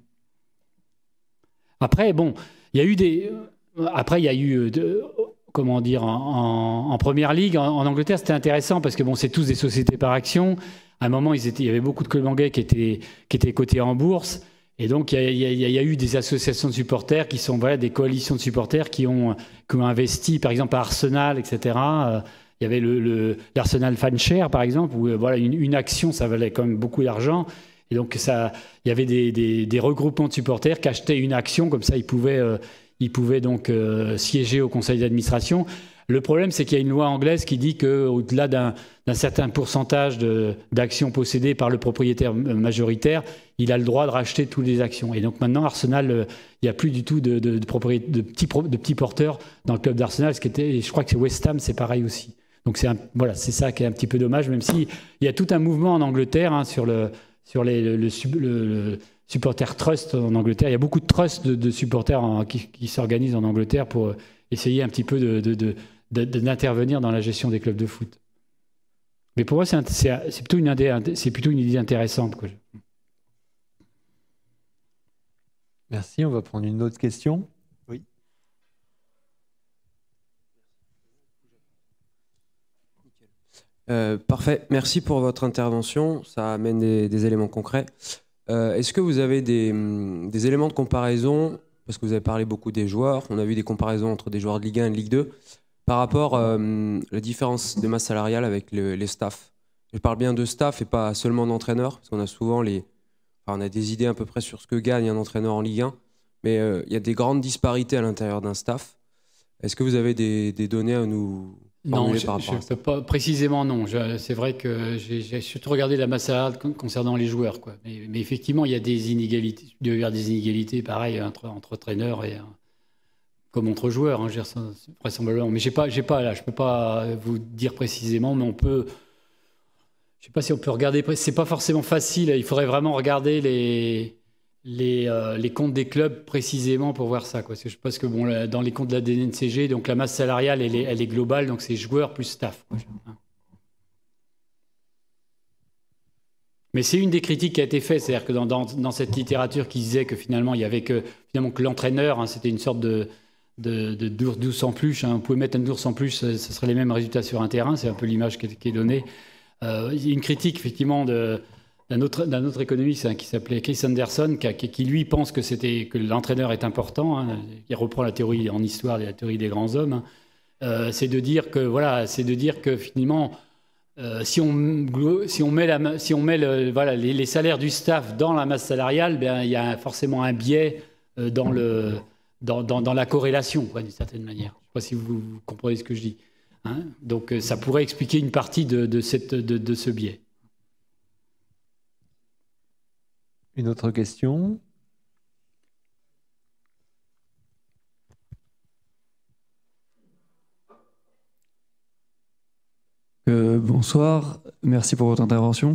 Après, bon, il y a eu des, après il y a eu, de, comment dire, en, en, en première ligue, en, en Angleterre, c'était intéressant parce que bon, c'est tous des sociétés par action. À un moment, ils étaient, il y avait beaucoup de clubs anglais qui étaient, qui étaient cotés en bourse. Et donc, il y, a, il, y a, il y a eu des associations de supporters qui sont, voilà, des coalitions de supporters qui ont, qui ont investi, par exemple, à Arsenal, et cetera. Il y avait le, le, l'Arsenal Fan Share, par exemple, où voilà, une, une action, ça valait quand même beaucoup d'argent. Et donc, ça, il y avait des, des, des regroupements de supporters qui achetaient une action, comme ça, ils pouvaient, euh, ils pouvaient donc euh, siéger au conseil d'administration. Le problème, c'est qu'il y a une loi anglaise qui dit qu'au-delà d'un, d'un certain pourcentage de, d'actions possédées par le propriétaire majoritaire, il a le droit de racheter toutes les actions. Et donc maintenant, Arsenal, euh, il n'y a plus du tout de, de, de, de, petits, de petits porteurs dans le club d'Arsenal, ce qui était, et je crois que c'est West Ham, c'est pareil aussi. Donc c'est, un, voilà, c'est ça qui est un petit peu dommage, même s'il y a tout un mouvement en Angleterre hein, sur, le, sur les, le, le, le, le supporter trust en Angleterre. Il y a beaucoup de trusts de, de supporters en, qui, qui s'organisent en Angleterre pour essayer un petit peu de, de, de, de, de, d'intervenir dans la gestion des clubs de foot. Mais pour moi, c'est, un, c'est, c'est, plutôt, une idée, c'est plutôt une idée intéressante, quoi. Merci, on va prendre une autre question. Oui. Euh, parfait, merci pour votre intervention, ça amène des, des éléments concrets. Euh, est-ce que vous avez des, des éléments de comparaison, parce que vous avez parlé beaucoup des joueurs, on a vu des comparaisons entre des joueurs de Ligue un et de Ligue deux, par rapport à euh, la différence de masse salariale avec le, les staffs. Je parle bien de staff et pas seulement d'entraîneurs, parce qu'on a souvent les, enfin, on a des idées à peu près sur ce que gagne un entraîneur en Ligue un, mais euh, il y a des grandes disparités à l'intérieur d'un staff. Est-ce que vous avez des, des données à nous Non, je par rapport ne peux pas précisément non. Je, c'est vrai que j'ai, j'ai surtout regardé la masse salariale concernant les joueurs, quoi. Mais, mais effectivement, il y a des inégalités. Il doit y avoir des inégalités, pareil, entre, entre entraîneurs et comme entre joueurs, hein, je veux dire, vraisemblablement. Mais j'ai pas, j'ai pas là, je peux pas vous dire précisément, mais on peut. Je sais pas si on peut regarder. C'est pas forcément facile. Il faudrait vraiment regarder les. Les, euh, les comptes des clubs précisément pour voir ça, quoi. Parce que je pense que bon, là, dans les comptes de la D N C G, donc la masse salariale elle est, elle est globale, donc c'est joueurs plus staff, quoi. Mais c'est une des critiques qui a été faite, c'est-à-dire que dans, dans, dans cette littérature qui disait que finalement il y avait que, finalement, que l'entraîneur, hein, c'était une sorte de, de, de d'ours en peluche, hein. On pouvait mettre un ours en peluche, ce serait les mêmes résultats sur un terrain, c'est un peu l'image qui est, qui est donnée. Euh, il y a une critique effectivement de D'un autre, d'un autre économiste hein, qui s'appelait Chris Anderson, qui, qui, qui lui pense que, c'était, que l'entraîneur est important. Hein, il reprend la théorie en histoire, la théorie des grands hommes. Hein, euh, c'est de dire que voilà, c'est de dire que finalement, euh, si on si on met la, si on met le, voilà les, les salaires du staff dans la masse salariale, ben il y a forcément un biais euh, dans, le, dans, dans, dans la corrélation, d'une certaine manière. Je ne sais pas si vous, vous comprenez ce que je dis. Hein, donc ça pourrait expliquer une partie de, de, cette, de, de ce biais. Une autre question? Euh, bonsoir, merci pour votre intervention.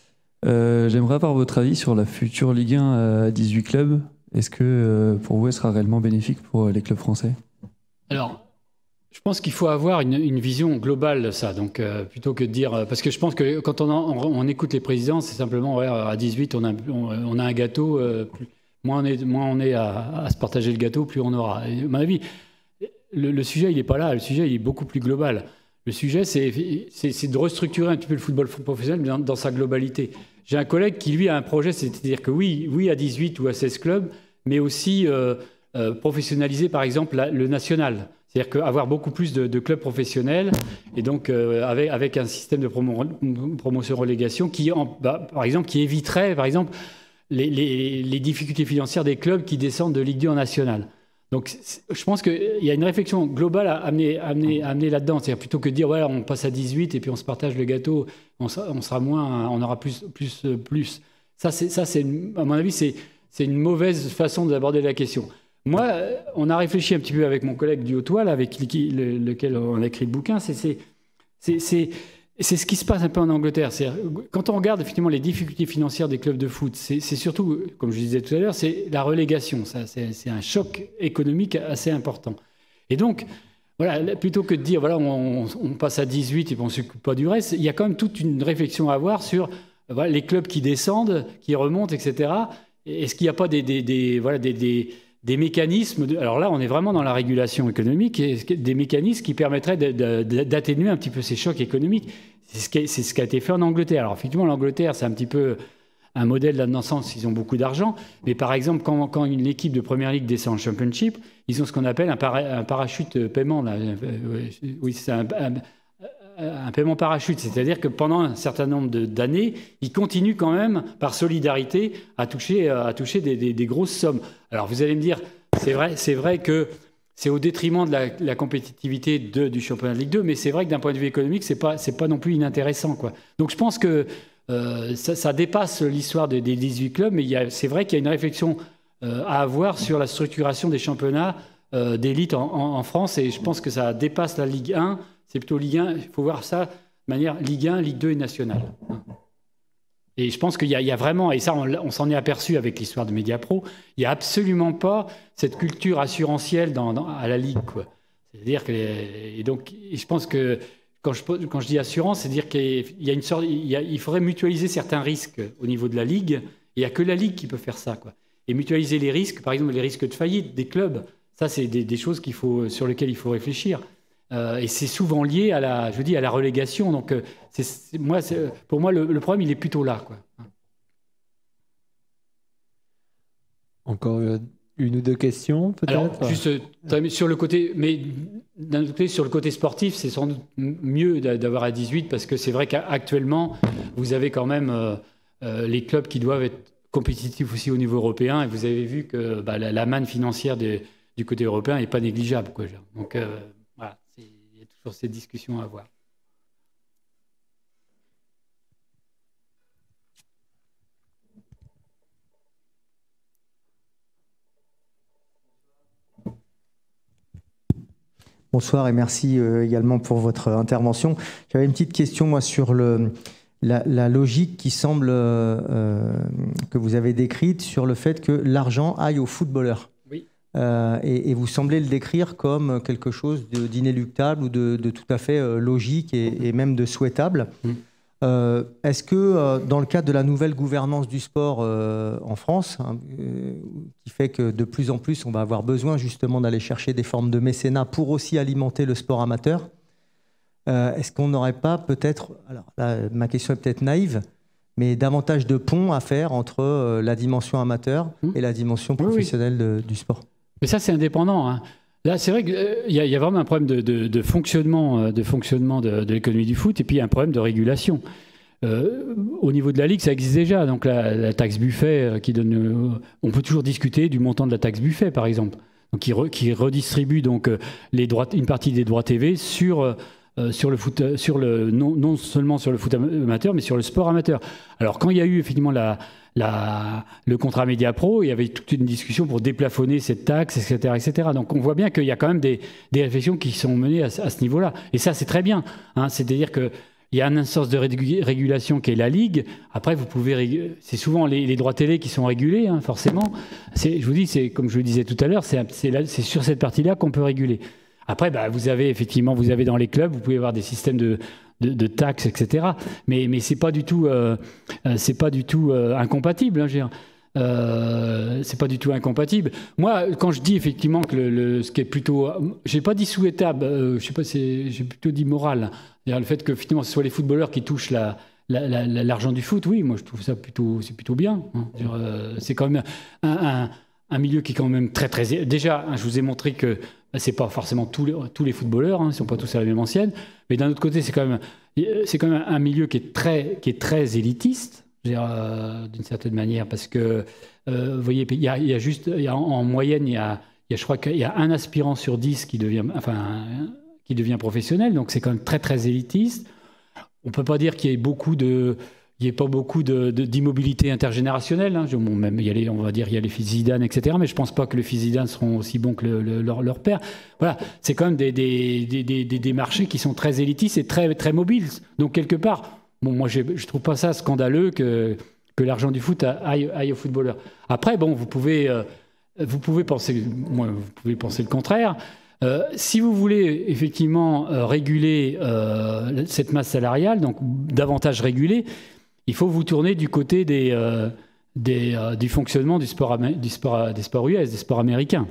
Euh, J'aimerais avoir votre avis sur la future Ligue un à dix-huit clubs. Est-ce que euh, pour vous, elle sera réellement bénéfique pour les clubs français? Alors, je pense qu'il faut avoir une, une vision globale de ça, donc euh, plutôt que de dire... Parce que je pense que quand on, en, on, on écoute les présidents, c'est simplement, ouais, à dix-huit, on a, on, on a un gâteau, euh, plus, moins on est, moins on est à, à se partager le gâteau, plus on aura. Et à mon avis, le, le sujet, il n'est pas là, le sujet, il est beaucoup plus global. Le sujet, c'est de restructurer un petit peu le football professionnel dans, dans sa globalité. J'ai un collègue qui, lui, a un projet, c'est-à-dire que oui, oui à dix-huit ou à seize clubs, mais aussi euh, euh, professionnaliser, par exemple, la, le national. C'est-à-dire qu'avoir beaucoup plus de, de clubs professionnels, et donc euh, avec, avec un système de promo, promotion-relégation qui, en, bah, par exemple, qui éviterait, par exemple, les, les, les difficultés financières des clubs qui descendent de Ligue deux en national. Donc, je pense qu'il y a une réflexion globale à amener, à amener, à amener là-dedans. C'est-à-dire plutôt que de dire, voilà, on passe à dix-huit et puis on se partage le gâteau, on sera, on sera moins, on aura plus, plus, plus. Ça, c'est, ça, c'est, à mon avis, c'est, c'est une mauvaise façon d'aborder la question. Moi, on a réfléchi un petit peu avec mon collègue du Haut-Toile, avec le, lequel on a écrit le bouquin. C'est, c'est, c'est, c'est, c'est ce qui se passe un peu en Angleterre. C'est, quand on regarde effectivement les difficultés financières des clubs de foot, c'est, c'est surtout, comme je disais tout à l'heure, c'est la relégation. Ça, c'est, c'est un choc économique assez important. Et donc, voilà, plutôt que de dire voilà, on, on passe à dix-huit et on ne s'occupe pas du reste, il y a quand même toute une réflexion à avoir sur voilà, les clubs qui descendent, qui remontent, et cetera. Est-ce qu'il n'y a pas des, des, des, voilà, des, des des mécanismes, de, alors là on est vraiment dans la régulation économique, et des mécanismes qui permettraient de, de, de, d'atténuer un petit peu ces chocs économiques. C'est ce, qui, c'est ce qui a été fait en Angleterre. Alors effectivement l'Angleterre c'est un petit peu un modèle là dans le sens ils ont beaucoup d'argent, mais par exemple quand, quand une équipe de Première Ligue descend en Championship, ils ont ce qu'on appelle un, para, un parachute paiement. Là. Oui, c'est un, un, un paiement parachute, c'est-à-dire que pendant un certain nombre de, d'années, ils continuent quand même, par solidarité, à toucher, à toucher des, des, des grosses sommes. Alors vous allez me dire, c'est vrai, c'est vrai que c'est au détriment de la, la compétitivité de, du championnat de Ligue deux, mais c'est vrai que d'un point de vue économique, c'est pas, c'est pas non plus inintéressant, quoi. Donc je pense que euh, ça, ça dépasse l'histoire des, des dix-huit clubs, mais il y a, c'est vrai qu'il y a une réflexion euh, à avoir sur la structuration des championnats euh, d'élite en, en, en France, et je pense que ça dépasse la Ligue un. C'est plutôt Ligue un, il faut voir ça de manière Ligue un, Ligue deux et nationale. Et je pense qu'il y a, il y a vraiment, et ça on, on s'en est aperçu avec l'histoire de Mediapro, il n'y a absolument pas cette culture assurantielle dans, dans, à la Ligue, quoi. C'est-à-dire que, et donc, et je pense que quand je, quand je dis assurance, c'est-à-dire qu'il y a une sorte, il, y a, il faudrait mutualiser certains risques au niveau de la Ligue, et il n'y a que la Ligue qui peut faire ça, quoi. Et mutualiser les risques, par exemple les risques de faillite des clubs, ça c'est des, des choses qu'il faut, sur lesquelles il faut réfléchir. Euh, et c'est souvent lié à la, je dis, à la relégation. Donc, euh, c'est, c'est, moi, c'est, pour moi, le, le problème, il est plutôt là, quoi. Encore une ou deux questions, peut-être. Alors, juste euh, sur le côté, mais d'un côté, sur le côté sportif, c'est sans doute mieux d'avoir à dix-huit parce que c'est vrai qu'actuellement, vous avez quand même euh, euh, les clubs qui doivent être compétitifs aussi au niveau européen. Et vous avez vu que bah, la, la manne financière de, du côté européen n'est pas négligeable, quoi. Donc, euh, voilà. Il y a toujours ces discussions à avoir. Bonsoir et merci euh, également pour votre intervention. J'avais une petite question moi sur le, la, la logique qui semble euh, que vous avez décrite sur le fait que l'argent aille aux footballeurs. Euh, et, et vous semblez le décrire comme quelque chose de, d'inéluctable ou de, de tout à fait euh, logique et, et même de souhaitable. Mmh. Euh, est-ce que euh, dans le cadre de la nouvelle gouvernance du sport euh, en France, hein, euh, qui fait que de plus en plus on va avoir besoin justement d'aller chercher des formes de mécénat pour aussi alimenter le sport amateur, euh, est-ce qu'on n'aurait pas peut-être, alors là ma question est peut-être naïve, mais davantage de ponts à faire entre euh, la dimension amateur mmh. et la dimension professionnelle oui, oui. De, du sport? Mais ça, c'est indépendant. Hein. Là, c'est vrai qu'il euh, y, y a vraiment un problème de, de, de fonctionnement, de, fonctionnement de, de l'économie du foot et puis un problème de régulation. Euh, au niveau de la Ligue, ça existe déjà. Donc la, la taxe buffet, euh, qui donne, euh, on peut toujours discuter du montant de la taxe buffet, par exemple, donc qui, re, qui redistribue donc euh, les droits, une partie des droits T V sur euh, sur le foot, sur le non, non seulement sur le foot amateur, mais sur le sport amateur. Alors quand il y a eu effectivement la, la, le contrat Média Pro, il y avait toute une discussion pour déplafonner cette taxe, et cetera, et cetera. Donc on voit bien qu'il y a quand même des, des réflexions qui sont menées à, à ce niveau-là. Et ça, c'est très bien. Hein, c'est-à-dire que il y a une instance de régulation qui est la Ligue. Après, vous pouvez, c'est souvent les, les droits télé qui sont régulés, hein, forcément. C'est, je vous dis, c'est comme je le disais tout à l'heure, c'est, c'est, là, c'est sur cette partie-là qu'on peut réguler. Après, bah, vous avez effectivement, vous avez dans les clubs, vous pouvez avoir des systèmes de, de, de taxes, et cetera. Mais, mais c'est pas du tout, euh, c'est pas du tout euh, incompatible. Hein, je veux dire. Euh, c'est pas du tout incompatible. Moi, quand je dis effectivement que le, le, ce qui est plutôt, j'ai pas dit souhaitable, euh, je sais pas, c'est, j'ai plutôt dit moral. C'est-à-dire le fait que finalement ce soit les footballeurs qui touchent la, la, la, l'argent du foot, oui, moi je trouve ça plutôt, c'est plutôt bien. Hein. Euh, c'est quand même un, un, un milieu qui est quand même très très. Déjà, hein, je vous ai montré que bah, c'est pas forcément tous les, tous les footballeurs, hein, ils sont pas tous à la même ancienne, mais d'un autre côté, c'est quand même, c'est quand même un milieu qui est très, qui est très élitiste. Euh, d'une certaine manière, parce que euh, vous voyez, il y a, il y a juste, il y a, en, en moyenne, il y a, il y a, je crois qu'il y a un aspirant sur dix qui devient, enfin, qui devient professionnel, donc c'est quand même très très élitiste. On peut pas dire qu'il y ait beaucoup de, il y ait pas beaucoup de, de, d'immobilité intergénérationnelle. Hein. Bon, même il y a les, on va dire, il y a les fils Zidane, et cetera. Mais je pense pas que les fils Zidane seront aussi bons que le, le, leur, leur père. Voilà, c'est quand même des, des, des, des, des marchés qui sont très élitistes et très très mobiles. Donc quelque part. Bon, moi, je ne trouve pas ça scandaleux que, que l'argent du foot aille, aille aux footballeurs. Après, bon, vous pouvez, euh, vous pouvez penser, moi, vous pouvez penser le contraire. Euh, si vous voulez effectivement euh, réguler euh, cette masse salariale, donc davantage réguler, il faut vous tourner du côté des, euh, des, euh, du fonctionnement du sport, du sport, des sports U S, des sports américains.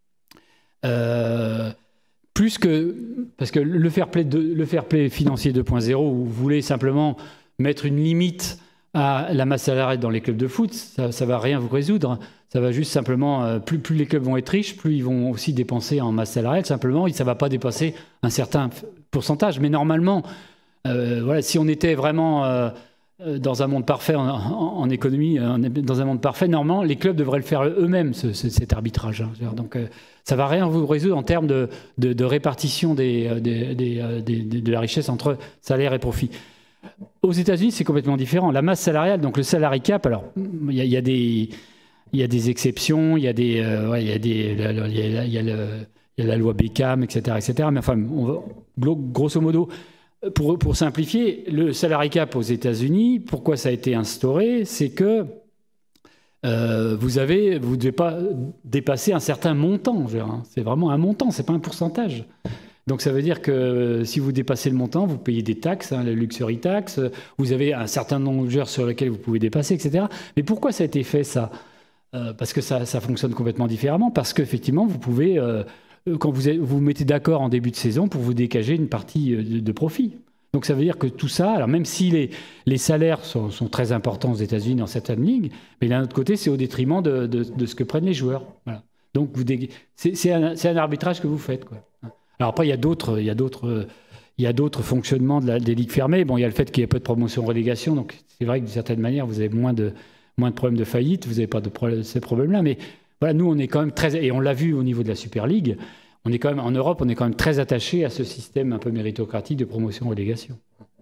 Euh, Plus que, parce que le fair play, de, le fair play financier deux point zéro, où vous voulez simplement mettre une limite à la masse salariale dans les clubs de foot, ça ne va rien vous résoudre. Ça va juste simplement, euh, plus, plus les clubs vont être riches, plus ils vont aussi dépenser en masse salariale, simplement, et ça ne va pas dépasser un certain pourcentage. Mais normalement, euh, voilà, si on était vraiment euh, dans un monde parfait en, en, en économie, en, dans un monde parfait, normalement, les clubs devraient le faire eux-mêmes, ce, ce, cet arbitrage. Hein. Donc, euh, ça ne va rien vous résoudre en termes de, de, de répartition des, des, des, des, de la richesse entre salaire et profit. Aux États-Unis, c'est complètement différent. La masse salariale, donc le salary cap, alors il y, y a des, il y a des exceptions, il y a des, euh, ouais, il y a des, il y a, il y a, le, il y a la loi Beckham, et cetera, et cetera. Mais enfin, on va, grosso modo, pour, pour simplifier, le salary cap aux États-Unis, pourquoi ça a été instauré, c'est que Euh, vous avez, vous ne devez pas dépasser un certain montant. Hein. C'est vraiment un montant, c'est pas un pourcentage. Donc ça veut dire que si vous dépassez le montant, vous payez des taxes, hein, la luxury tax. Vous avez un certain nombre d'heures sur lesquelles vous pouvez dépasser, et cetera. Mais pourquoi ça a été fait ça euh, Parce que ça, ça fonctionne complètement différemment. Parce qu'effectivement, vous pouvez, euh, quand vous vous, vous mettez d'accord en début de saison, pour vous dégager une partie de, de profit. Donc ça veut dire que tout ça, alors même si les, les salaires sont, sont très importants aux États-Unis dans certaines ligues, mais d'un autre côté, c'est au détriment de, de, de ce que prennent les joueurs. Voilà. Donc vous dég... c'est, c'est, un, c'est un arbitrage que vous faites, quoi. Alors après, il y a d'autres, il y a d'autres, il y a d'autres fonctionnements de la, des ligues fermées. Bon, il y a le fait qu'il n'y ait pas de promotion-relégation, donc c'est vrai que d'une certaine manière, vous avez moins de, moins de problèmes de faillite, vous n'avez pas de problème, ces problèmes-là. Mais voilà, nous, on est quand même très, et on l'a vu au niveau de la Super League. On est quand même, en Europe, on est quand même très attaché à ce système un peu méritocratique de promotion-relégation.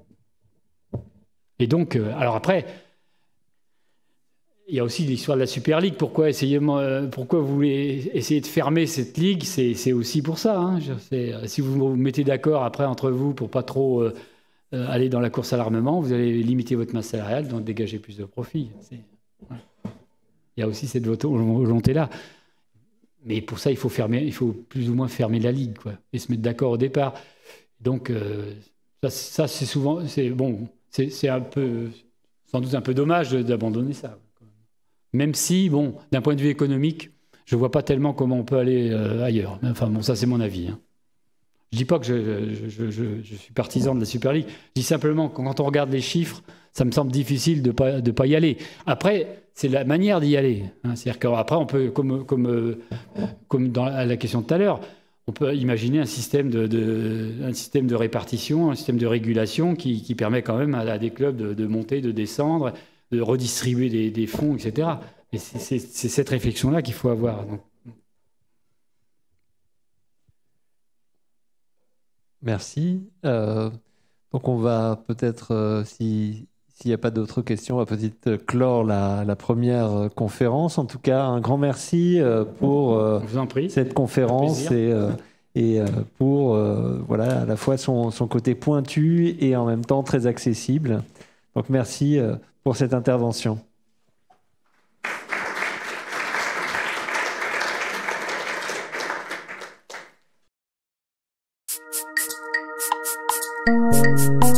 Et donc, euh, alors après, il y a aussi l'histoire de la Super League. Pourquoi, essayer, euh, pourquoi vous voulez essayer de fermer cette ligue? C'est, c'est aussi pour ça. Hein. C'est, si vous vous mettez d'accord après entre vous pour pas trop euh, euh, aller dans la course à l'armement, vous allez limiter votre masse salariale, donc dégager plus de profit. C'est, voilà. Il y a aussi cette volonté-là. Mais pour ça, il faut, fermer, il faut plus ou moins fermer la ligue, quoi, et se mettre d'accord au départ. Donc, euh, ça, ça, c'est souvent... C'est, bon, c'est, c'est un peu, sans doute un peu dommage d'abandonner ça. Même si, bon, d'un point de vue économique, je ne vois pas tellement comment on peut aller euh, ailleurs. Enfin, bon, ça, c'est mon avis. Hein. Je ne dis pas que je, je, je, je, je suis partisan de la Super League. Je dis simplement que quand on regarde les chiffres, ça me semble difficile de ne pas, de pas y aller. Après, c'est la manière d'y aller. Hein. C'est-à-dire qu'après, on peut, comme, comme, comme dans la question de tout à l'heure, on peut imaginer un système de, de, un système de répartition, un système de régulation qui, qui permet quand même à, à des clubs de, de monter, de descendre, de redistribuer des, des fonds, et cetera. Et c'est cette réflexion-là qu'il faut avoir. Donc. Merci. Euh, donc on va peut-être, euh, si... S'il n'y a pas d'autres questions, on va peut-être clore la, la première conférence. En tout cas, un grand merci pour euh, Je vous en prie. cette conférence et, euh, et euh, pour euh, voilà, à la fois son, son côté pointu et en même temps très accessible. Donc merci euh, pour cette intervention. Thank you.